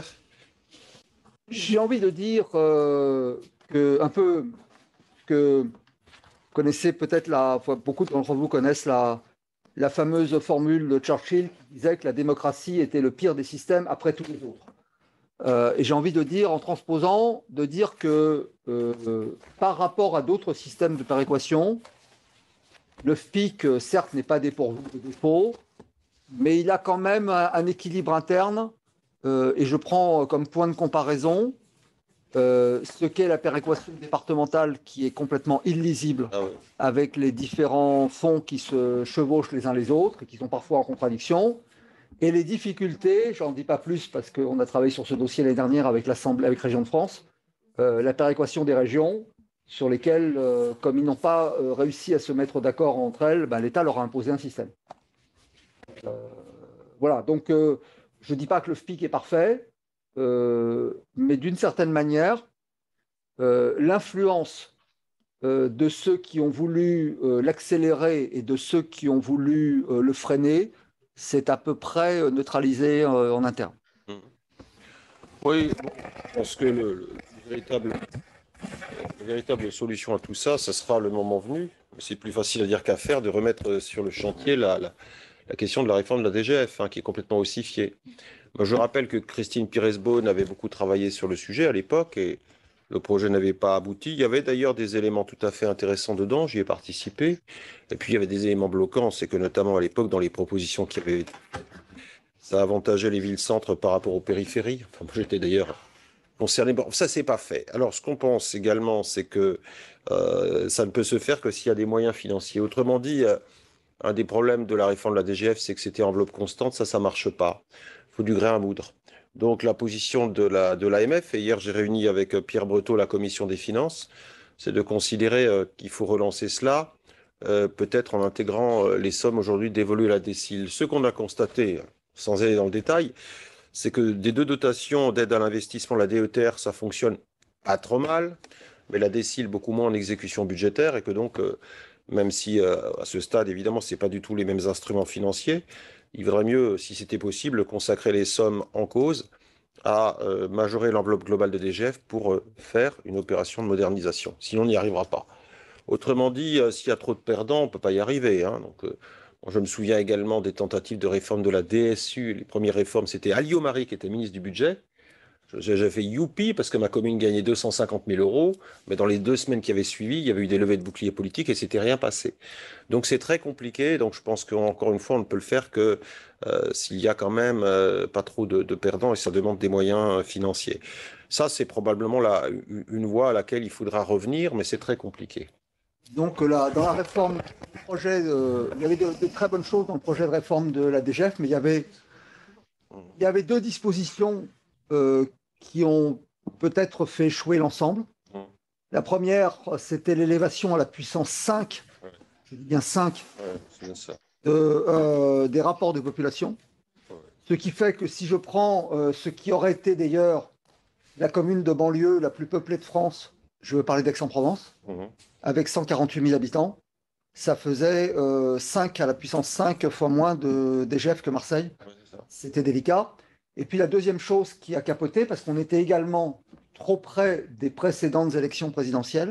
H: J'ai envie de dire euh, que un peu que vous connaissez peut-être la, enfin, beaucoup d'entre vous connaissent la, la fameuse formule de Churchill qui disait que la démocratie était le pire des systèmes après tous les autres. Euh, et j'ai envie de dire, en transposant, de dire que euh, par rapport à d'autres systèmes de péréquation, le F P I C, certes, n'est pas dépourvu de défauts, mais il a quand même un, un équilibre interne. Euh, et je prends comme point de comparaison euh, ce qu'est la péréquation départementale qui est complètement illisible
F: Ah oui.
H: avec les différents fonds qui se chevauchent les uns les autres et qui sont parfois en contradiction. Et les difficultés, j'en dis pas plus parce qu'on a travaillé sur ce dossier l'année dernière avec l'Assemblée, avec Région de France, euh, la péréquation des régions sur lesquelles, euh, comme ils n'ont pas euh, réussi à se mettre d'accord entre elles, ben, l'État leur a imposé un système. Euh, voilà, donc euh, je ne dis pas que le F P I C est parfait, euh, mais d'une certaine manière, euh, l'influence euh, de ceux qui ont voulu euh, l'accélérer et de ceux qui ont voulu euh, le freiner, c'est à peu près euh, neutralisé euh, en interne.
F: Oui, bon, je pense que le, le véritable, la véritable solution à tout ça, ce sera le moment venu. C'est plus facile à dire qu'à faire de remettre sur le chantier la, la, la question de la réforme de la D G F, hein, qui est complètement ossifiée. Moi, je rappelle que Christine Pires-Beaune avait beaucoup travaillé sur le sujet à l'époque et le projet n'avait pas abouti. Il y avait d'ailleurs des éléments tout à fait intéressants dedans, j'y ai participé. Et puis il y avait des éléments bloquants, c'est que notamment à l'époque, dans les propositions qui avaient été, ça avantageait les villes-centres par rapport aux périphéries. Enfin, moi, j'étais d'ailleurs concerné. Bon, ça, c'est pas fait. Alors, ce qu'on pense également, c'est que euh, ça ne peut se faire que s'il y a des moyens financiers. Autrement dit, euh, un des problèmes de la réforme de la D G F, c'est que c'était enveloppe constante. Ça, ça marche pas. Il faut du grain à moudre. Donc, la position de la, de l'A M F, et hier, j'ai réuni avec Pierre Breteau la commission des finances, c'est de considérer euh, qu'il faut relancer cela, euh, peut-être en intégrant euh, les sommes aujourd'hui dévolues à la décile. Ce qu'on a constaté, sans aller dans le détail, c'est que des deux dotations d'aide à l'investissement, la D E T R, ça fonctionne pas trop mal, mais la décile beaucoup moins en exécution budgétaire, et que donc, euh, même si euh, à ce stade, évidemment, ce n'est pas du tout les mêmes instruments financiers, il vaudrait mieux, si c'était possible, consacrer les sommes en cause à euh, majorer l'enveloppe globale de D G F pour euh, faire une opération de modernisation. Sinon, on n'y arrivera pas. Autrement dit, euh, s'il y a trop de perdants, on ne peut pas y arriver. Hein. Donc, euh, je me souviens également des tentatives de réforme de la D S U. Les premières réformes, c'était Alliot-Marie qui était ministre du Budget. J'ai fait youpi parce que ma commune gagnait deux cent cinquante mille euros, mais dans les deux semaines qui avaient suivi, il y avait eu des levées de boucliers politiques et c'était rien passé. Donc c'est très compliqué. Donc je pense qu'encore une fois, on ne peut le faire que euh, s'il y a quand même euh, pas trop de, de perdants et ça demande des moyens euh, financiers. Ça, c'est probablement la, une voie à laquelle il faudra revenir, mais c'est très compliqué.
H: Donc là, dans la réforme du projet, euh, il y avait de, de très bonnes choses dans le projet de réforme de la D G F, mais il y avait, il y avait deux dispositions euh, qui ont peut-être fait échouer l'ensemble. La première, c'était l'élévation à la puissance cinq, ouais. Je dis bien cinq, ouais, ça. De, euh, des rapports de population. Ouais. Ce qui fait que si je prends euh, ce qui aurait été d'ailleurs la commune de banlieue la plus peuplée de France, je veux parler d'Aix-en-Provence, mmh. avec cent quarante-huit mille habitants, ça faisait euh, cinq à la puissance cinq fois moins de D G F que Marseille. Ouais, c'était délicat. Et puis la deuxième chose qui a capoté, parce qu'on était également trop près des précédentes élections présidentielles,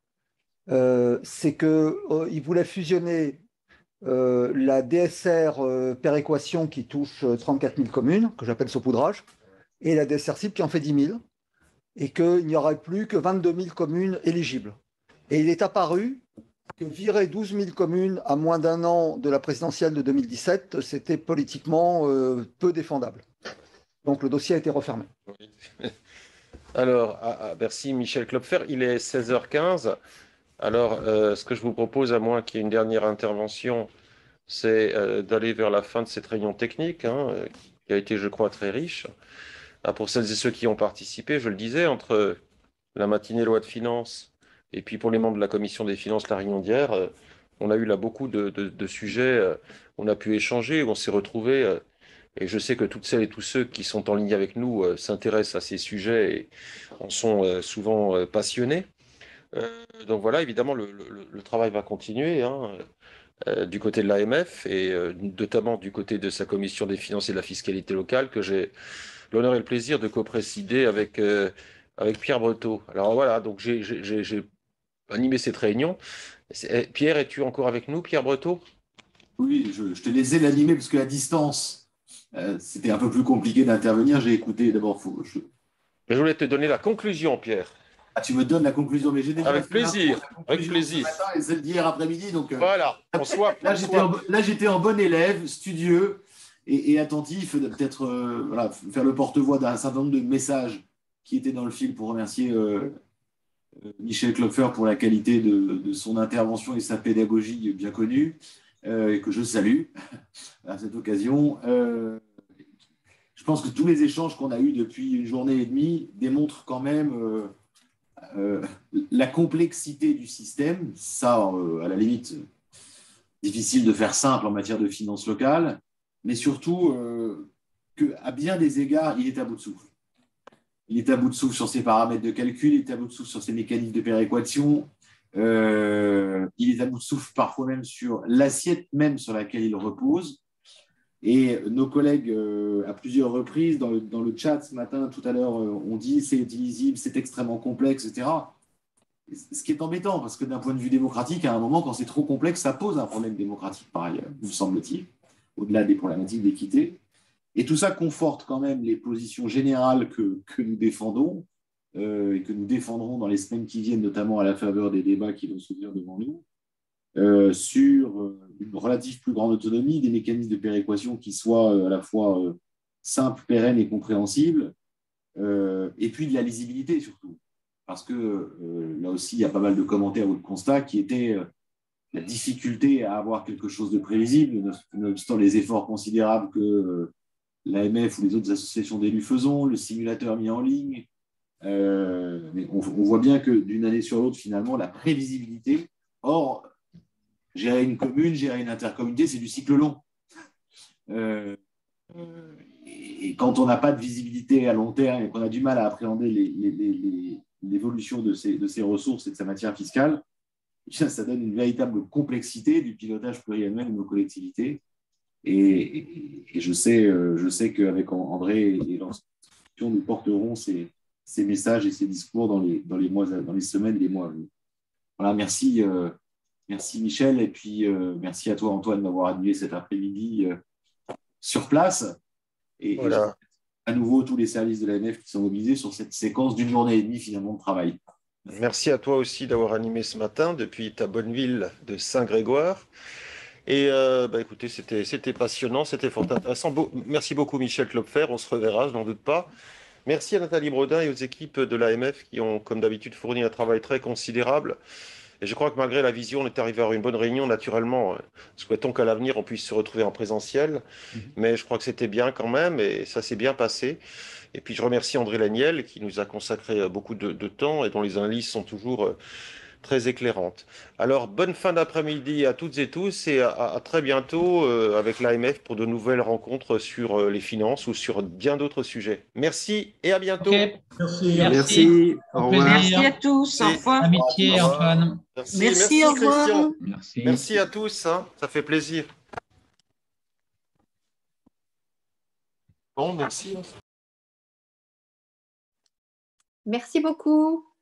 H: euh, c'est qu'ils euh, voulaient fusionner euh, la D S R euh, péréquation qui touche trente-quatre mille communes, que j'appelle saupoudrage, et la D S R cible qui en fait dix mille, et qu'il n'y aurait plus que vingt-deux mille communes éligibles. Et il est apparu que virer douze mille communes à moins d'un an de la présidentielle de deux mille dix-sept, c'était politiquement euh, peu défendable. Donc le dossier a été refermé.
F: Alors, à, à, merci Michel Klopfer, il est seize heures quinze. Alors, euh, ce que je vous propose, à moins qu'il y ait une dernière intervention, c'est euh, d'aller vers la fin de cette réunion technique, hein, qui a été, je crois, très riche. Ah, pour celles et ceux qui ont participé, je le disais, entre la matinée loi de finances et puis pour les membres de la commission des finances, la réunion d'hier, euh, on a eu là beaucoup de, de, de sujets, euh, on a pu échanger, on s'est retrouvés. Euh, Et je sais que toutes celles et tous ceux qui sont en ligne avec nous euh, s'intéressent à ces sujets et en sont euh, souvent euh, passionnés. Euh, donc voilà, évidemment, le, le, le travail va continuer hein, euh, du côté de l'A M F et euh, notamment du côté de sa commission des finances et de la fiscalité locale que j'ai l'honneur et le plaisir de co-présider avec, euh, avec Pierre Breteau. Alors voilà, donc j'ai, j'ai, j'ai animé cette réunion. Pierre, es-tu encore avec nous, Pierre Breteau ?
L: Oui, je, je te laissais l'animer parce qu'à distance, Euh, c'était un peu plus compliqué d'intervenir. J'ai écouté d'abord. Faut, je...
F: je voulais te donner la conclusion, Pierre.
L: Ah, tu me donnes la conclusion, mais j'ai déjà
F: avec plaisir, avec plaisir.
L: Ce matin et celle d'hier après-midi, donc. Euh...
F: Voilà. On soit,
L: là, j'étais en, là, j'étais en bon élève, studieux et, et attentif, peut-être euh, voilà, faire le porte-voix d'un certain nombre de messages qui étaient dans le fil pour remercier euh, Michel Klopfer pour la qualité de, de son intervention et sa pédagogie bien connue. Euh, et que je salue à cette occasion. Euh, je pense que tous les échanges qu'on a eus depuis une journée et demie démontrent quand même euh, euh, la complexité du système. Ça, euh, à la limite, difficile de faire simple en matière de finances locales, mais surtout euh, qu'à bien des égards, il est à bout de souffle. Il est à bout de souffle sur ses paramètres de calcul, il est à bout de souffle sur ses mécanismes de péréquation, Euh, il est à bout de souffle parfois même sur l'assiette même sur laquelle il repose. Et nos collègues, euh, à plusieurs reprises, dans le, dans le chat ce matin, tout à l'heure, euh, ont dit c'est illisible, c'est extrêmement complexe, et cetera. Ce qui est embêtant, parce que d'un point de vue démocratique, à un moment, quand c'est trop complexe, ça pose un problème démocratique, par ailleurs, me semble-t-il, au-delà des problématiques d'équité. Et tout ça conforte quand même les positions générales que, que nous défendons euh, et que nous défendrons dans les semaines qui viennent, notamment à la faveur des débats qui vont se tenir devant nous. Euh, sur une relative plus grande autonomie, des mécanismes de péréquation qui soient euh, à la fois euh, simples, pérennes et compréhensibles, euh, et puis de la lisibilité surtout. Parce que euh, là aussi, il y a pas mal de commentaires ou de constats qui étaient euh, la difficulté à avoir quelque chose de prévisible, nonobstant les efforts considérables que euh, l'A M F ou les autres associations d'élus faisons, le simulateur mis en ligne. Euh, mais on, on voit bien que d'une année sur l'autre, finalement, la prévisibilité, or, gérer une commune, gérer une intercommunauté, c'est du cycle long. Euh, et quand on n'a pas de visibilité à long terme et qu'on a du mal à appréhender les, les, les, l'évolution de ces, de ces ressources et de sa matière fiscale, ça donne une véritable complexité du pilotage pluriannuel de nos collectivités. Et, et, et je sais, je sais qu'avec André et l'ensemble, nous porterons ces, ces messages et ces discours dans les, dans les, mois, dans les semaines et les mois à venir. Voilà, merci. Euh, Merci Michel, et puis euh, merci à toi Antoine d'avoir animé cet après-midi euh, sur place. Et,
F: voilà.
L: et à nouveau tous les services de l'A M F qui sont mobilisés sur cette séquence d'une journée et demie finalement de travail.
F: Merci à toi aussi d'avoir animé ce matin depuis ta bonne ville de Saint-Grégoire. Et euh, bah, écoutez, c'était, c'était passionnant, c'était fort intéressant. Be- merci beaucoup Michel Klopfer, on se reverra, je n'en doute pas. Merci à Nathalie Brodin et aux équipes de l'A M F qui ont, comme d'habitude, fourni un travail très considérable. Et je crois que malgré la vision, on est arrivé à une bonne réunion. Naturellement, souhaitons qu'à l'avenir, on puisse se retrouver en présentiel. Mmh. Mais je crois que c'était bien quand même et ça s'est bien passé. Et puis, je remercie André Laniel qui nous a consacré beaucoup de, de temps et dont les analyses sont toujours euh, très éclairantes. Alors, bonne fin d'après-midi à toutes et tous et à, à très bientôt euh, avec l'A M F pour de nouvelles rencontres sur euh, les finances ou sur bien d'autres sujets. Merci et à bientôt.
K: Okay.
J: Merci.
I: Merci. Au revoir.
B: Merci à tous. Au revoir.
K: Amitié, Antoine.
F: Merci,
B: Merci,
F: merci
B: au revoir.
F: Christian.
K: Merci.
F: Merci à tous, hein. Ça fait plaisir. Bon, merci.
M: Merci beaucoup.